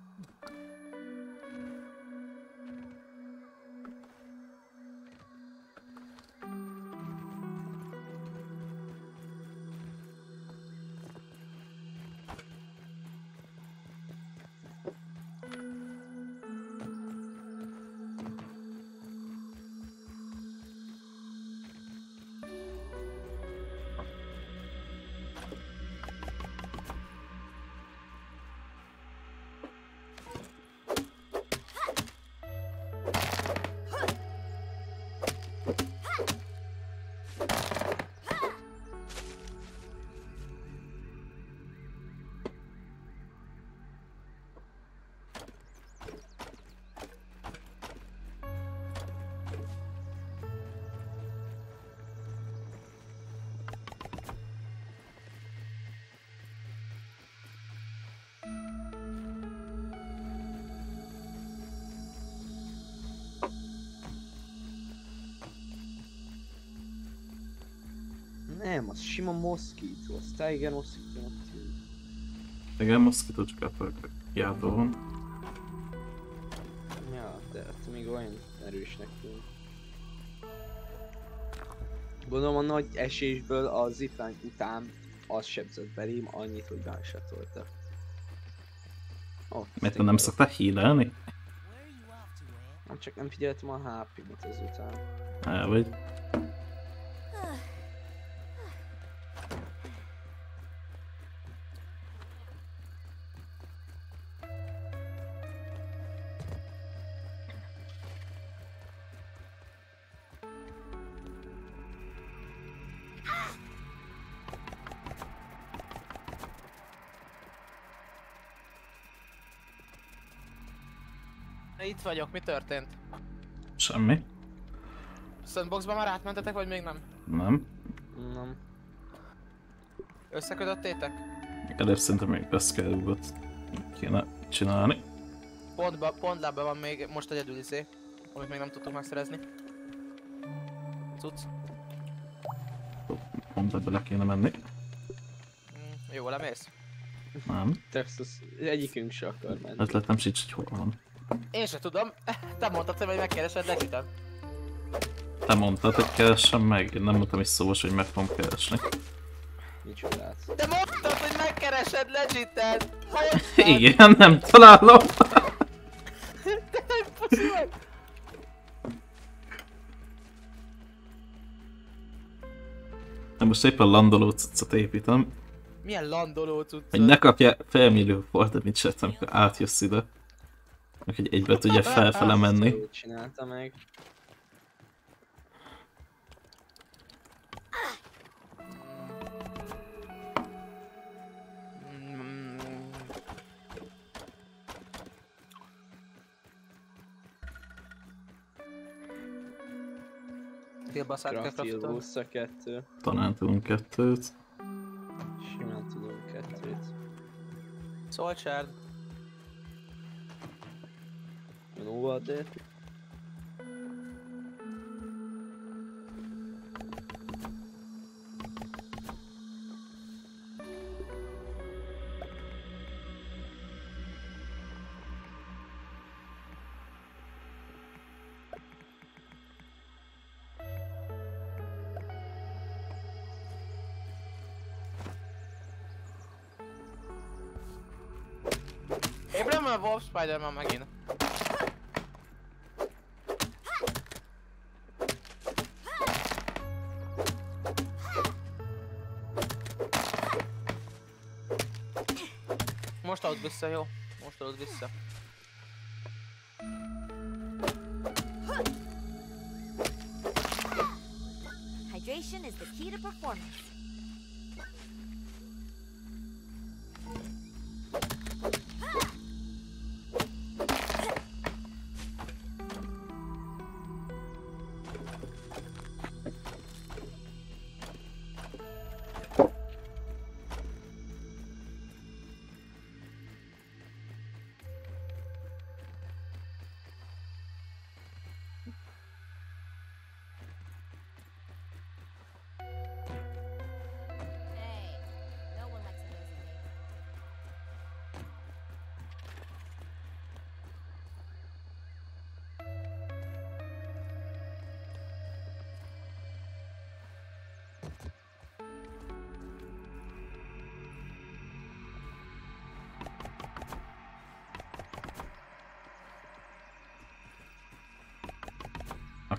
Nem, az sima moszkító, az Tiger moszkítónak tűnik. Igen, moszkító csak akarok játolom. Ja, de hát még olyan erősnek tűnik. Gondolom a nagy esésből a zipline után az sebzett belém annyit, hogy beállsatolta. Oh, Mert te nem szoktál healelni? Hát csak nem figyeltem a HP-mat ezután. Vagy. Itt vagyok, mi történt? Semmi. Sandboxba már átmentetek, vagy még nem? Nem. Nem. Összekötöttétek? Előbb szerintem még beszkerülgott kéne csinálni. Pont lábban van még most egyedül izé, amit még nem tudtuk megszerezni. Cucc. Pont ebbe le kéne menni. Jó, lemész? Nem. Texas, egyikünk se akar menni. Ötletem sincs, hogy hol van. Én se tudom. Te mondtad, hogy megkeresed Legitet. Te mondtad, hogy keressem meg, én nem mondtam is szóval, hogy meg fogom keresni. Micsodát. Te mondtad, hogy megkeresed Legitet! Igen, nem találom. Te nem puszi vagy! De most éppen landoló cuccot építem, Milyen landoló cuccot? hogy ne kapja felmérő fordemicset, amikor átjössz ide. Hogy egybe tudja felfele menni. Azt csinálta meg. Félbaszát kell Craftil craftolni. Russa 2. Talán tudunk kettőt. Simán tudunk 2-t. Solcsárd. No water. Ébredem a Wolf Spider-Man megint. Most add vissza, jó? Most add vissza. Hydration is the key to performance.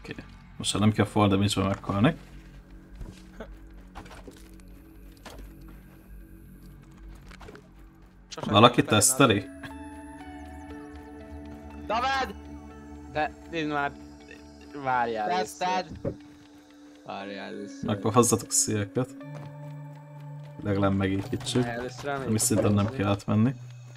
Oké. Most már nem kell fall damage-be meghalni. Valaki teszteli? David! De én már... Várjál Teszted! Várjál először. Akkor hozzatok széleket. Legalább megépítsük. Ami szintén nem kell átmenni.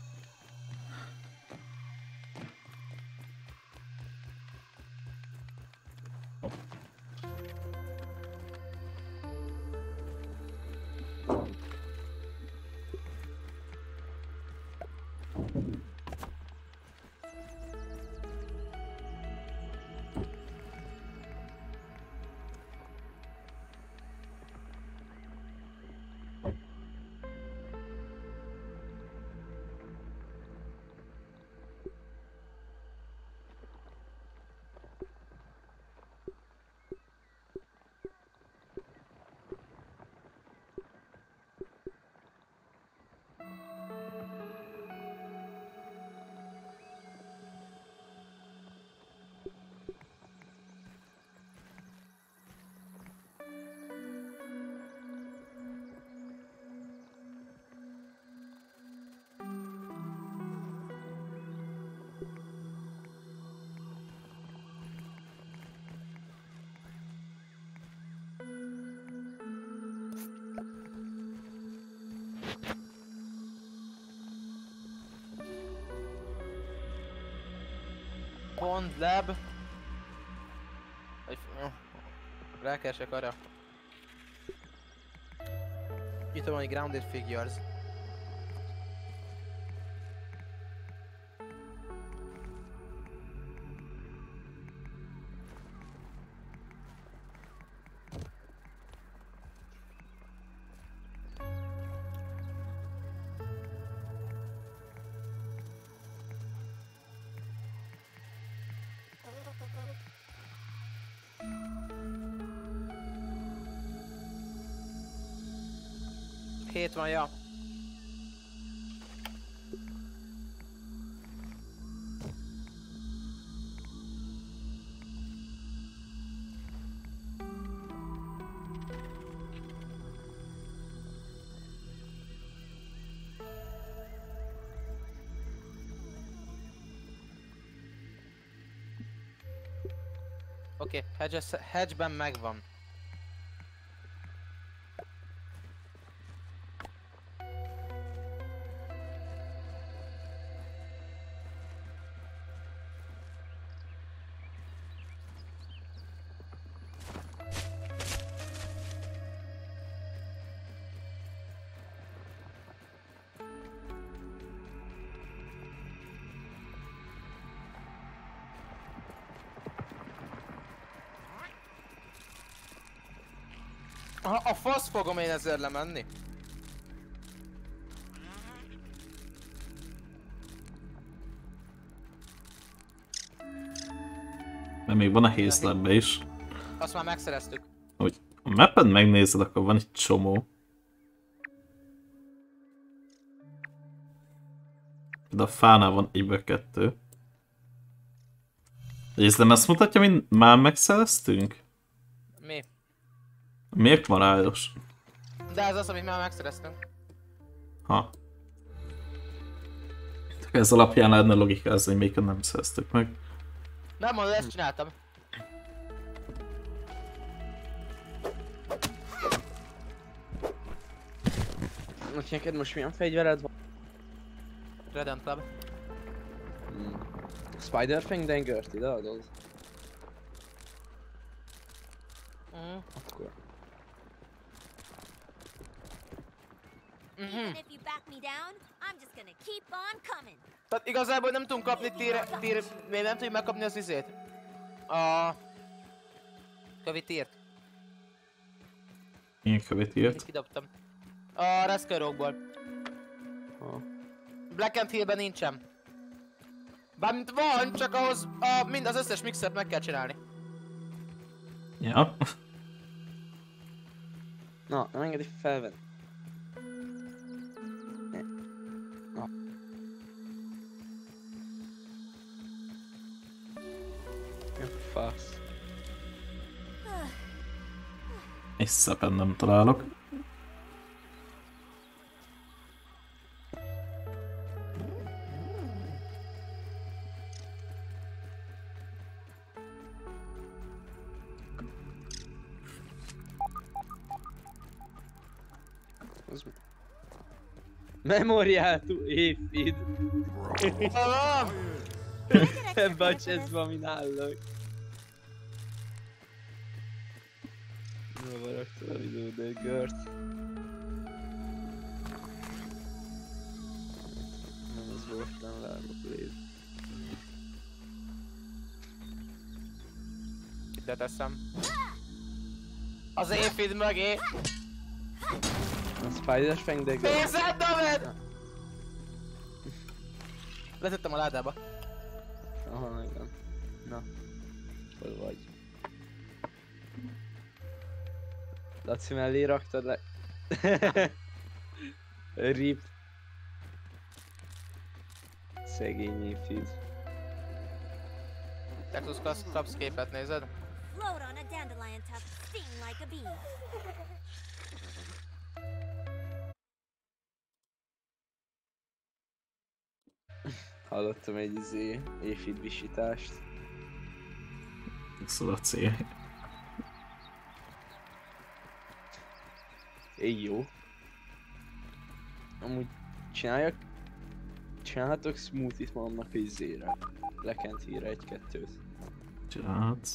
Pond lab. Rákeresek arra. Itt van egy grounded figures. Hét van, ja. Oké, hedge-ben megvan. A fasz fogom én ezzel lemenni. Mert még van a Haze Lab-be is. Azt már megszereztük. Hogy a mappen megnézed, akkor van egy csomó. De a fánál van egyből 2. És nem ezt mutatja, mint már megszereztünk? Mi? Miért van rájos? De ez az, amit már megszereztünk. Ha. Ez alapján lehetne logikázni, hogy melyiket nem szereztük meg. Nem mondod, ezt csináltam. Hogy neked most milyen fegyvered van? Redent Club. Spider Fang Dagger-t ide adod? Akkor. Even if you back me down, I'm just gonna keep on coming. Tehát igazából nem tudunk kapni még nem tudjuk megkapni az izét. A... Kövi tírt. Milyen követ írt? Kidobtam. A Rescue Rogue-ból. Black and Hill-ben nincsen. Bármint van, csak ahhoz mind az összes mixert meg kell csinálni. Ja. Na, nem engedi felvenni. Na. Mi a fasz? És szepen nem találok. Memorial to Aphid. Ebbe a chestbe, amin állok. Hova raktam a videódögört? Nem, az volt, nem várok légy. Ide teszem. Az Aphid mögé! A Spider-es fengdögör? Nézed, David! Letettem a ládába. Aha, igen. Na. Hol vagy? Laci mellé raktad le... Rip. Szegény Aphid. Texus kapsz képet, nézed? Float on a dandelion tuft, sting like a bee. Hallottam egy Aphid visítást. Szóval a cél. Jó. Amúgy csinálhatok smoothie-t magamnak izzére. Lekent híre egy-kettőt. Csinálhatsz.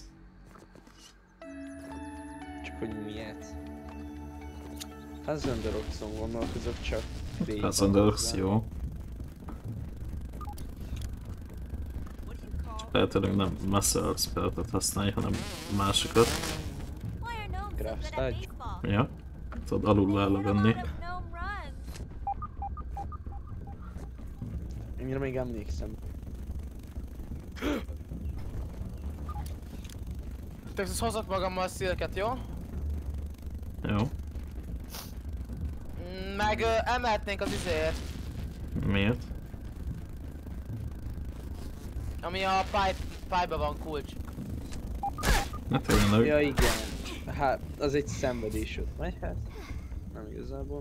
Csak hogy miért? Thousand Rockson gondolkozok csak. Thousand Rocks jó. Csak lehetőleg nem Muscle Spellet használj, hanem másikat. Graph Sludge? Ja. Tudod alul elővenni. Én még emlékszem. Texas, hozok magammal a szilket, jó? Jó. Meg emelhetnénk az izért. Miért? Ami a pipe-ba van kulcs. Ne tényleg. Ja igen. Hát, az egy szenvedés ott megy, hát. Nem igazából.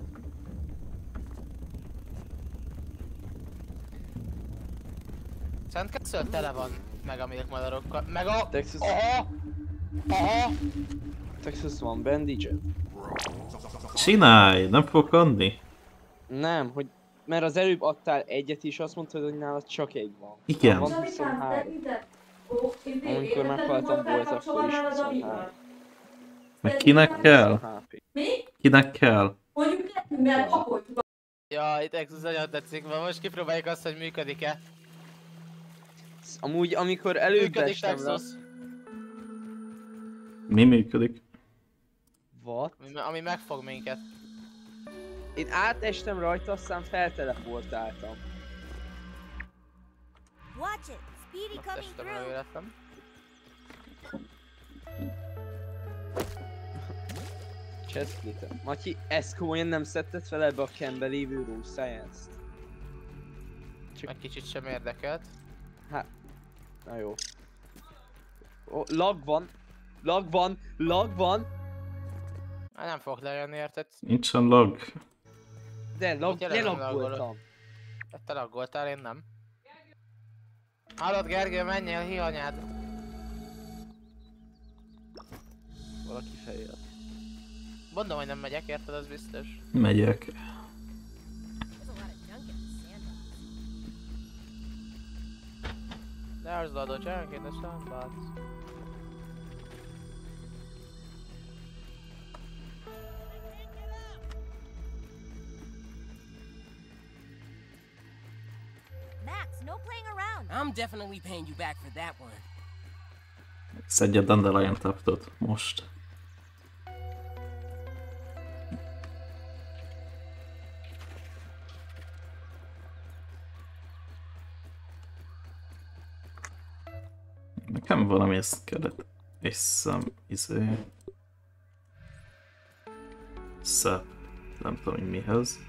Sandcastle tele van meg a milkmadarokkal. Meg a... Texas... Aha! Aha! Texas van bandage. Csinálj! Nem fogok adni? Nem, hogy... Mert az előbb adtál egyet is, azt mondtad, hogy nálad csak egy van. Igen. Van 23. Amikor meghaltam volt, akkor is 23. Meg kinek kell? Kinek kell? Jaj, Texas nagyon tetszik, mert most kipróbáljuk azt, hogy működik-e. Amúgy, amikor előbb Működik, estem le... Texas. Mi működik? What? Ami megfog minket. Én átestem rajta, aztán felteleportáltam. Watch it, Speedy coming Testem through. előlettem. Chestplate-em. Matyi, ezt komolyan nem szedted fel ebbe a cambe lévő Raw Science-t? Meg kicsit sem érdekelt. Hát, na jó. Oh, lag van! Lag van! Lag van! Hát nem fogok lejönni, érted? Nincsen lag. De Ugye nem lelaggoltam. Te laggoltál, én nem. Hallod, Gergő, menjél, hihanyád! Valaki fejjel. Mondom, hogy nem megyek, érted, az biztos. Megyek. There's a lot of junk in the sandbox. There's a lot of junk in the sandbox. Max, no playing around. I'm definitely paying you back for that one. Szedj a Dandelion Tuftot most. Nekem valami ezt kellett visszam, szep, nem tudom, hogy mihez.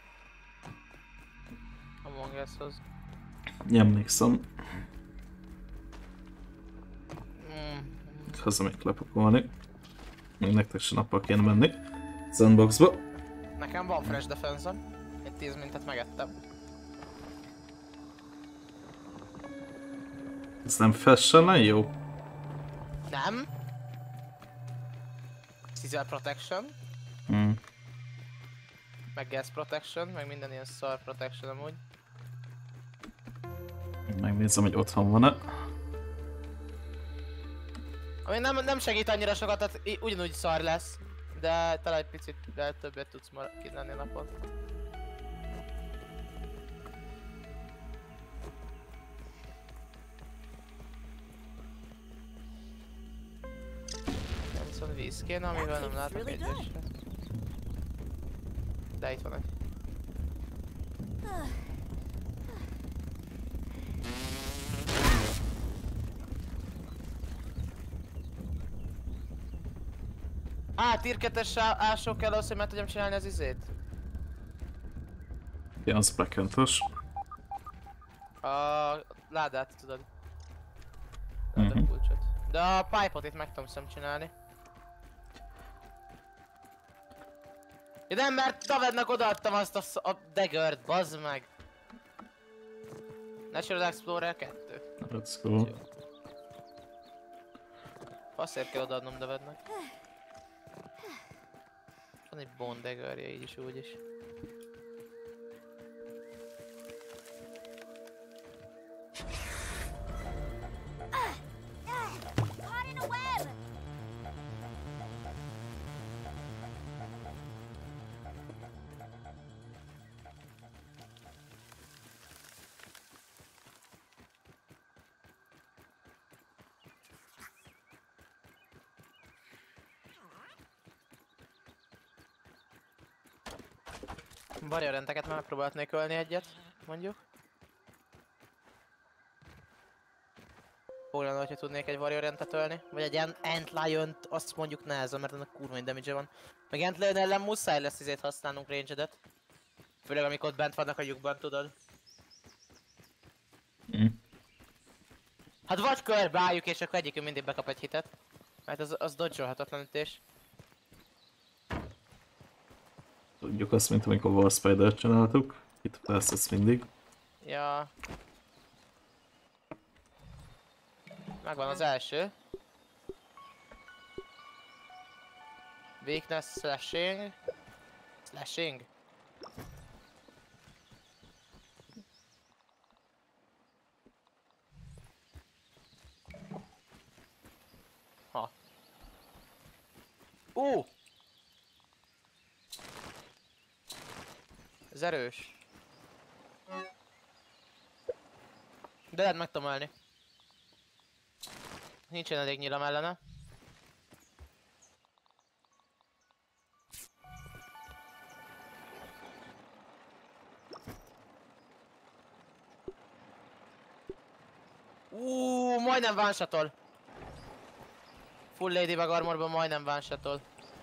Among Us-hoz. Emlékszem. hazamegyek lepakolni. Még nektek se nappal kéne menni. Sandboxba. Nekem van fresh defense-om. Én 10 mintet megettem. Ez nem fashion jó? Nem? Scissor protection, meg gas protection, meg minden ilyen szar protection amúgy. Megnézem, hogy otthon van-e. Ami nem segít annyira sokat, tehát ugyanúgy szar lesz. De talán egy picit többet tudsz kínálni a napon. Viszont víz kéne, amivel nem látok egyesre. De itt van egy. Tier 2-es ásó kell ahhoz, hogy meg tudjam csinálni az izét? Ja, az backend-os. A ládát tudod. A kulcsot. De a pipe-ot itt meg tudom csinálni. Ja nem, mert Davednak odaadtam azt a daggert, bazd meg! Natural Explorer 2. Let's go. Faszért kell odaadnom Davednek. Van egy bone daggerje így is úgy is. Caught in a web! Varjorenteket megpróbáltnék ölni egyet, mondjuk. Jó lenne, hogyha tudnék egy Warrior-rentet ölni. Vagy egy Antlion-t, azt mondjuk nehezen, mert annak kurva egy damage van. Meg Antlion ellen muszáj lesz izét használnunk range-edet. Főleg amikor ott bent vannak a lyukban, tudod. Hát vagy körbe álljuk és akkor egyikünk mindig bekap egy hitet. Mert az dodge-olhatatlan ütés. Tudjuk azt, mint amikor War Spider-t csináltuk. Itt lesz ez mindig. Ja. Megvan az első. Weakness slashing. Slashing. Ha. Ez erős. De lehet meg tudom ölni. Nincsen elég nyilam ellene. Majdnem one-shotol. Full Ladybug armorban majdnem one-shotol.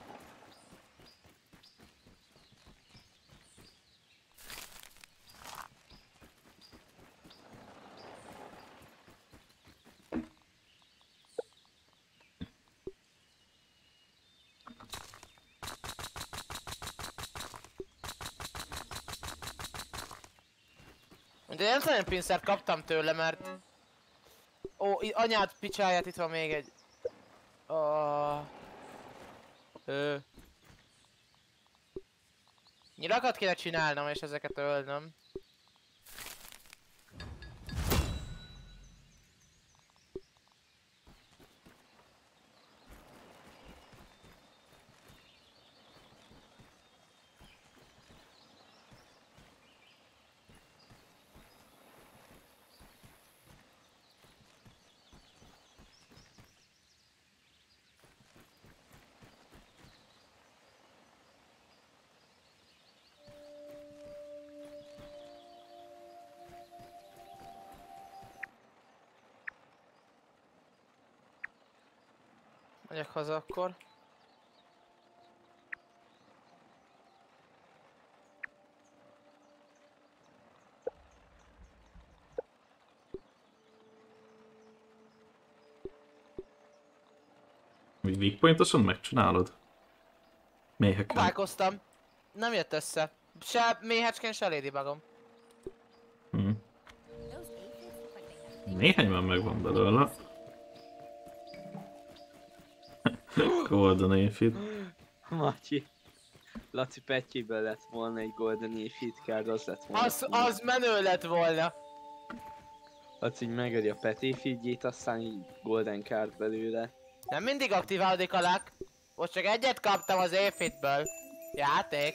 De nem nagyon pincert kaptam tőle, mert... Anyád picsáját, itt van még egy... Nyilakat kéne csinálnom és ezeket ölnöm. Megyek haza akkor. Még weak pointosan megcsinálod? Méheken. Próbálkoztam. Nem jött össze. Se méhecskén, se ladybugom. Néhány már megvan belőle. Golden Aphid. Matyi. Laci petjében lett volna egy Golden Aphid card, az lett volna. Az menő lett volna. Laci így megöli a Pet Aphidjét, aztán így Golden card belőle. Nem mindig aktiválódik a luck. Most csak egyet kaptam az Aphidből. Játék.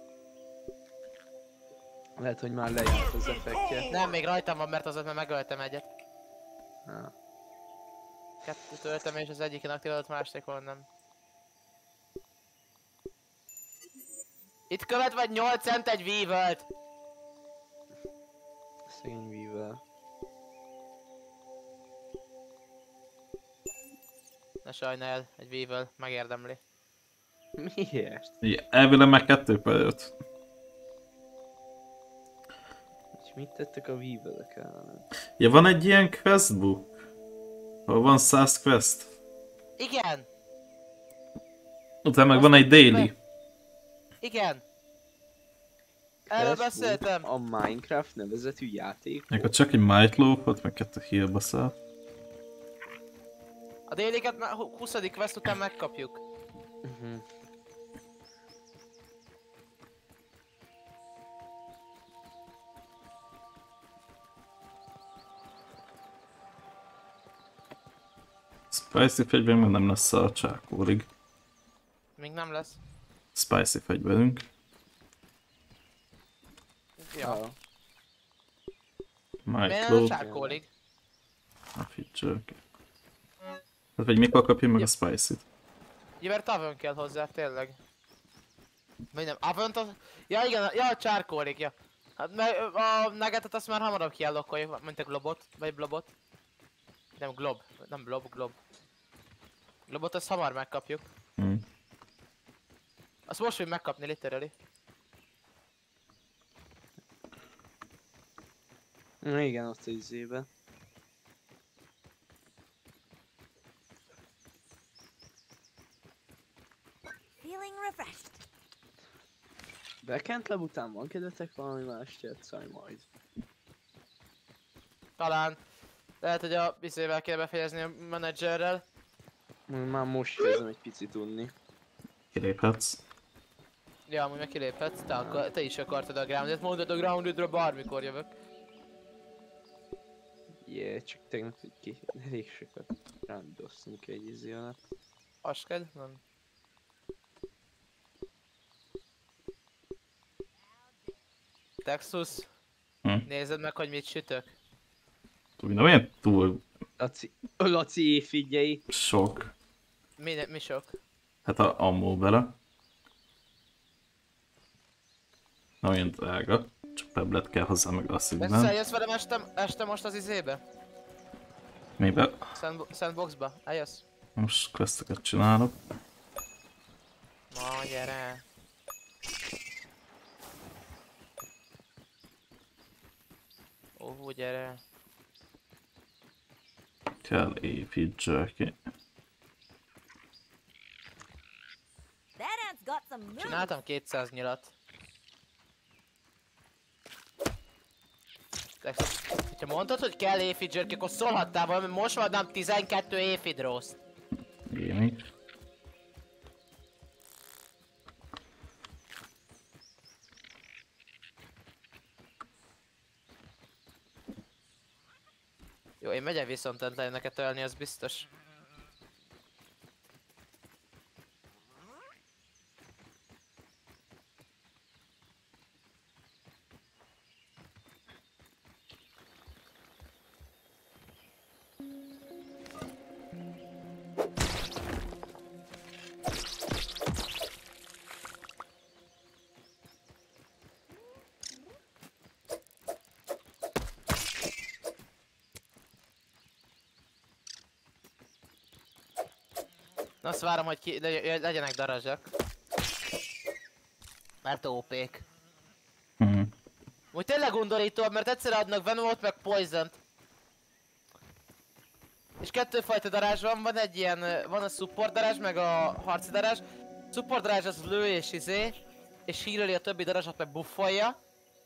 Lehet, hogy már lejárt az effektje. Nem, még rajtam van, mert azot már megöltem egyet. Ah. Kettőt öltem és az egyiken aktiválódott, másodikon nem. Itt követ vagy 8 cent egy Weevil-t. Szegény Weevil. Ne sajnálj, egy Weevil megérdemli. Miért? Igen, elvileg meg 2/5. És mit tettek a Weevil-ek ellen? Ja, van egy ilyen questbook. Ahol van 100 quest. Igen! Utána meg van egy daily. Igen! Erről Facebook, beszéltem! A Minecraft nevezetű játék. Akkor csak egy might loop-ot, meg 2 healba száll. A déliket már 20. quest után megkapjuk. Spicy fegyver meg nem lesz a csákórig. Még nem lesz. Spicy fegyverünk. Ja. Might Miért nem loop. csákólig? A feature. Tehát vagy mikor kapja meg a spicy-t? Ja, mert Avon kell hozzá, tényleg. Vagy nem, Avont az... Ja igen, ja a csárkólig, ja. Hát a Nuggetet azt már hamarabb kiallokkoljuk, mint a Globot, vagy Blobot. Nem Glob, nem Blob, Glob. Globot azt hamar megkapjuk. Azt most fogjuk megkapni, literally. Na igen, ott az izébe. Feeling refreshed. Backend lab után van kedvetek valami más játszani majd? Talán. Lehet, hogy a bizével kéne befejezni a menedzserrel. Már most kezdem egy picit unni. Kiléphetsz. Ja, amúgy meg kiléphetsz, te is akartad a grounded, mondod a groundedra bármikor jövök. Yeah, csak tegnap elég sokat randoztunk egy izé alatt. Asked? Nem. Texus? Nézed meg, hogy mit sütök. Nem ilyen túl Laci figyelj! sok. Mi sok? Hát a ammó bele. Nem olyan drága. Csak tablet kell hozzá meg a szívben. Eljössz velem este most az izébe? Mibe? Sandboxba? Eljössz? Most questeket csinálok. Ma gyere! Ó, gyere! Kell Aphid jerky. That ant's got some moves. Csináltam 200 nyilat. Ha mondtad, hogy kell Aphid jerky, akkor szólhattál volna, mert most adnám 12 Aphid roast. Én is. Jó, én megyek viszont neked ölni, az biztos. Na, azt várom, hogy legyenek darazsak. Mert OP-k. Úgy tényleg undorítóbb, mert egyszer adnak Venomot meg Poison-t. És kettőfajta darázs van egy ilyen, van a support darázs, meg a harci darázs. Support darázs az lő és healeli a többi darázsat, meg buffolja.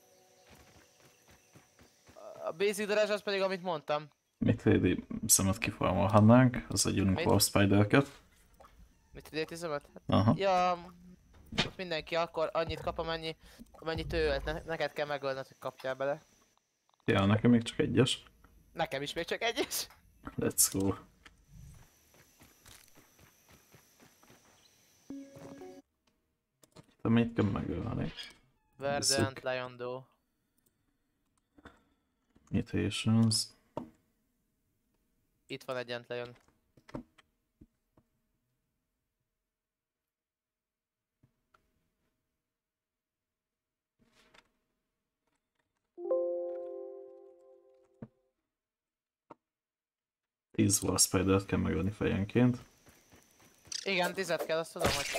A basic darázs az pedig, amit mondtam. Mit lédi szemet kiformolhatnánk, az egy Unicorn Spider-ket. Mit lédi szemet? Hát, Aha. ja, ott mindenki akkor annyit kap, amennyit ő ölt. Neked kell megölned, hogy kapjál bele. Ja, nekem még csak egyes. Nekem is még csak egyes. Let's go. Te mit kell megölni? Verdant Lion Doe. Mutations. Itt van egy Antlion. Tíz War Spider-t kell megölni fejenként. Igen, 10 kell, azt tudom, hogy...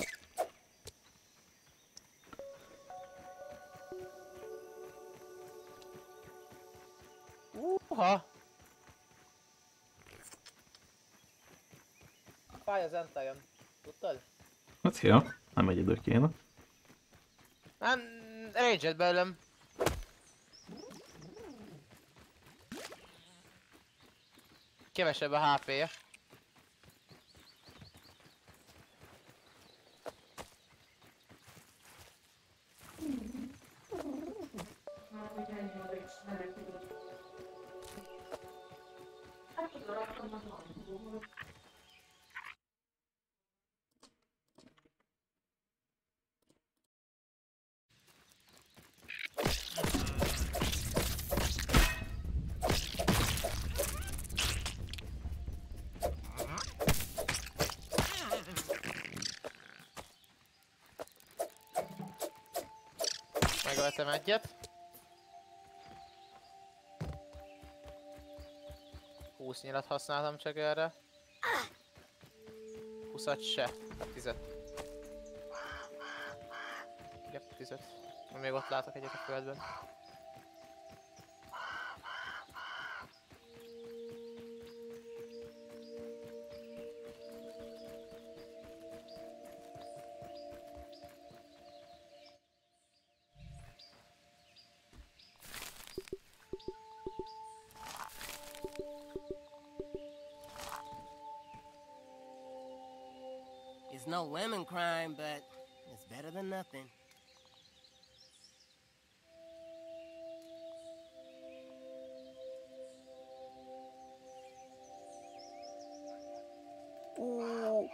Uha! Fáj az Antlion. Tudtad? Hát ja, nem egy idő kéne. Nem, range-et belőlem. Kevesebb a HP-je. Megöltem egyet. 20 nyilat használtam csak erre. 20-at se. 10-et. Igen, 10-et. Még ott látok egyet a földben. It's no lemon crime, but it's better than nothing. Ooh.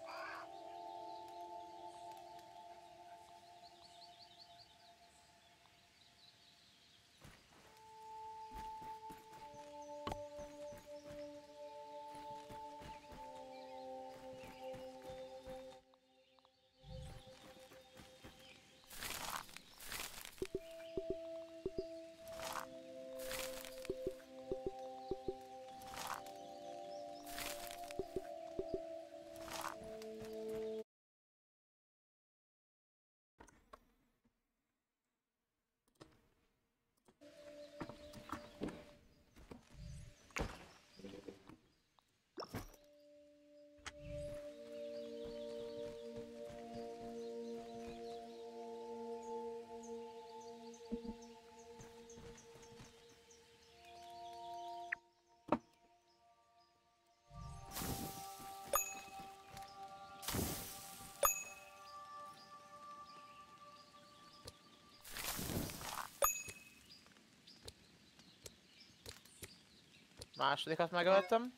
Másodikat megöltem.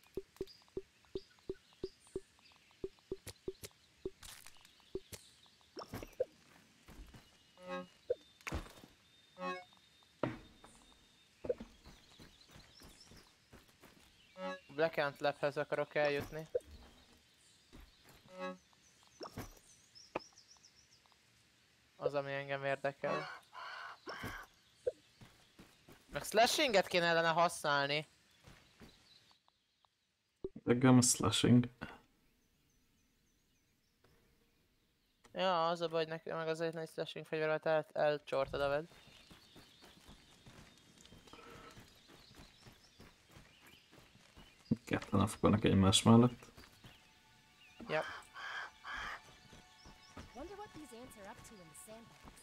Black Ant Labhez akarok eljutni. Az, ami engem érdekel. Meg slashinget kéne ellene használni. Nekem slashing. Ja, az a baj, hogy nekem meg azért egy slashing fegyveret elcsortad a ved. Oké. Ketten elfognak egymás mellett. Yep. Wonder what these ants are up to in the sandbox.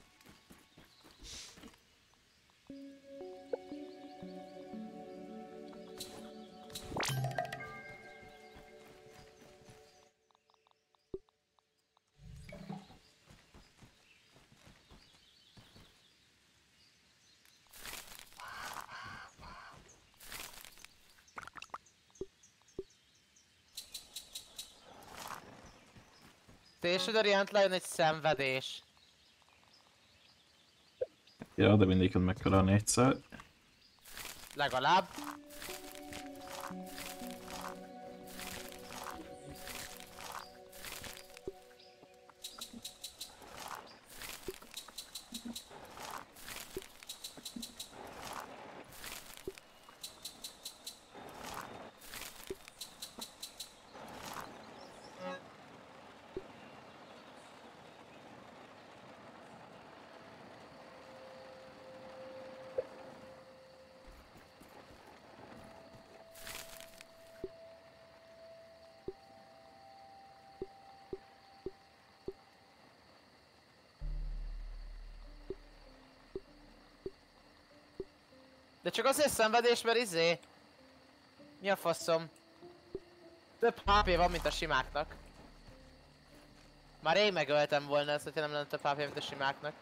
Stationary Antlion egy szenvedés. Ja, de mindiket meg kell ölni egyszer. Legalább. De csak azért szenvedés, mert izé... Mi a faszom? Több HP van, mint a simáknak. Már én megöltem volna ezt, hogyha nem lenne több HP, mint a simáknak.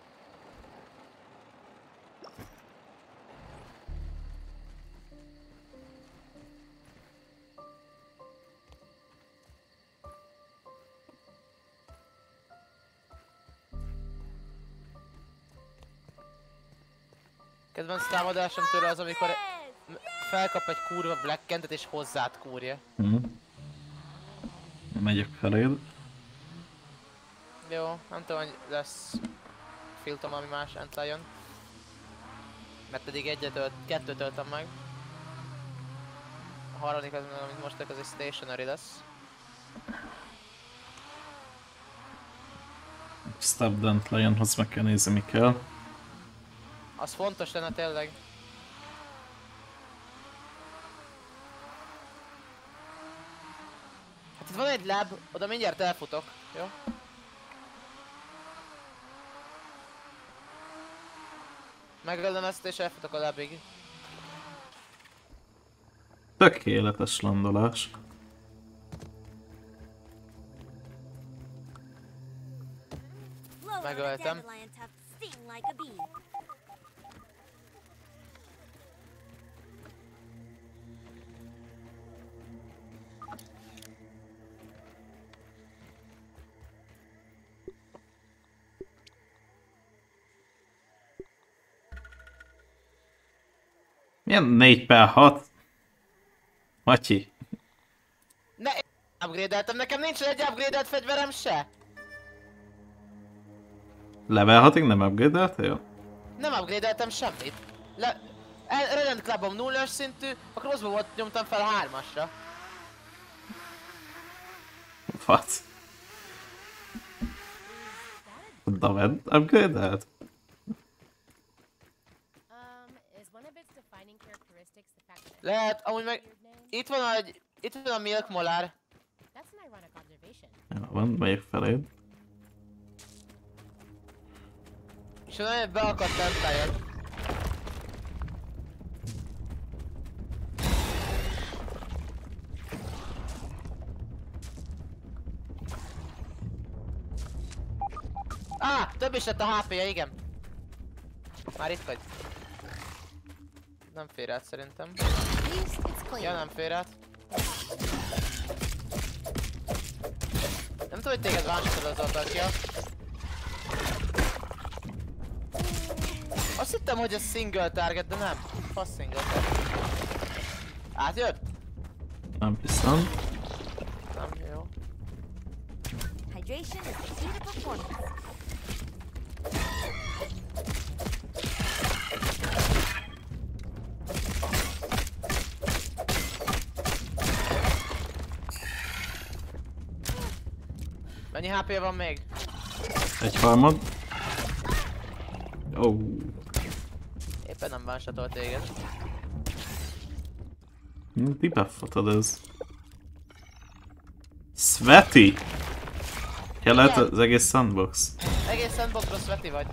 Kedvenc támadásom tőle az, amikor felkap egy kurva Blackendet és hozzád kúrja. Megyek feléd. Jó, nem tudom, hogy lesz filtom, ami más Antlion. Mert eddig kettőt töltöm meg. A harmadik az, amit most az egy stationary lesz. Stop Dantlionhoz meg kell nézni, mi kell. Az fontos lenne tényleg. Hát itt van egy lab, oda mindjárt elfutok, jó? Megöldem ezt és elfutok a labig. Tökéletes landolás. Megöltem. Milyen 4/6? Matyi. Ne, upgrade-eltem, nekem nincs egy upgrade-elt fegyverem se! Level 6-ig nem upgrade-eltél? Nem upgrade-eltem semmit. Redent Clubom 0-as szintű, a crossbow-ot nyomtam fel 3-asra. Fasz. David upgrade-elt? Lehet, amúgy meg... Itt van a Milk Molar. Ja, van, megyek feléd. És onnan beakadt Antlion. Több is lett a HP-je, igen. Már itt vagy. Nem fér át szerintem. Ja, nem fér át. Nem tudom, hogy téged one-shotol az atakja. Azt hittem, hogy ez single target, de nem. Fasz single target. Átjött? Nem hiszem. Nem, jó. Hydration is the key to performance. Mennyi HP van még? 1/3. Oh. Éppen nem one-shotol téged. Ti buffotod ez. Sweaty! Ja, lehet az egész sandbox. Egész sandboxról sweaty vagy.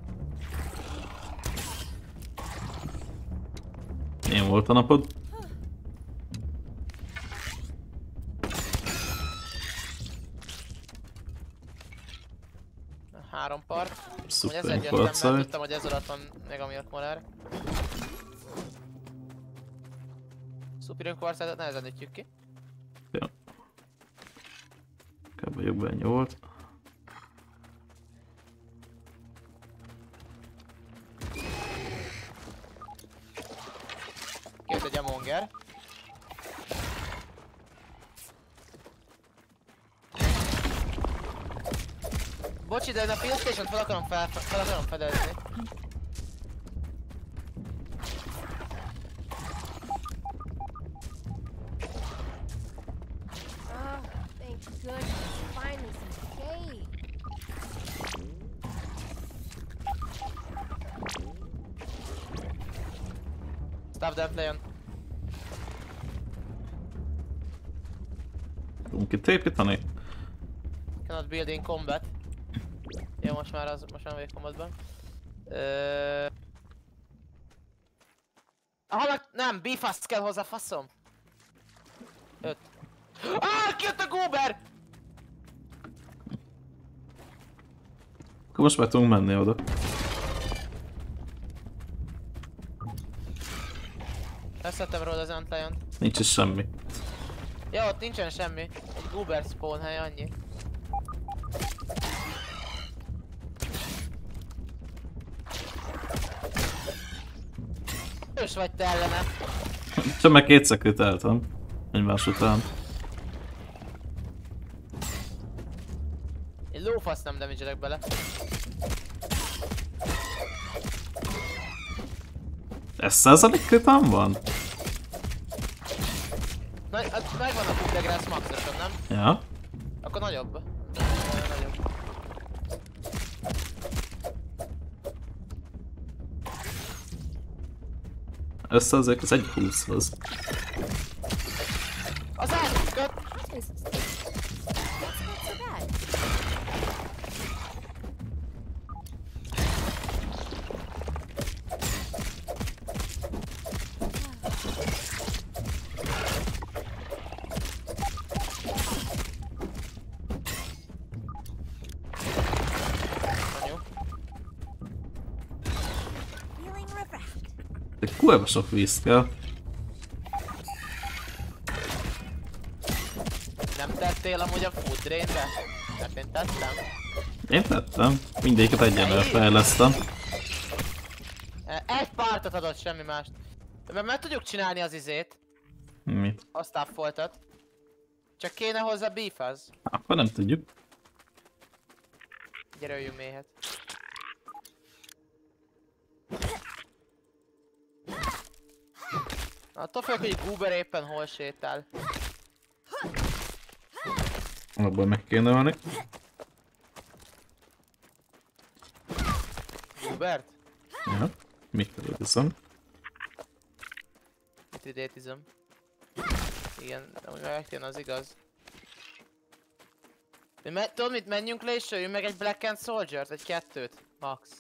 Milyen volt a napod? Három part. Hogy Szuper ezzel jöttem, információ. mert tudtam, hogy ez alatt van meg a Milk Molar. Superior Quartzát nehezen ütjük ki. Ja. Kb. Vagyok ennyi volt. Kijött egy Amonger. Bocsi, de én a Field Station-t fel akarom fedezni. Oh, thank goodness. Finally some shade. Stop them, Leon. Tudunk itt építeni? Cannot build in combat. Jó, most már vagyok combatban. Nem, be fast kell hozzá, faszom! 5. Kijött a Goober! Akkor most már tudunk menni oda. Leszettem róla az Antlion. Nincs is semmi. Ja, ott nincsen semmi. Egy Goober spawn hely, annyi. Ős vagy te ellene. Csak meg kétszer köteltem. Egymás után. Én lófasz nem damage-elek bele. Ez 100% kötem van? Megvan a Buddegrász maxosan, nem? Ja. Akkor nagyobb. Nagyobb. Össze azért az 1.20 az. Az átköt! That's not so bad. Jó. Feeling refreshed. De kurva sok víz kell. Nem tettél amúgy a food drainbe? Mert én tettem. Én tettem. Mindegyiket egyenlően fejlesztem. Egy pártot adott, semmi mást. Mert meg tudjuk csinálni az izét. Mit? A staffoltat. Csak kéne hozzá beefaz. Akkor nem tudjuk. Gyere, öljünk méhet. Attól főleg, hogy Goober éppen hol sétál. Abból meg kéne venni. Goobert? Ja. Mit teszem? Mitridétizom. Igen, amúgy megtén az igaz. Tudod mit, menjünk le és öljünk meg egy Black and Soldier-t, egy kettőt. Max.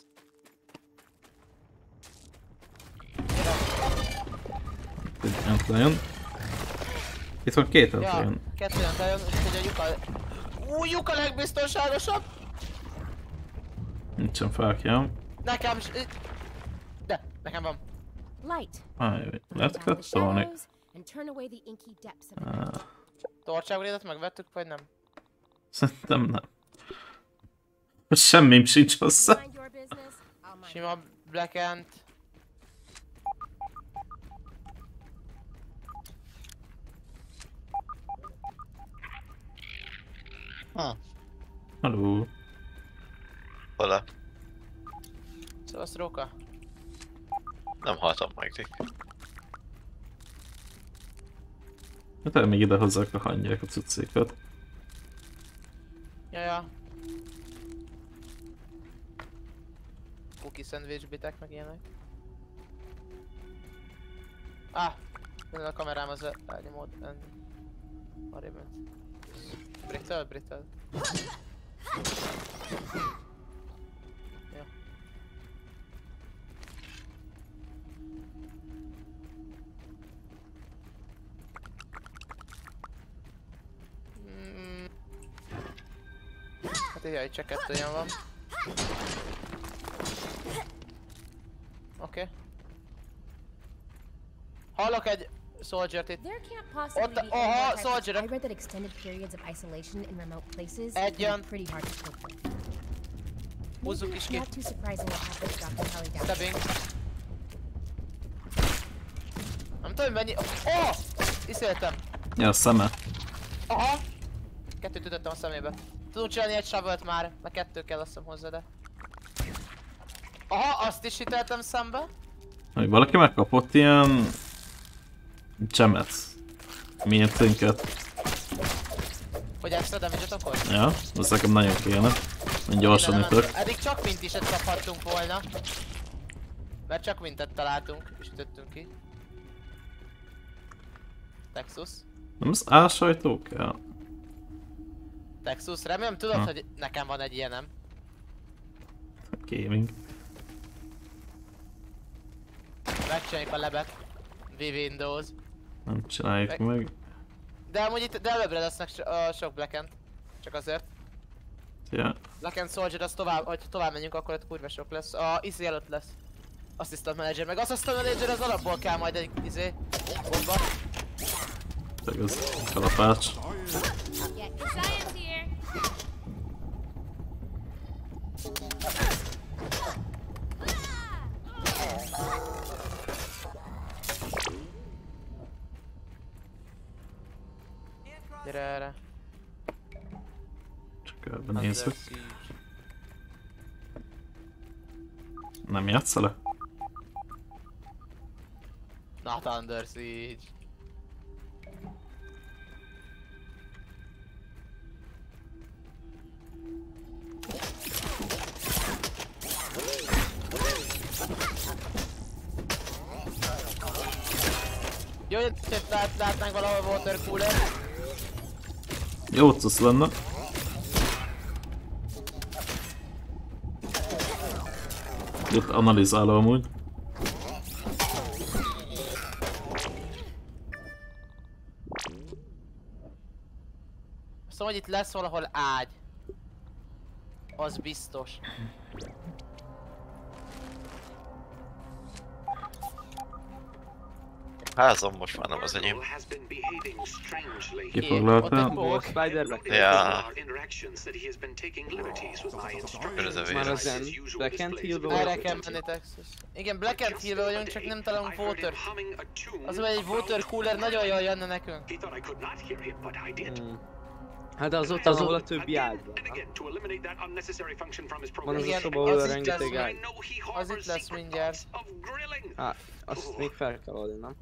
Egy Antlion. Itt van két Ja, Antlion. kettő Antlion, úgyhogy a lyuka... Lyuka legbiztonságosabb! Nincsen fákjám. Nekem de, nekem van. Light. Lehet kattolni. And turn away the inky depths of the night. Torcságrédet megvettük, vagy nem? Szerintem nem. Semmim sincs hozzá. Mind your business. I'll mind Sima Black Ant. Haló. Hola. Szóval Róka. Nem haltam meg, Dick. Hát még ide hozzák a hangyák a cuccékat. Jaja. Cookie sandwich bitek meg ilyenek. Ah! A kamerám az elnyomód. Arrébb ment. Brittle. Jó. Hát így csak 2 ilyen van. Oké. Hallok egy soldiert itt. There can't possibly be any more types. I read that extended periods of isolation in remote places can be pretty hard to cope with. Húzzuk is ki. Not too surprising what happened to Dr. Kelly down Stabbing. Nem tudom mennyi... Oh! Iszéltem. Ja, a szeme. Aha! 2 ütöttem a szemébe. Tudunk csinálni egy shovel-t már, mert 2 kell azt hiszem hozzá, de... Aha, azt is hiteltem szembe. Hogy valaki megkapott ilyen... Gemet. Mérténket. Hogy extra damage-et akkor? Ja, az nekem nagyon kéne. Én gyorsan ütök. Eddig csak mintiset kaphattunk volna. Mert csak mintet találtunk, és ütöttünk ki. Texas. Nem az ásajtó kell? Texas, remélem tudod, hogy nekem van egy ilyenem. Gaming. Megcsináljuk a lebet. Windows. Nem csináljuk meg. De amúgy itt előbbre lesznek sok Black-End. Csak azért. Ja. Black-End Soldier, az tovább, hogy tovább menjünk, akkor ott kurva sok lesz. A izé előtt lesz. Assistant Manager, meg Assistant Manager az alapból kell majd egy izé. Bomba. Csak az kalapács. Gyere erre. Csak körbenézzük. Nem játszol le? Not Under Siege. Jó, hogy látnánk valahol water cooler. Jó cusz lenne. Itt analizálom amúgy. Szóval, hogy itt lesz valahol ágy. Az biztos. Házam most már nem az enyém. Kifoglaltál? Spider-Man? Ja. Már az Zen Black and Hill-ben Erre kell menni, Texas. Igen, Black and Hill-ben vagyunk, csak nem találunk water. Az, hogy egy water cooler nagyon jól jönne nekünk. Hát az ott az, ahol a többi ágy van. Van az a szoba, ahol rengeteg ágy. Az itt lesz mindjárt. Hát, azt még fel kell adni, nem?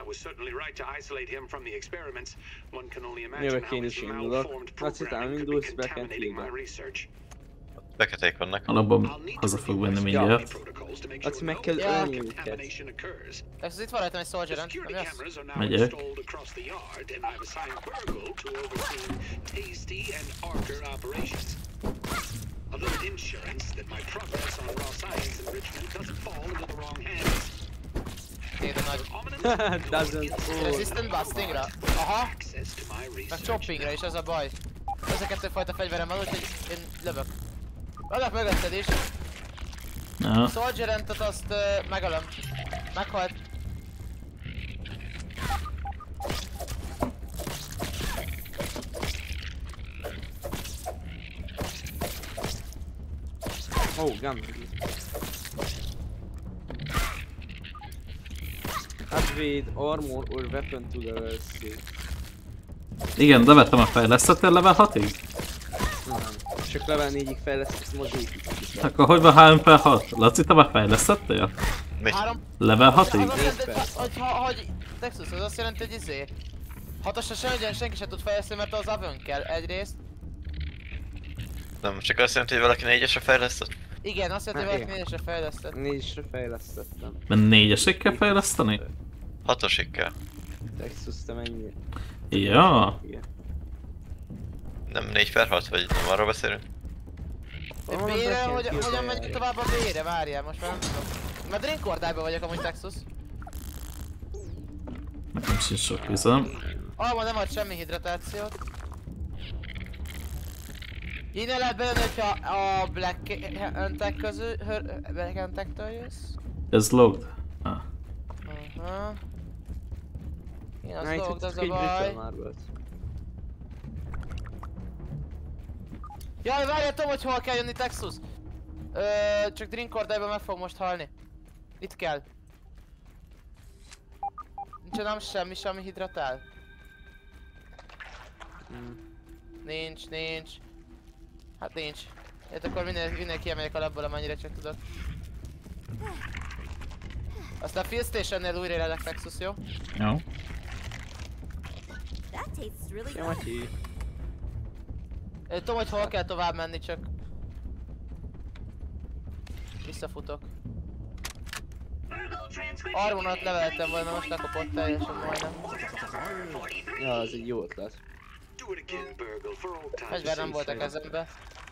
Jövök én is indulok. Laci, te indulsz Black and Hill-ben. Feketék vannak. Alapban haza fog venni mindjárt. Laci, meg kell ölni őket. Texas, itt van rajtam egy soldier-en, nem jössz? Megyek. Téde nagy. Doesn't fall. Resistant bustingra? Aha! Meg choppingra is, az a baj. Ez a 2 fajta fegyverem van, úgyhogy én lövök. Vannak mögötted is. Ja. Soldier-entet azt megölöm. Meghalt. Oh, gun. Upgrade armor or weapon to level 6. Igen, de vettem a fejlesztettél level 6-ig? Nem. Csak level 4-ig fejlesztettem az új. Akkor hogy van 3 per 6? Laci, te már fejlesztettél? Mi? Level 6-ig? Hogy Texas, az azt jelenti, hogy izé. 6-osra senki sem tud fejleszteni, mert az avön kell egyrészt. Nem, csak azt jelenti, hogy valaki 4-esre fejlesztett? Igen, azt jelenti, hogy valaki 4-esre fejlesztett. 4-esre fejlesztettem. Mert 4-esig kell fejleszteni? 6-osig kell. Texas, te mennyi? Ja. Igen. Nem 4/6, vagy nem arról beszélünk? De B-re, hogyan megyünk tovább a B-re? Várjál, most már nem tudom. Mert Drinkordályban vagyok amúgy, Texas. Nekem sincs sok vizem. Alma nem ad semmi hidratációt. Innen lehet bejönni, hogyha a Black Entek közül, Black Entektől jössz. Ez logged? Ah. Aha. Igen, az Na, itt logged, az a egy baj. Brittle Marbles. Jaj, várjál, tudom, hogy hol kell jönni, Texas. Csak Drinkordályban meg fog most halni. Itt kell. Nincs nem semmi, ami hidratál. Nincs. Hát nincs. Hát akkor minél kiemegyek a labból, amennyire csak tudok. Aztán a Field Stationnél újra élek, Texas, jó? Jó. That tastes really Ja, good. Matyi. Tudom, hogy hol kell tovább menni, csak... Visszafutok. Armonat leveltem volna, most lekopott teljesen majdnem. Ja, az egy jó ötlet. Do it again, Burgle, for old times' Fegyver nem sake. volt a kezembe.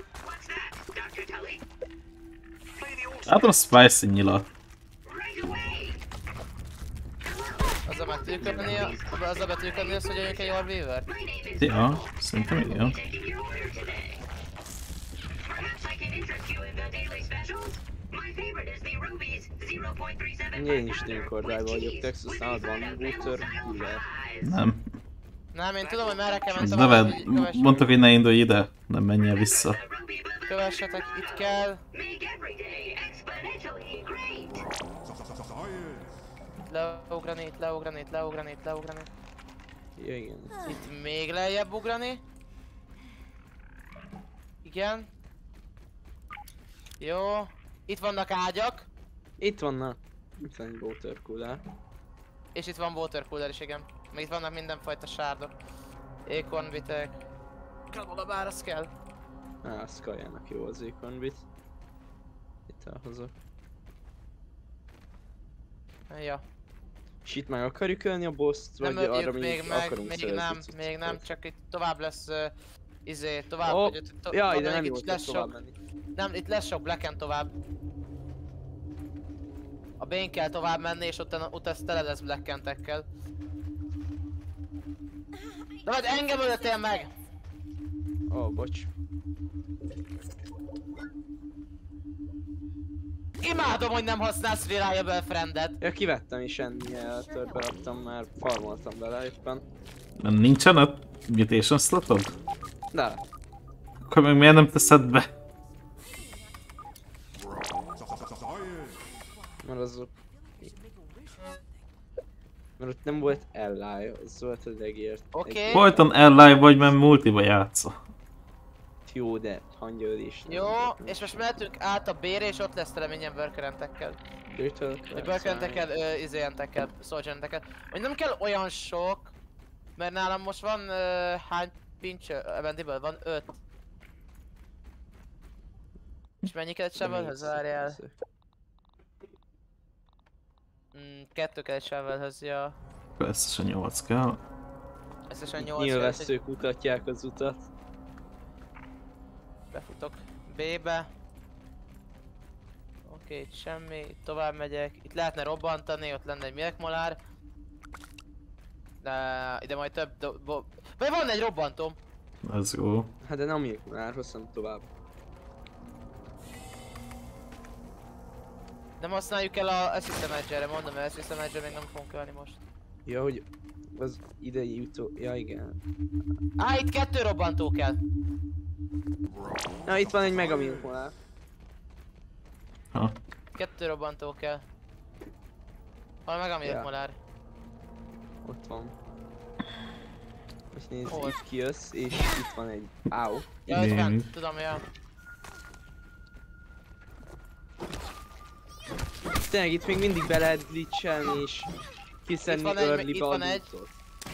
Play the old Látom a spicy nyilat. Azzal meg tűkölni, azzal betűkölni azt, hogy jöjjünk egy Your Weaver. Ja, szerintem igen. Én is Drinkordályban vagyok, Texas, nálad van Water Cooler. Nem. Nem, én tudom, hogy merre kell menni Neved, tovább, mondtuk, hogy ne indulj ide, nem menjél vissza. kövessetek, itt kell. Leugrani. Ja, igen. Itt még lejjebb ugrani. Igen. Jó. Itt vannak ágyak. Itt vannak. Itt van egy Water Cooler. És itt van water cooler is, igen. Meg itt vannak mindenfajta sárdok. Acorn bitek. Oda bár az kell. Á, Skyjának jó az Acorn Bit. Itt elhozok. Ja. És itt meg akarjuk ölni a boss-t, Nem vagy arra öljük még meg, akarunk még nem, csak itt tovább lesz tovább, Oh, hogy ja, ide nem itt jó, hogy lesz tovább sok, menni. nem, itt lesz sok Blacken tovább. A Bane kell tovább menni, és utána tele lesz Blackentekkel. De majd engem öltél meg! Ó, bocs. Imádom, hogy nem használsz Reliable Friendet! Ja, kivettem is ennél, törbe raktam, már farmoltam vele éppen. Nincsen a mutation slotod? De. Akkor meg miért nem teszed be? Mert az... Mert ott nem volt ally, az volt az egész. Oké. Voltan ally vagy, mert multiba játszol. Jó, de hangyőr is. Jó, és most mehetünk át a B-re, és ott lesz tele mindjárt workerentekkel. Vagy workerentekkel, izéentekkel, soldierentekkel. Hogy nem kell olyan sok, mert nálam most van hány pinch eventiből? Van 5. És mennyi kell egy shovelhöz? Várjál. 2 kell egy shovelhöz, ja. Összesen 8 kell. Összesen 8 kell. Nyilvesszők mutatják az utat. Befutok B-be. Oké, itt semmi, itt tovább megyek. Itt lehetne robbantani, ott lenne egy milkmolár. De ide majd több vagy van egy robbantóm! Ez jó. Hát de nem milkmolár, hosszan tovább. Nem használjuk el a Assistant Manager-re, mondom, mert Assistant Manager még nem fogunk ölni most. Ja, hogy az idei jutó... Ja, igen. Á, itt 2 robbantó kell! Na, itt van egy mega milkmolár. Ha. 2 robbantó kell. Hol meg a milkmolár? Ott van. Most nézd, Hol? itt kijössz, és itt van egy... Áó. Ja, itt Némi. fent, tudom, ja. Tényleg itt még mindig be lehet glitchelni és kiszedni Itt van egy- early itt van egy. bandítot.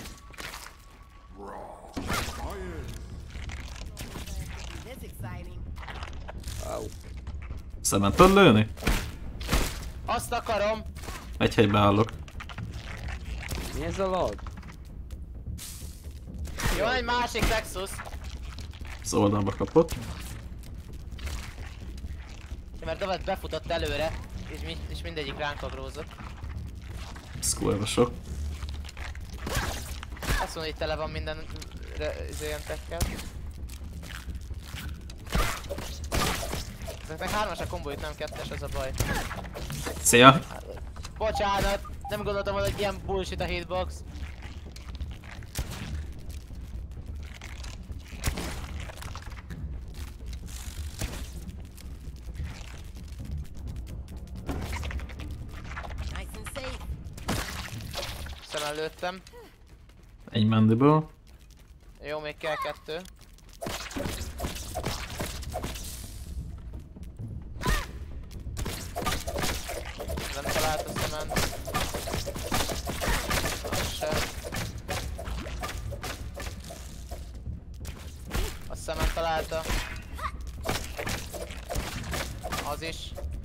That's exciting. Áó. Szemen tudod lőni? Azt akarom! Egy helybe állok. Mi ez a lag? Jó, egy másik Texas. Az oldalba kapott. Mert David befutott előre, és mindegyik ránk agrózott. Ez kurva sok. Azt mondja, hogy tele van minden ilyen tekkel. Ezeknek 3-as a kombójuk, nem 2-es, ez a baj. Szia! Bocsánat, nem gondoltam, hogy ilyen bullshit a hitbox. Nice and safe. Szem előttem. Egy mandible. Jó, még kell 2. Nem talált a szemen. Az sem. A szemen találta. Az is.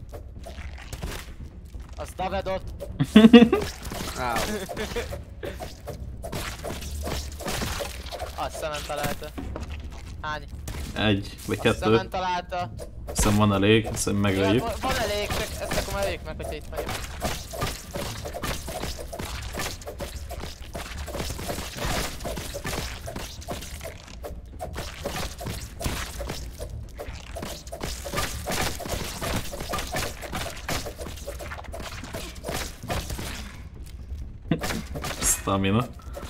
Az Davidot. Áó. A szemen találta. Hány? Egy, vagy A 2. szemen találta. Hiszem van elég, hiszem megöljük. Ja, van elég, csak ezt akkor már öljük meg, hogyha itt vagyunk. Stamina.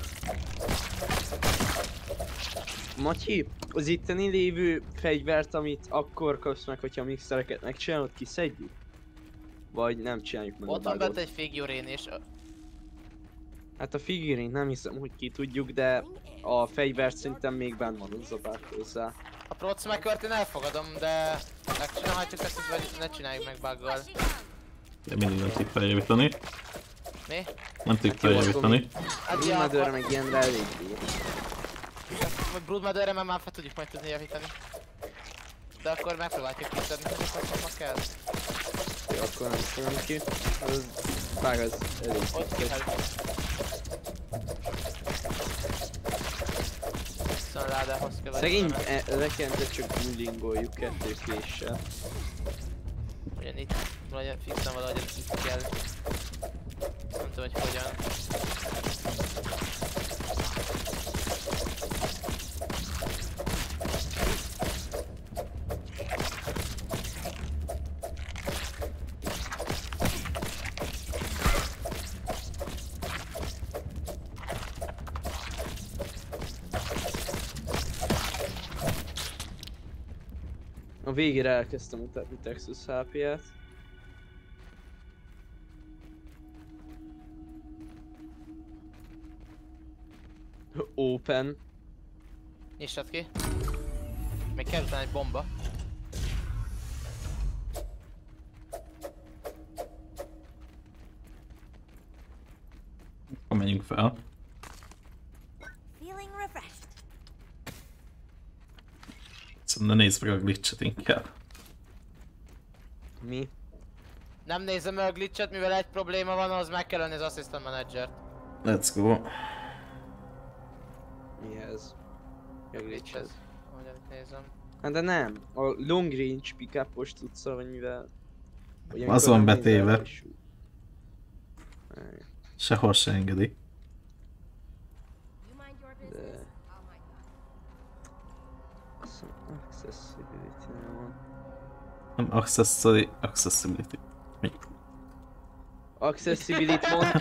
Matyi, az itteni lévő fegyvert, amit akkor kapsz meg, hogyha mixereket megcsinálod, kiszedjük? Vagy nem csináljuk meg Ott a van bent bugot? egy figurén is. Hát a figurint nem hiszem, hogy ki tudjuk, de a fegyvert szerintem még benn van az zabát hozzá. A Proxmacert én elfogadom, de megcsinálhatjuk ezt, vagy ne csináljuk meg buggal. De mindig nem tudjuk feljavítani. Mi? Nem tudjuk feljavítani. Hát ja, Madőre akkor... meg ilyenre elég bír. Broodmotherre már fel tudjuk majd tudni javítani. De akkor megpróbáljuk kiszedni, hogy azt kell. Jó, akkor nem tudom ki. Az vág az elég. Ott kell. Szóval ládához kell. Szegény rekentet csak bullingoljuk 2 késsel. Ugyan itt fixen valahogy itt kell. Nem tudom, hogy hogyan. A végére elkezdtem mutatni Texas HP-ját. Open. Nyissad ki. Még kell utána egy bomba. Akkor menjünk fel. Feeling refreshed. Szerintem nézd meg a glitchet inkább. Mi? Nem nézem meg a glitchet, mivel egy probléma van, az meg kell ölni az assistant managert. Let's go. Mi ez? A glitch ez. Hogyan itt nézem. Hát de nem. A long range pick-upos tudszal, vagy mivel... Vagy amikor Az van nem betéve. nézel, és- Sehol se engedi. You mind your business? I'll mind mine. Accessibility nem van. Nem accessibility. Mi? Accessibility mond...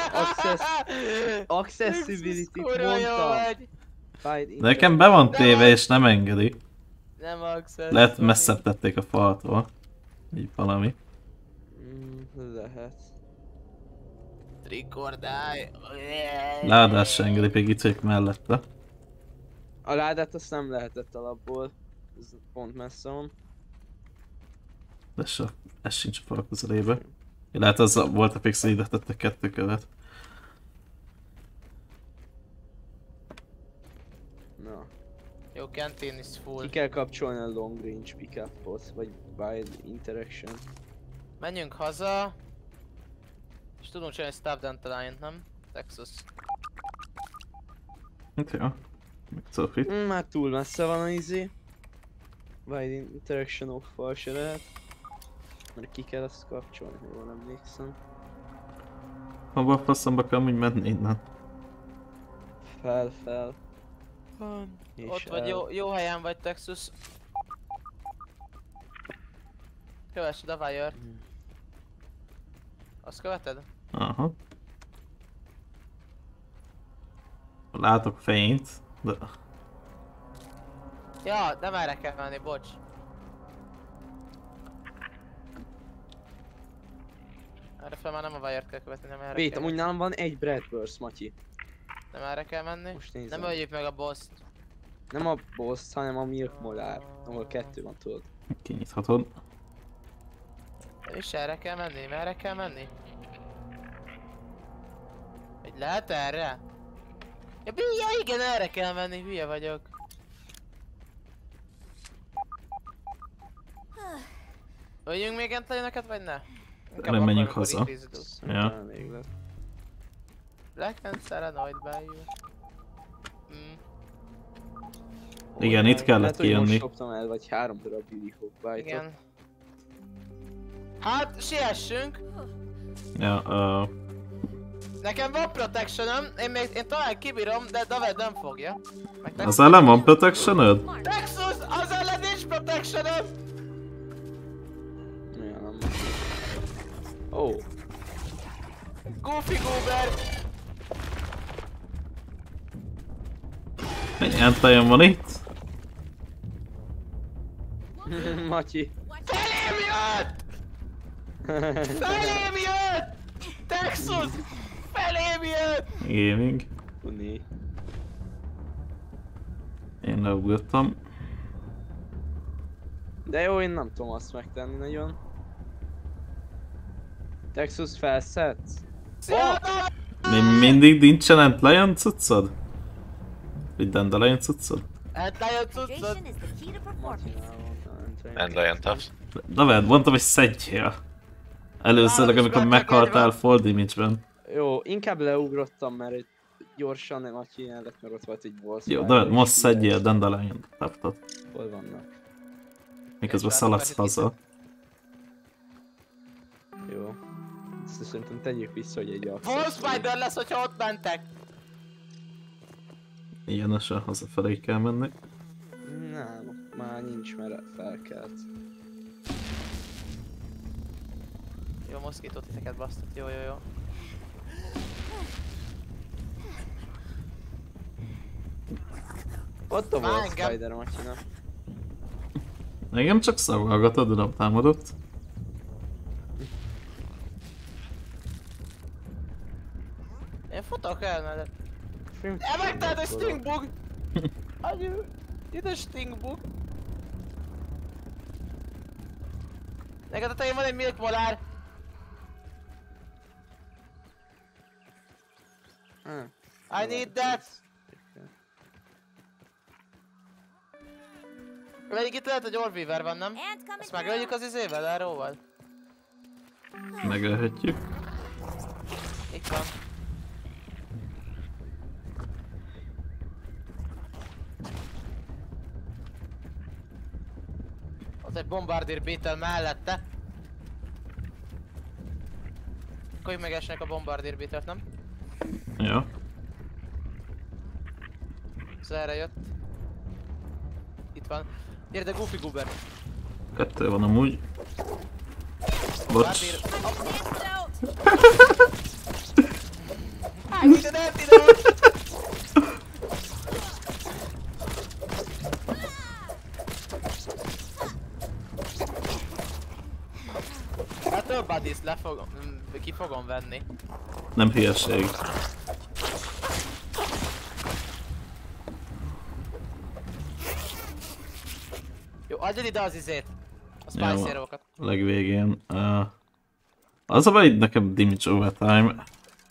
Accessibility Kurva jó mondtam. vagy! Fight De nekem be van téve és nem engedi. Nem access. Lehet messzebb tették a faltól. Így valami. Lehet. Trikordáj. Ládás se engedi, pedig itt vagyok mellette. A ládát azt nem lehetett alapból. Ez pont messze van. De ez sincs a fal közelébe. Lehet az volt a fix, hogy ide tettek 2 követ. Na. Jó, canteen is full. Ki kell kapcsolni a long range pick-upot, vagy wide interaction. Menjünk haza. És tudunk csinálni Stabbed Line-t, nem? Texas. Hát jó. Meg Sophie. Már túl messze van a izé. Wide interaction off-val se lehet. Mert ki kell ezt kapcsolni, ha jól emlékszem. Hova a faszomba kell úgy menni innen? Fel. És Ott vagy, jó helyen vagy, Texus. Kövessd a wire-t. Azt követed? Aha. Látok fényt, de... Ja, nem erre kell menni, bocs. Erre fel már nem a wire-t kell követni, nem erre Wait, kell. amúgy nálam van egy Bradburst, Matyi. Nem erre kell menni. Most nézem. Nem öljük meg a boss-t. Nem a boss, hanem a Milk Molár, ahol 2 van, tudod. Kinyithatod. És erre kell menni, merre kell menni? Hogy lehet erre? Ja, igen, erre kell menni, hülye vagyok. Öljünk még entleneket, vagy ne? Inkább Nem menjünk akkor haza. increase-duk. Ja. Elég lesz. Black and Serenoid value. Igen, itt kellett Lehet, hogy most kijönni. dobtam el, vagy 3 darab Billy Hope Bite-ot. Igen. Hát, siessünk! Ja, Nekem van protection-öm, én talán kibírom, de David nem fogja. Meg az ellen van protection-öd? Texas, az ellen nincs protection-öm! Ja, nem. Ó. Goofy Goober! Mennyi enteljen van itt? Matyi. Felém jött! Felém jött! Texas! Felém jött! Gaming. Uni. Én leugrottam. De jó, én nem tudom azt megtenni nagyon. Texas felszedsz? Mindig nincsen Antlion cuccod? Vagy Dandelion cuccod? Antlion cuccod? Hydration is the key to performance. Dandelion Tufts. David, mondtam, hogy szedjél. Először, amikor meghaltál Fall Damage-ben. Jó, inkább leugrottam, mert egy gyorsan nem Matyi lett, mert ott volt egy boss. Jó, David, most szedjél Dandelion Tuftot. Hol vannak? Miközben szaladsz haza. Jó. Ezt szerintem tegyük vissza, hogy egy Wall Spider lesz, hogyha ott mentek! Ilyenesen hazafelé kell menni. Nem, már nincs, mert felkelt. Jó, moszkítót titeket basztott, jó. Ott a Wall engem. Spider, Matyinak. Engem csak szagolgatod, de nem támadott. Én futok el, mert... Megtalált egy stingbug! Anyu, itt a stingbug! Neked a tején van egy milk molár! I need that! Pedig itt lehet, hogy Orweaver van, nem? Ezt megöljük az izével, Arrowval? Megölhetjük. Itt van. Ott egy bombardír beetle mellette. Akkor így megesnek a bombardír beetlet, nem? Ja. Ez erre jött. Itt van. Gyere, de Goofy Goober. 2 van amúgy. Bocs. Hát több buddies ki fogom venni. Nem hülyeség. Jó, adjad ide az izét. A spice hero-kat. Legvégén. Az a baj, nekem damage overtime.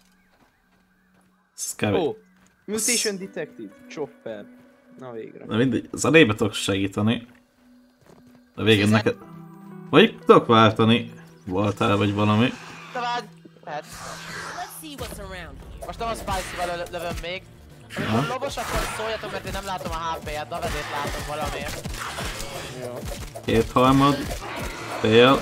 Ez kevés. Oh, mutation detected. Chopper. Na végre. De mindegy, az elébe tudok segíteni. De végén neked... Vagy tudok váltani. Voltál vagy valami. Te vágy! Lehet. Let's see what's around here. Most nem a spice-val lövöm még. Amikor lobos, akkor szóljatok, mert én nem látom a HP-ját, Davedét látom valamiért. Jó. 2 harmad. Fél.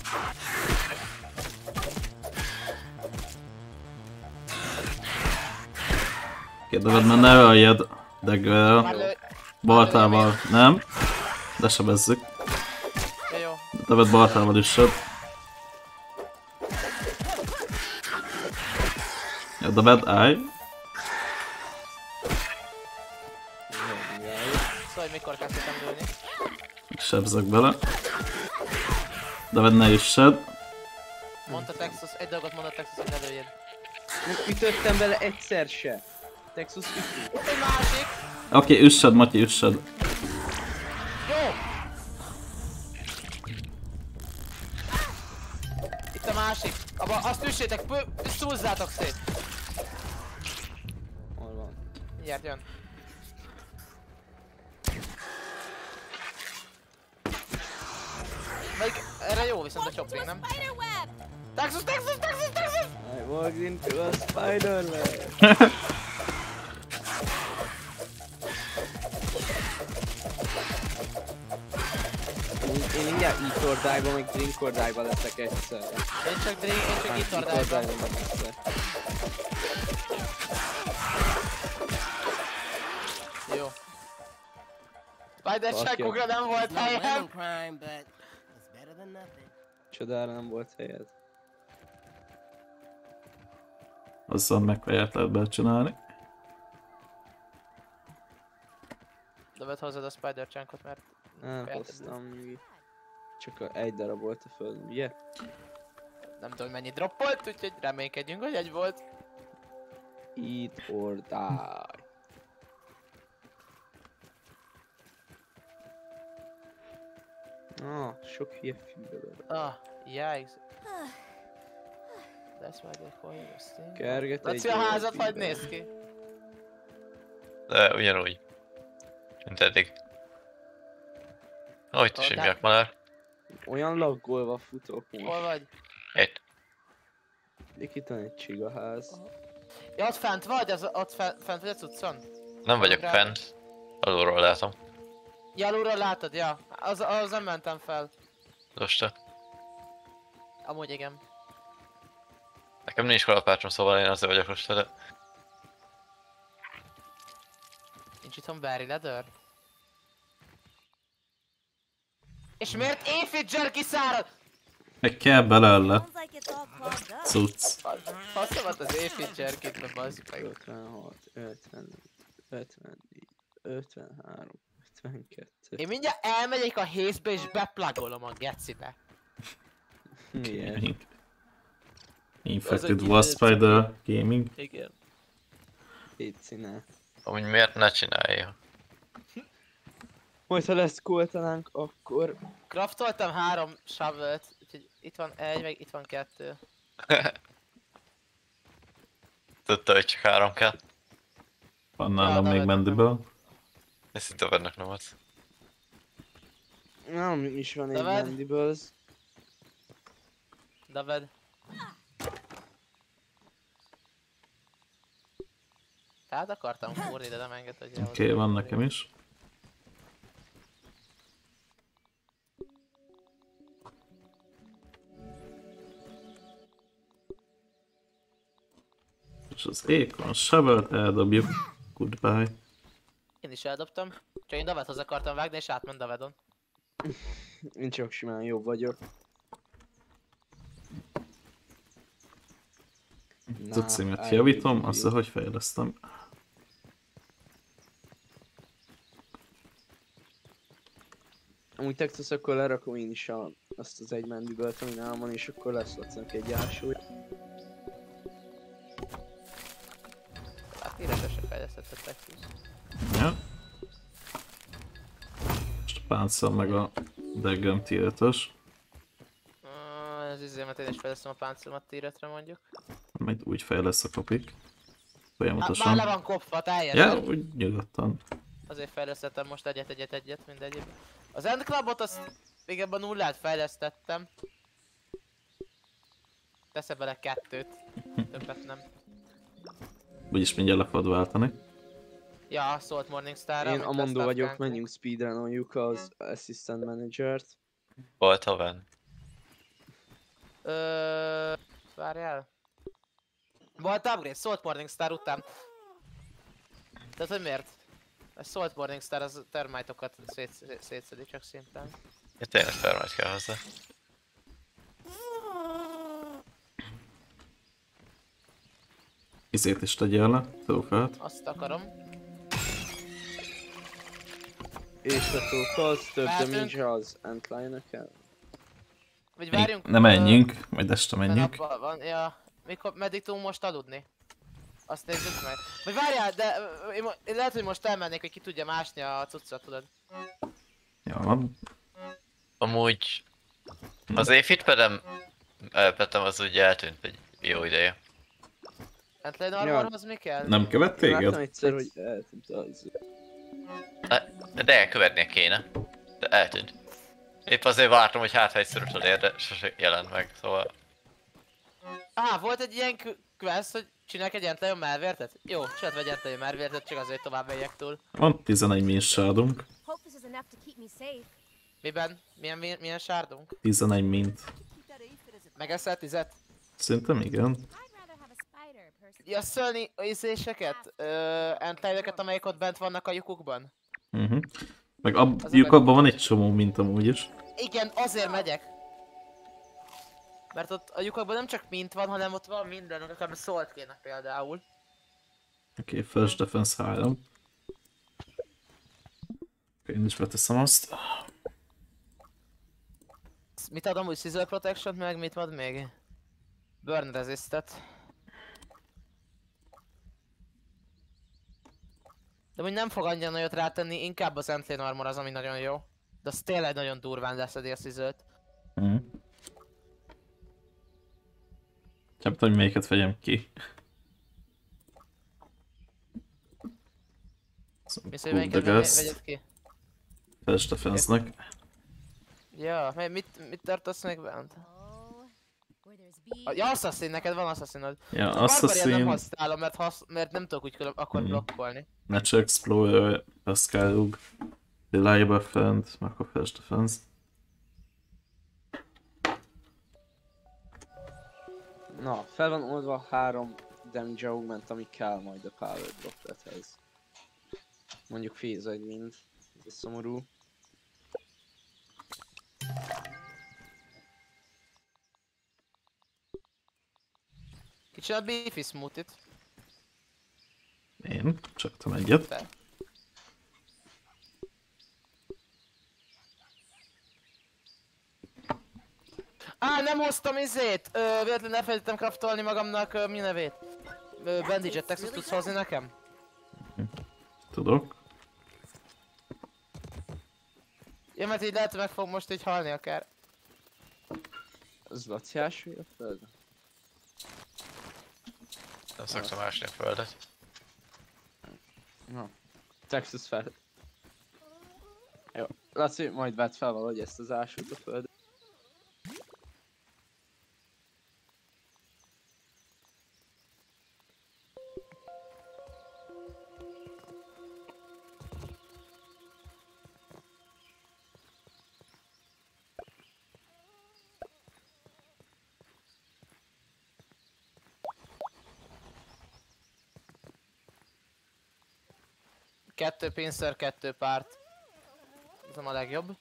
Kérdeved, mert ne öljed Daggerrel. Baltával nem. De sebezzük. Jó. David baltával üssed. Ja, David, állj. Szóval, hogy mikor kezdtem lőni. Sebzek bele. David, ne üssed. Mondta Texas, egy dolgot mondta Texas, hogy ne lőjéd. Nem ütöttem bele egyszer se. Texas ütő. Egy másik! Oké, üssed, Matyi, üssed. Jó! Itt a másik. Abba, azt üssétek, szúzzátok szét. Hol van? Mindjárt jön. Melyik, erre jó viszont a chopping, nem? Texas, Texas, Texas, Texas! I walked into a spider web. Én mindjárt e-tordájban, meg drinkordájban leszek egyszer. Én csak e-tordájban. Jó. Spider-sákokra nem volt helyem. Csodára nem volt helyed. Azzal megvejelt lehet becsinálni. De vedd hozzad a Spider-csánkot, mert... Elhoztam. Csak egy darab volt a földön, ugye? Nem tudom mennyi droppolt, úgyhogy reménykedjünk, hogy egy volt. Eat or die. Sok hülye fűből. Yikes. That's why they call you this thing. Kerget egy... Laci, a házat hogy néz ki? De ugyanúgy. Mint eddig. Ahogy is hívják már. Olyan laggolva futok most. Hol vagy? Itt. Itt van egy csigaház. Ja, ott fent vagy? Ott fent vagy a cuccon? Nem vagyok fent. Alulról látom. Ja, alulról látod, ja. Az nem mentem fel. Most Amúgy igen. nekem nincs kalapácsom, szóval én azért vagyok most de... Nincs itthon berry leather? És miért éjfél jerky szárad? Meg kell belőle. Cucc. Faszomat az éjfél jerky-be, bazd meg. 56, 50, 54, 53, 52. Én mindjárt elmegyek a hézbe és beplugolom a gecibe. Milyen? Infected Wasp Spider Gaming. Igen. Itt színe. Amúgy miért ne csinálja? Majd ha lesz koltanánk, akkor... Craftoltam 3 shovelt, úgyhogy itt van 1, meg itt van 2. Tudta, hogy csak 3 kell. Van nálam még Mandible. Ez itt Davidnek nem adsz. Nem is van egy Mandibles. David. Tehát akartam fúrni, de nem enged, hogy Oké, van nekem is. És az Acorn Shovel-t eldobjuk. Goodbye. Én is eldobtam. Csak én Davidhoz akartam vágni és átment Davidon. Én csak simán jobb vagyok. Az a címet javítom, azzal hogy fejlesztem. Amúgy Texas, akkor lerakom én is azt az egy Mandibelt, ami nálam van, és akkor lesz Lacinak egy ásúly. Hát írásra se fejlesztett a Texas. Ja. Most a páncél meg a Daggem tier 5-ös. Az izémet én is fejlesztem a páncélomat tier 5-re mondjuk. Majd úgy fejlesz a kopik. Folyamatosan. Hát már le van kopva, teljesen. Ja, úgy nyugodtan. Azért fejlesztettem most egyet, mindegy. Az End Clubot azt még ebben a nullát fejlesztettem. Teszem bele 2-t. Többet nem. Úgyis mindjárt le fogod váltani. Ja, szólt Morningstar-ra. Én amit Amandó vagyok, lesztafkálunk. menjünk speedrunoljuk az assistant managert. Volt haven. Várjál. Volt upgrade, szólt Morningstar után. Tehát, hogy miért? A Salt Morningstar az termite-okat szétszedi csak szinten. Ja, tényleg termite kell hozzá. Izét is tegyél le, trófeát. Azt akarom. És a trófa az több Mehetünk. damage az antline-eken. Vagy várjunk... Ne menjünk, majd este menjünk. Abban van, ja. Meddig tudunk most aludni? Azt nézzük meg. Vagy várjál, de én lehet, hogy most elmennék, hogy ki tudja másni a cuccot, tudod. Ja, van. Amúgy... Az én fitpedem... Petem az úgy eltűnt egy jó ideje. Antline armorhoz mi kell? Nem követ Láttam téged? egyszer, hogy eltűnt az. De követnie kéne. De eltűnt. Épp azért vártam, hogy hát ha egyszer utolér, de sose jelent meg, szóval... Volt egy ilyen quest, hogy csinálj egy Antlion Malvértet? Jó, csinált egy Antlion Malvértet, csak azért tovább megyek túl. Van 11 min sárdunk. Hope this is enough to keep me safe. Miben? Milyen sárdunk? 11 mint. Megeszel 10-et? Szerintem igen. I'd rather have a spider, personally. Ja, szölni ízéseket? Antlion-öket, amelyek ott bent vannak a lyukukban? Meg a lyukakban van egy csomó mint amúgy is. Igen, azért megyek. Mert ott a lyukakban nem csak mint van, hanem ott van minden, akár szólt kéne például. Oké, first defense 3. Én is beteszem azt. Mit ad amúgy? Scissor Protection, meg mit ad még? Burn Resistet. De úgy nem fog annyira nagyot rátenni, inkább az Antlion Armor az, ami nagyon jó. De az tényleg nagyon durván leszedi a Scissor-t. Nem tudom, hogy melyiket vegyem ki. Mész, hogy melyiket vegyed ki? First defense-nek. Ja, mit tartasz még bent? Oh, where there's bees. Ja, Assassin, neked van Assassinod. Ja, A Barbarian nem Assassin, használom, mert nem tudok úgy akkor blokkolni. Nature Explorer, Pascal Rug, Reliable Friend, meg a First Defense. Na, fel van oldva 3 damage augment, ami kell majd a power droplethez. Mondjuk féz egy mind. Ez szomorú. Ki csinál Beefy Smoothie-t? Én csaptam egyet. Te. Nem hoztam izét! Véletlenül elfelejtettem craftolni magamnak mi nevét? Bandage-et, Texas tudsz hozni nekem? Tudok. Ja, mert így lehet, hogy meg fog most így halni akár. Az laciás vagy a föld? Nem szoktam ásni a földet. Na. Texas fel. Jó. Laci, majd vedd fel valahogy ezt az ásót a föld. Kettő pincer, 2 párt. Ez a legjobb.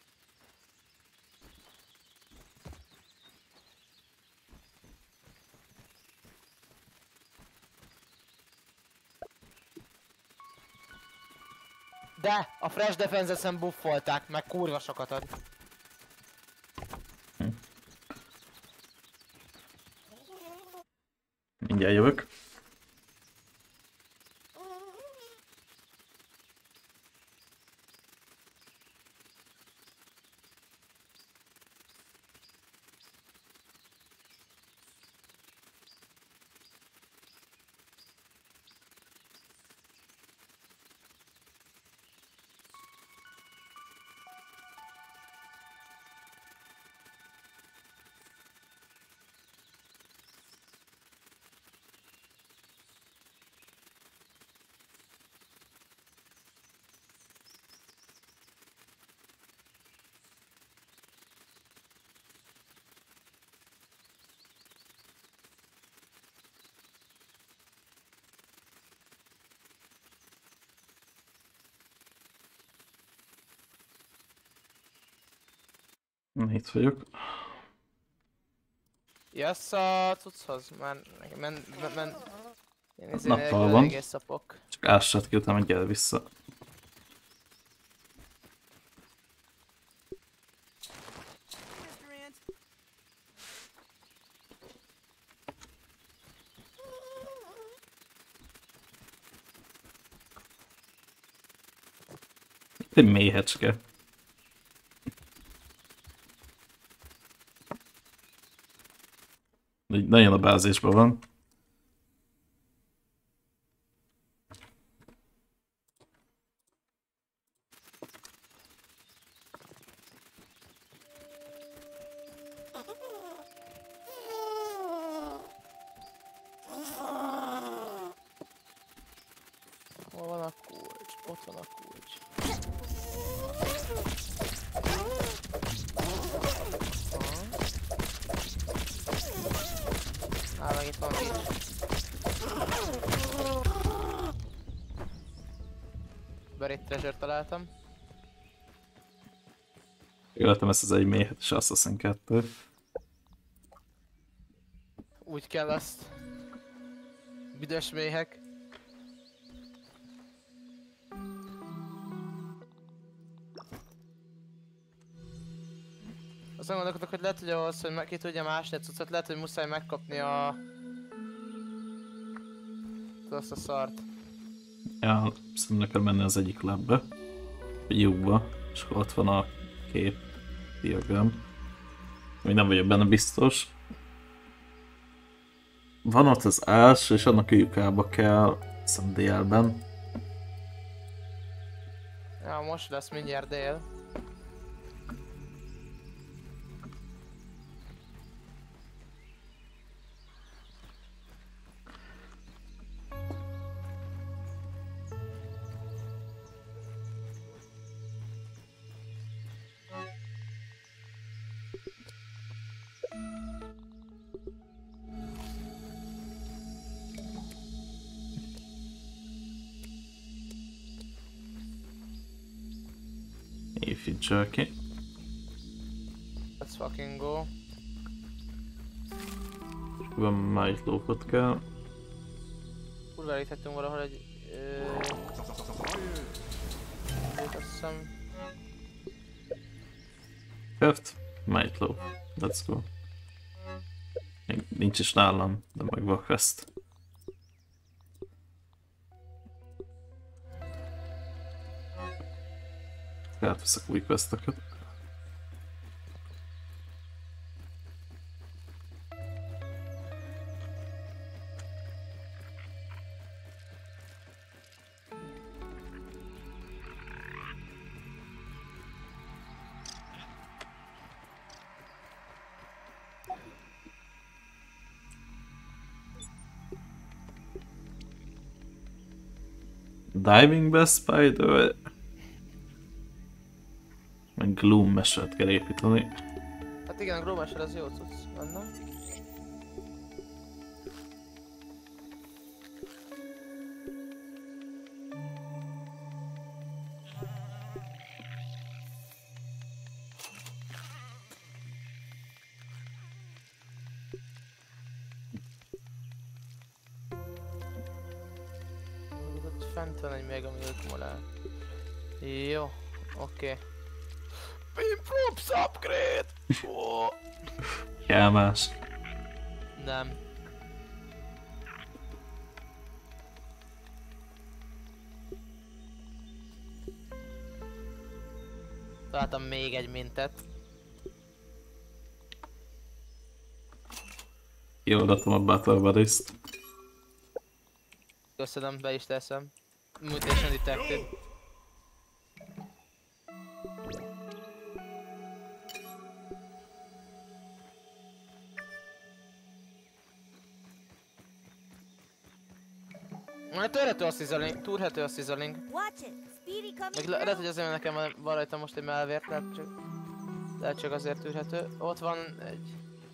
De a Fresh Defense-en buffolták, meg kurva sokat ad. Mindjárt jövök. Itt vagyok. Jössz a cucchoz? Már én izé Nappal nélkül van. egész szapok. Csak ásat ki, utána gyere vissza. Mr. Ant. Itt egy méhecske. Nagyon a bázisban van. Hol van a kulcs? Ott van a kulcs. Meg itt van is. Buried treasure találtam. Jöttem ezt az egy méhet és Assassin 2. Úgy kell azt. Büdös méhek. Azon gondolkodok, hogy lehet, hogy ahhoz, hogy ki tudja másni a cuccot, lehet, hogy muszáj megkapni a... azt a szart. Ja, szerintem kell menni az egyik labbe. A lyukba. És akkor ott van a kép diagram. Még nem vagyok benne biztos. Van ott az első, és annak a lyukába kell, hiszem délben. Ja, most lesz mindjárt dél. Ifjú jerky. Let's fucking go. Van májt lókot kell. Kurva elíthetünk valahol egy... azt hiszem... Heft, májt ló. Let's go. Még nincs is nálam, de meg van quest. Átveszek új questeket. Diving Best Spider... Meg Gloom meset kell építeni. Hát igen, a Gloom meser az jó cucc benne. Ott fent van egy Mega Milk Molár. Jó, oké. Pimprops upgrade! Oh. Kell más. Nem. Találtam még egy mintet. Kioldatom a Battle Buddies-t. Köszönöm, be is teszem. Mutation detected. Törhető a sizzling, túrhető a sizzling. Meg lehet, hogy azért nekem van rajta most egy melvért, lehet csak azért tűrhető. Ott van egy...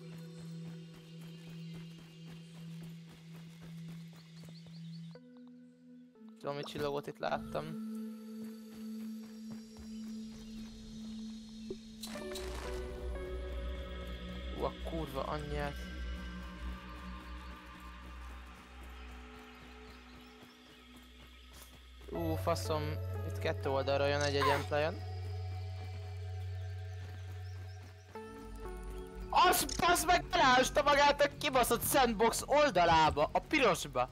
Tudom, hogy csillagot itt láttam. A kurva anyját. Faszom, itt 2 oldalra jön egy egyentlejön. Az meg belásta magát a kibaszott sandbox oldalába, a pirosba.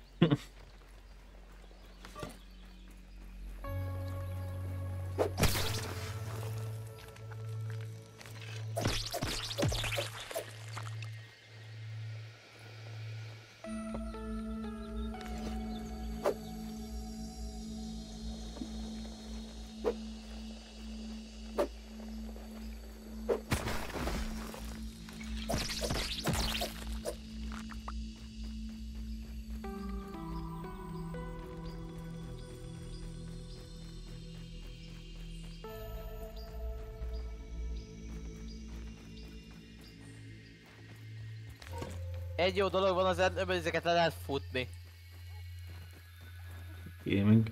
Egy jó dolog van az erdőben, ezeket le lehet futni. Gaming.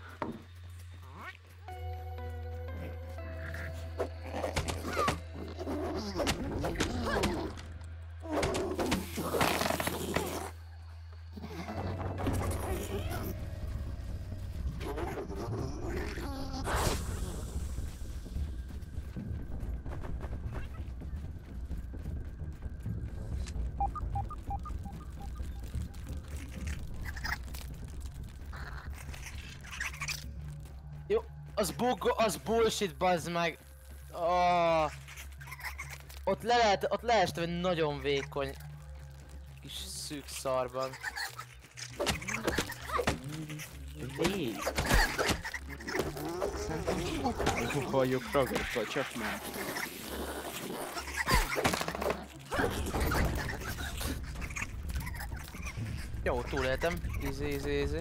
Jó, az bullshit, bazd meg. Oh. Ott leestem egy nagyon vékony kis szűk szarban. Szerintem vagyok ragadva, csak már. Jó, túléltem. Easy.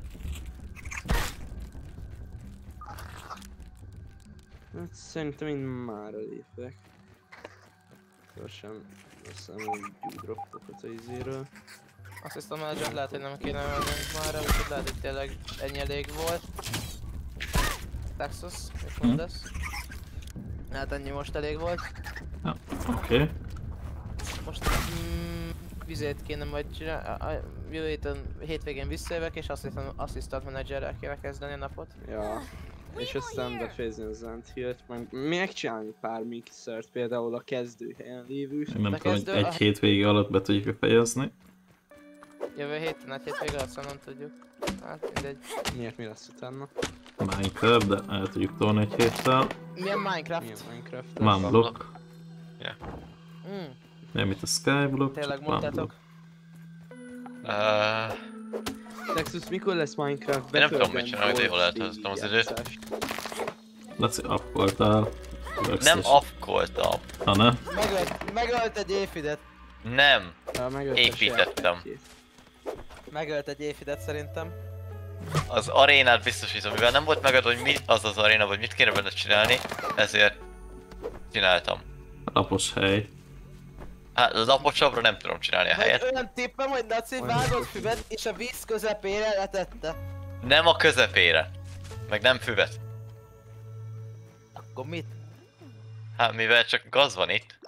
Hát szerintem én már lépek. Gyorsan veszem egy gyúdroppokat a izéről. Azt hiszem, hogy lehet, hogy nem kéne mennünk már, úgyhogy lehet, hogy tényleg ennyi elég volt. Texas, mit mondasz? Hát ennyi most elég volt. Ja, oké. Most vizét kéne majd csinálni. Jövő hétvégén visszajövök, és asszisztant menedzserrel kéne kezdeni a napot. Ja. És aztán befejezni az Anthill-t, meg megcsinálni pár mixert, például a kezdőhelyen lévő. Én nem tudom, hogy egy hétvége alatt be tudjuk befejezni. Jövő héten egy hétvége alatt, szóval nem tudjuk. Hát mindegy. Miért mi lesz utána? Minecraft, de el tudjuk tolni egy héttel. Milyen Minecraft? Milyen Minecraft? Van block. Ja. Nem itt a Skyblock, tényleg csak van block. mondtátok? Texas, mikor lesz Minecraft? Én nem tudom mit csinálni, hogy jól eltöltöttem az időt. Laci, upkoltál. Nem afkoltam. Ha ne? Megölt egy éfidet. Nem. Ja, Építettem. Megölt egy éfidet szerintem. Az arénát biztosítom, mivel nem volt megadva, hogy mi az az aréna, vagy mit kéne benne csinálni, ezért csináltam. Lapos hely. Hát az laposabbra nem tudom csinálni a helyet. Olyan tippem, hogy Laci vágott füvet és a víz közepére letette. Nem a közepére. Meg nem füvet. Akkor mit? Hát mivel csak gaz van itt.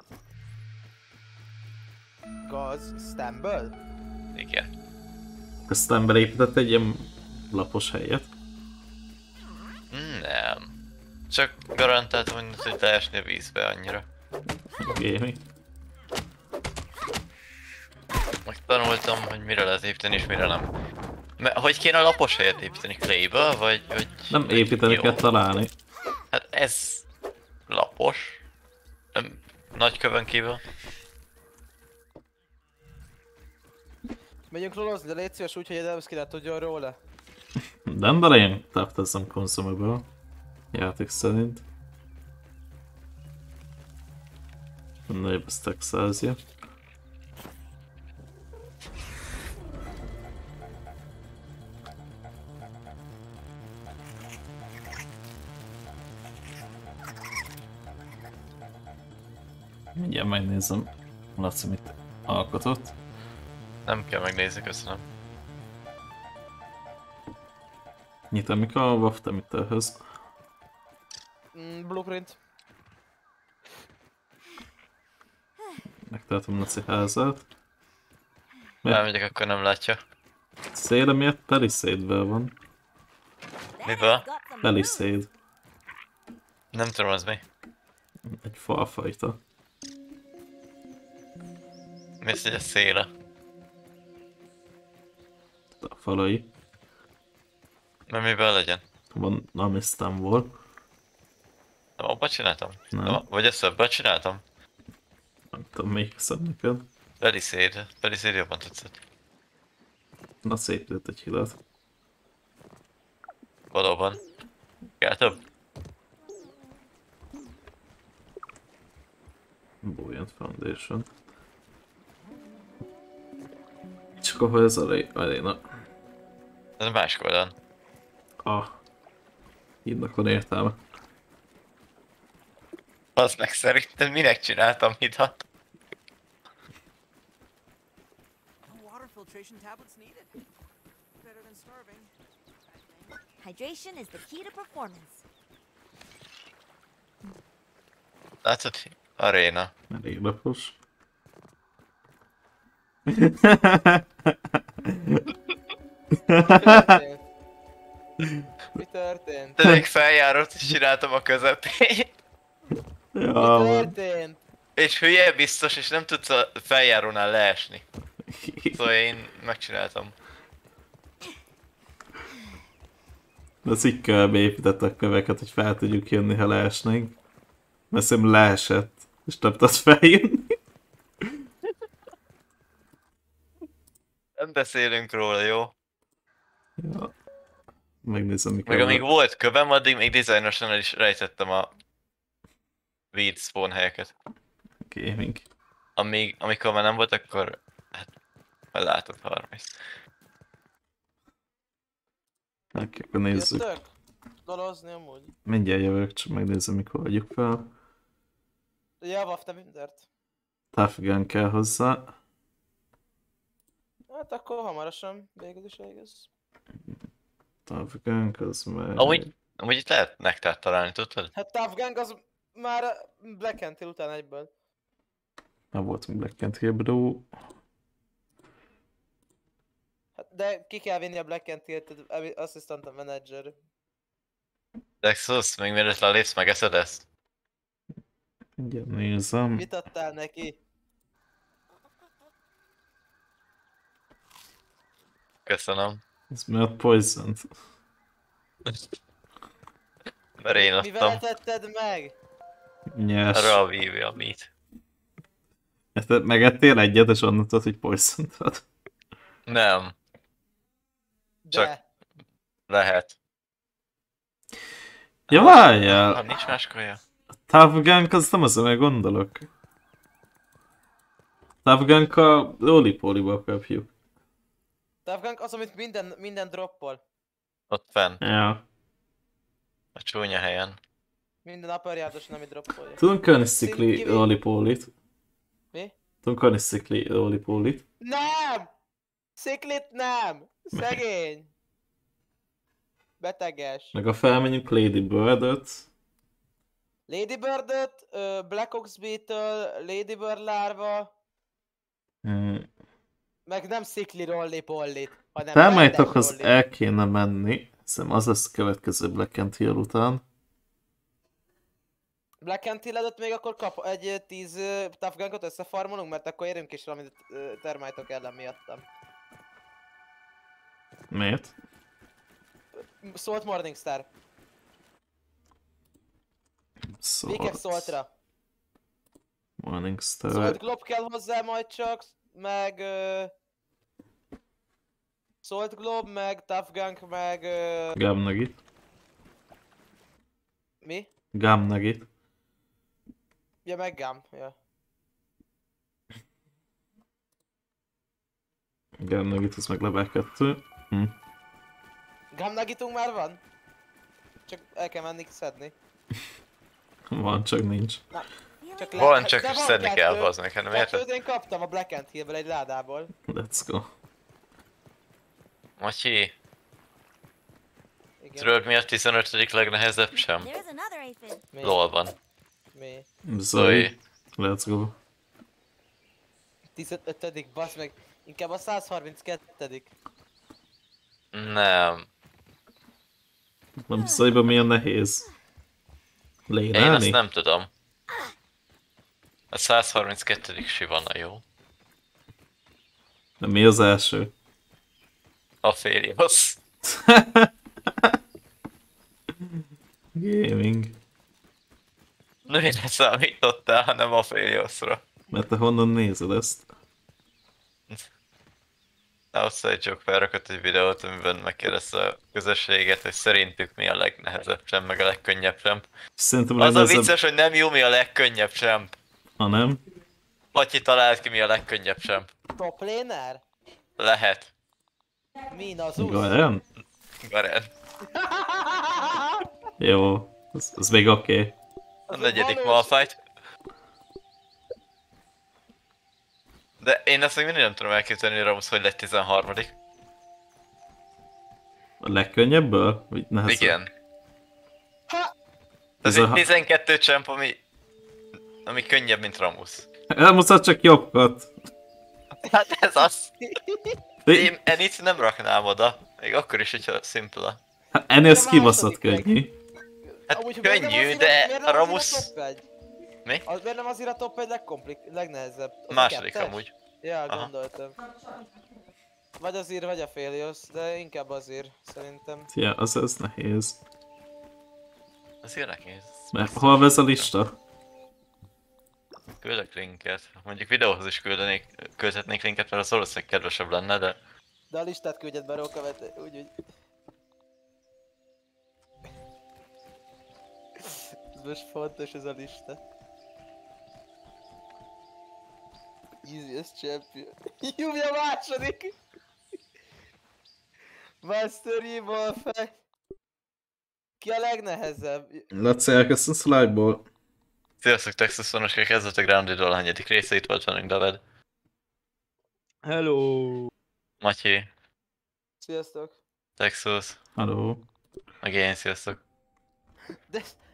Gaz? Stamből? Igen. Aztán belépített egy ilyen lapos helyet. Nem. Csak garantáltam, hogy nem tud leesni a vízbe annyira. Gaming. Megtanultam, hogy mire lehet építeni és mire nem. Hogy kéne a lapos helyet építeni? Clayből? Vagy nem építeni jó. kell találni. Hát ez lapos. Nem nagy kövön kívül. Megyünk lolozni, de légy szíves úgy, hogy egy Elvszki tudjon róla. Dandelion tartozom consumable. Játék szerint. Nagyobb a stack size-ja. Mindjárt megnézem, Laci mit alkotott. Nem kell megnézni, köszönöm. Nyitom, mikor a WAF, te mit elhöz? Blueprint. Megtartom Laci házát. Elmegyek, akkor nem látja. Széle miért Palisade-ből van? Miből? Palisade. Nem tudom, az mi. Egy falfajta. Mi az, hogy a széle? A falai. Mert miből legyen? Van Amisztánból. Nem abba csináltam? Nem. Vagy ezt ebből csináltam? Nem tudom, melyik szem neked. Palisade jobban tetszett. Na szépített egy hidat. Valóban. Kell több? Buoyant Foundation. Csak ahol ez a aréna. Ez a másik oldalon. Hídnak van értelme. Az meg szerintem minek csináltam hidat? Water filtration tablets needed. Better than starving. Hydration is the key to performance. Látszod? Aréna. Elég lapos. Mi történt? De még feljárót is csináltam a közepén. Ja, Mi van. történt? És hülye biztos, és nem tudsz a feljárónál leesni. Szóval én megcsináltam. De cikkel beépítettek köveket, hogy fel tudjuk jönni, ha leesnénk. Mert szerintem leesett, és nem tudsz feljönni. Nem beszélünk róla, jó? Ja. Megnézem, mikor... Meg amíg volt kövem, addig még dizájnosan el is rejtettem a weed spawn helyeket. Gaming. Amikor már nem volt, akkor... Hát... Majd látod, ha arra mész. Akkor nézzük. Jöttök? Dalozni amúgy? Mindjárt jövök, csak megnézem, mikor adjuk fel. Javaff, te mindent. Tough gun kell hozzá. Hát akkor hamarosan végül is igaz. Tough gun, az meg... Amúgy itt lehet nektát találni, tudtad? Hát Tough Gang az már Black and Hill után egyből. Már volt még Black and Hill Bro. Hát de ki kell vinni a Black and Hill-t, assistant manager. Dexus, még mielőtt lelépsz, megeszed ezt? Mindjárt nézem. Mit adtál neki? Köszönöm. Ez miatt poison. Mert én Mivel adtam. tetted meg? Nyers. Arra a vívi a mit. Ezt megettél egyet, és onnan tudod, hogy poison ad. Nem. Csak De. lehet. Ja, várjál! Ha nincs más kaja. Tough gun, az nem az, amire gondolok. Tough gun a Lollipóliból kapjuk. Tough Gang az, amit minden droppol. Ott fenn. Ja. A csúnya helyen. Minden upperjárdos nem droppolja. Tudunk kölni Sickly Szintkivi- Lollipólit. Mi? Tudunk kölni Sickly Lollipólit. Nem! Sziklit nem! Szegény! Beteges. Meg a felmenjünk Lady Bird-öt. Ladybird-öt, Black Ox Beetle, Ladybird lárva, meg nem Szikli Rolli Pollit, hanem Termite-okhoz rendes el kéne menni. Szerintem az lesz a következő Black and Hill után. Black and Hill-edet még akkor kap egy 10 Tough Gun-ot összefarmolunk, mert akkor érünk is valamit termite-ok ellen miattam. Miért? Salt Morningstar. Vikek Saltra. Morningstar. Salt Globe kell hozzá majd csak, meg... Salt Globe, meg Tough Gun, meg... Gum Nugget. Mi? Gum Nugget. Ja, meg Gum, ja. Gum Nugget, az meg level 2. Gum Nuggetunk már van? Csak el kell menni szedni. Van, csak nincs. Na, csak Van, csak de van szedni kell, kettő. bazd meg, nem érted? Kettőt én kaptam a Black and Hill-ből egy ládából. Let's go. Matyi, Igen. tudod mi a 15. legnehezebb sem? There's another aphid. Mi? LOL-ban. Mi? Zoe. Let's go. 15. basz meg. Inkább a 132. Nem. Nem szóval milyen nehéz. Én azt Lénálni? nem tudom. A 132. Sivana jó. De mi az első? Aphelios. Gaming. Nőre számítottál, hanem Apheliosra. Mert te honnan nézed ezt? Outside Joke felrakott egy videót, amiben megkérdezte a közösséget, hogy szerintük mi a legnehezebb sem, meg a legkönnyebb sem. Szerintem Az a legnehezebb, vicces, hogy nem jó, mi a legkönnyebb sem. ha nem. Patyi talált ki, mi a legkönnyebb sem. Top laner? Lehet. Min az úsz? Garen? Garen. Jó, az még oké. A negyedik Malphite. De én ezt még mindig nem tudom elképzelni, hogy Ramus hogy lett 13. A legkönnyebből? Vagy nehezebb? Igen. Ez Ez a egy ha- 12 csemp, ami könnyebb, mint Ramus. Elmozdhat csak jobbat. Hát ez az. De Én Enit nem raknám oda. Még akkor is, hogyha szimpla. hát ennél ez De kibaszott második könnyű. Hát Amúgy, miért nem könnyű, azért- de miért a nem Ramus... azért a top 1? Mi? Az miért nem azért a top 1 legnehezebb? Az a Második kettes? amúgy. Ja, Aha. gondoltam. Vagy az ír, vagy a Aphelios, de inkább az ír, szerintem. Ja, az nehéz. Azért nehéz. Mert hol vesz a lista? Küldök linket. Mondjuk videóhoz is küldhetnék linket, mert az valószínűleg kedvesebb lenne, de... De a listát küldjed be Rókavet, úgyhogy... Ez most fontos ez a lista. Easiest champion. Yumi a második! Master Yi Malphite. Ki a legnehezebb? Laci, elkezdesz a live-ból. Sziasztok, Texas Sonoska, kezdett a Grounded-ról a hányadik része, itt volt velünk David. Hello! Matyi, Sziasztok! Texas, Hello. meg én, sziasztok. De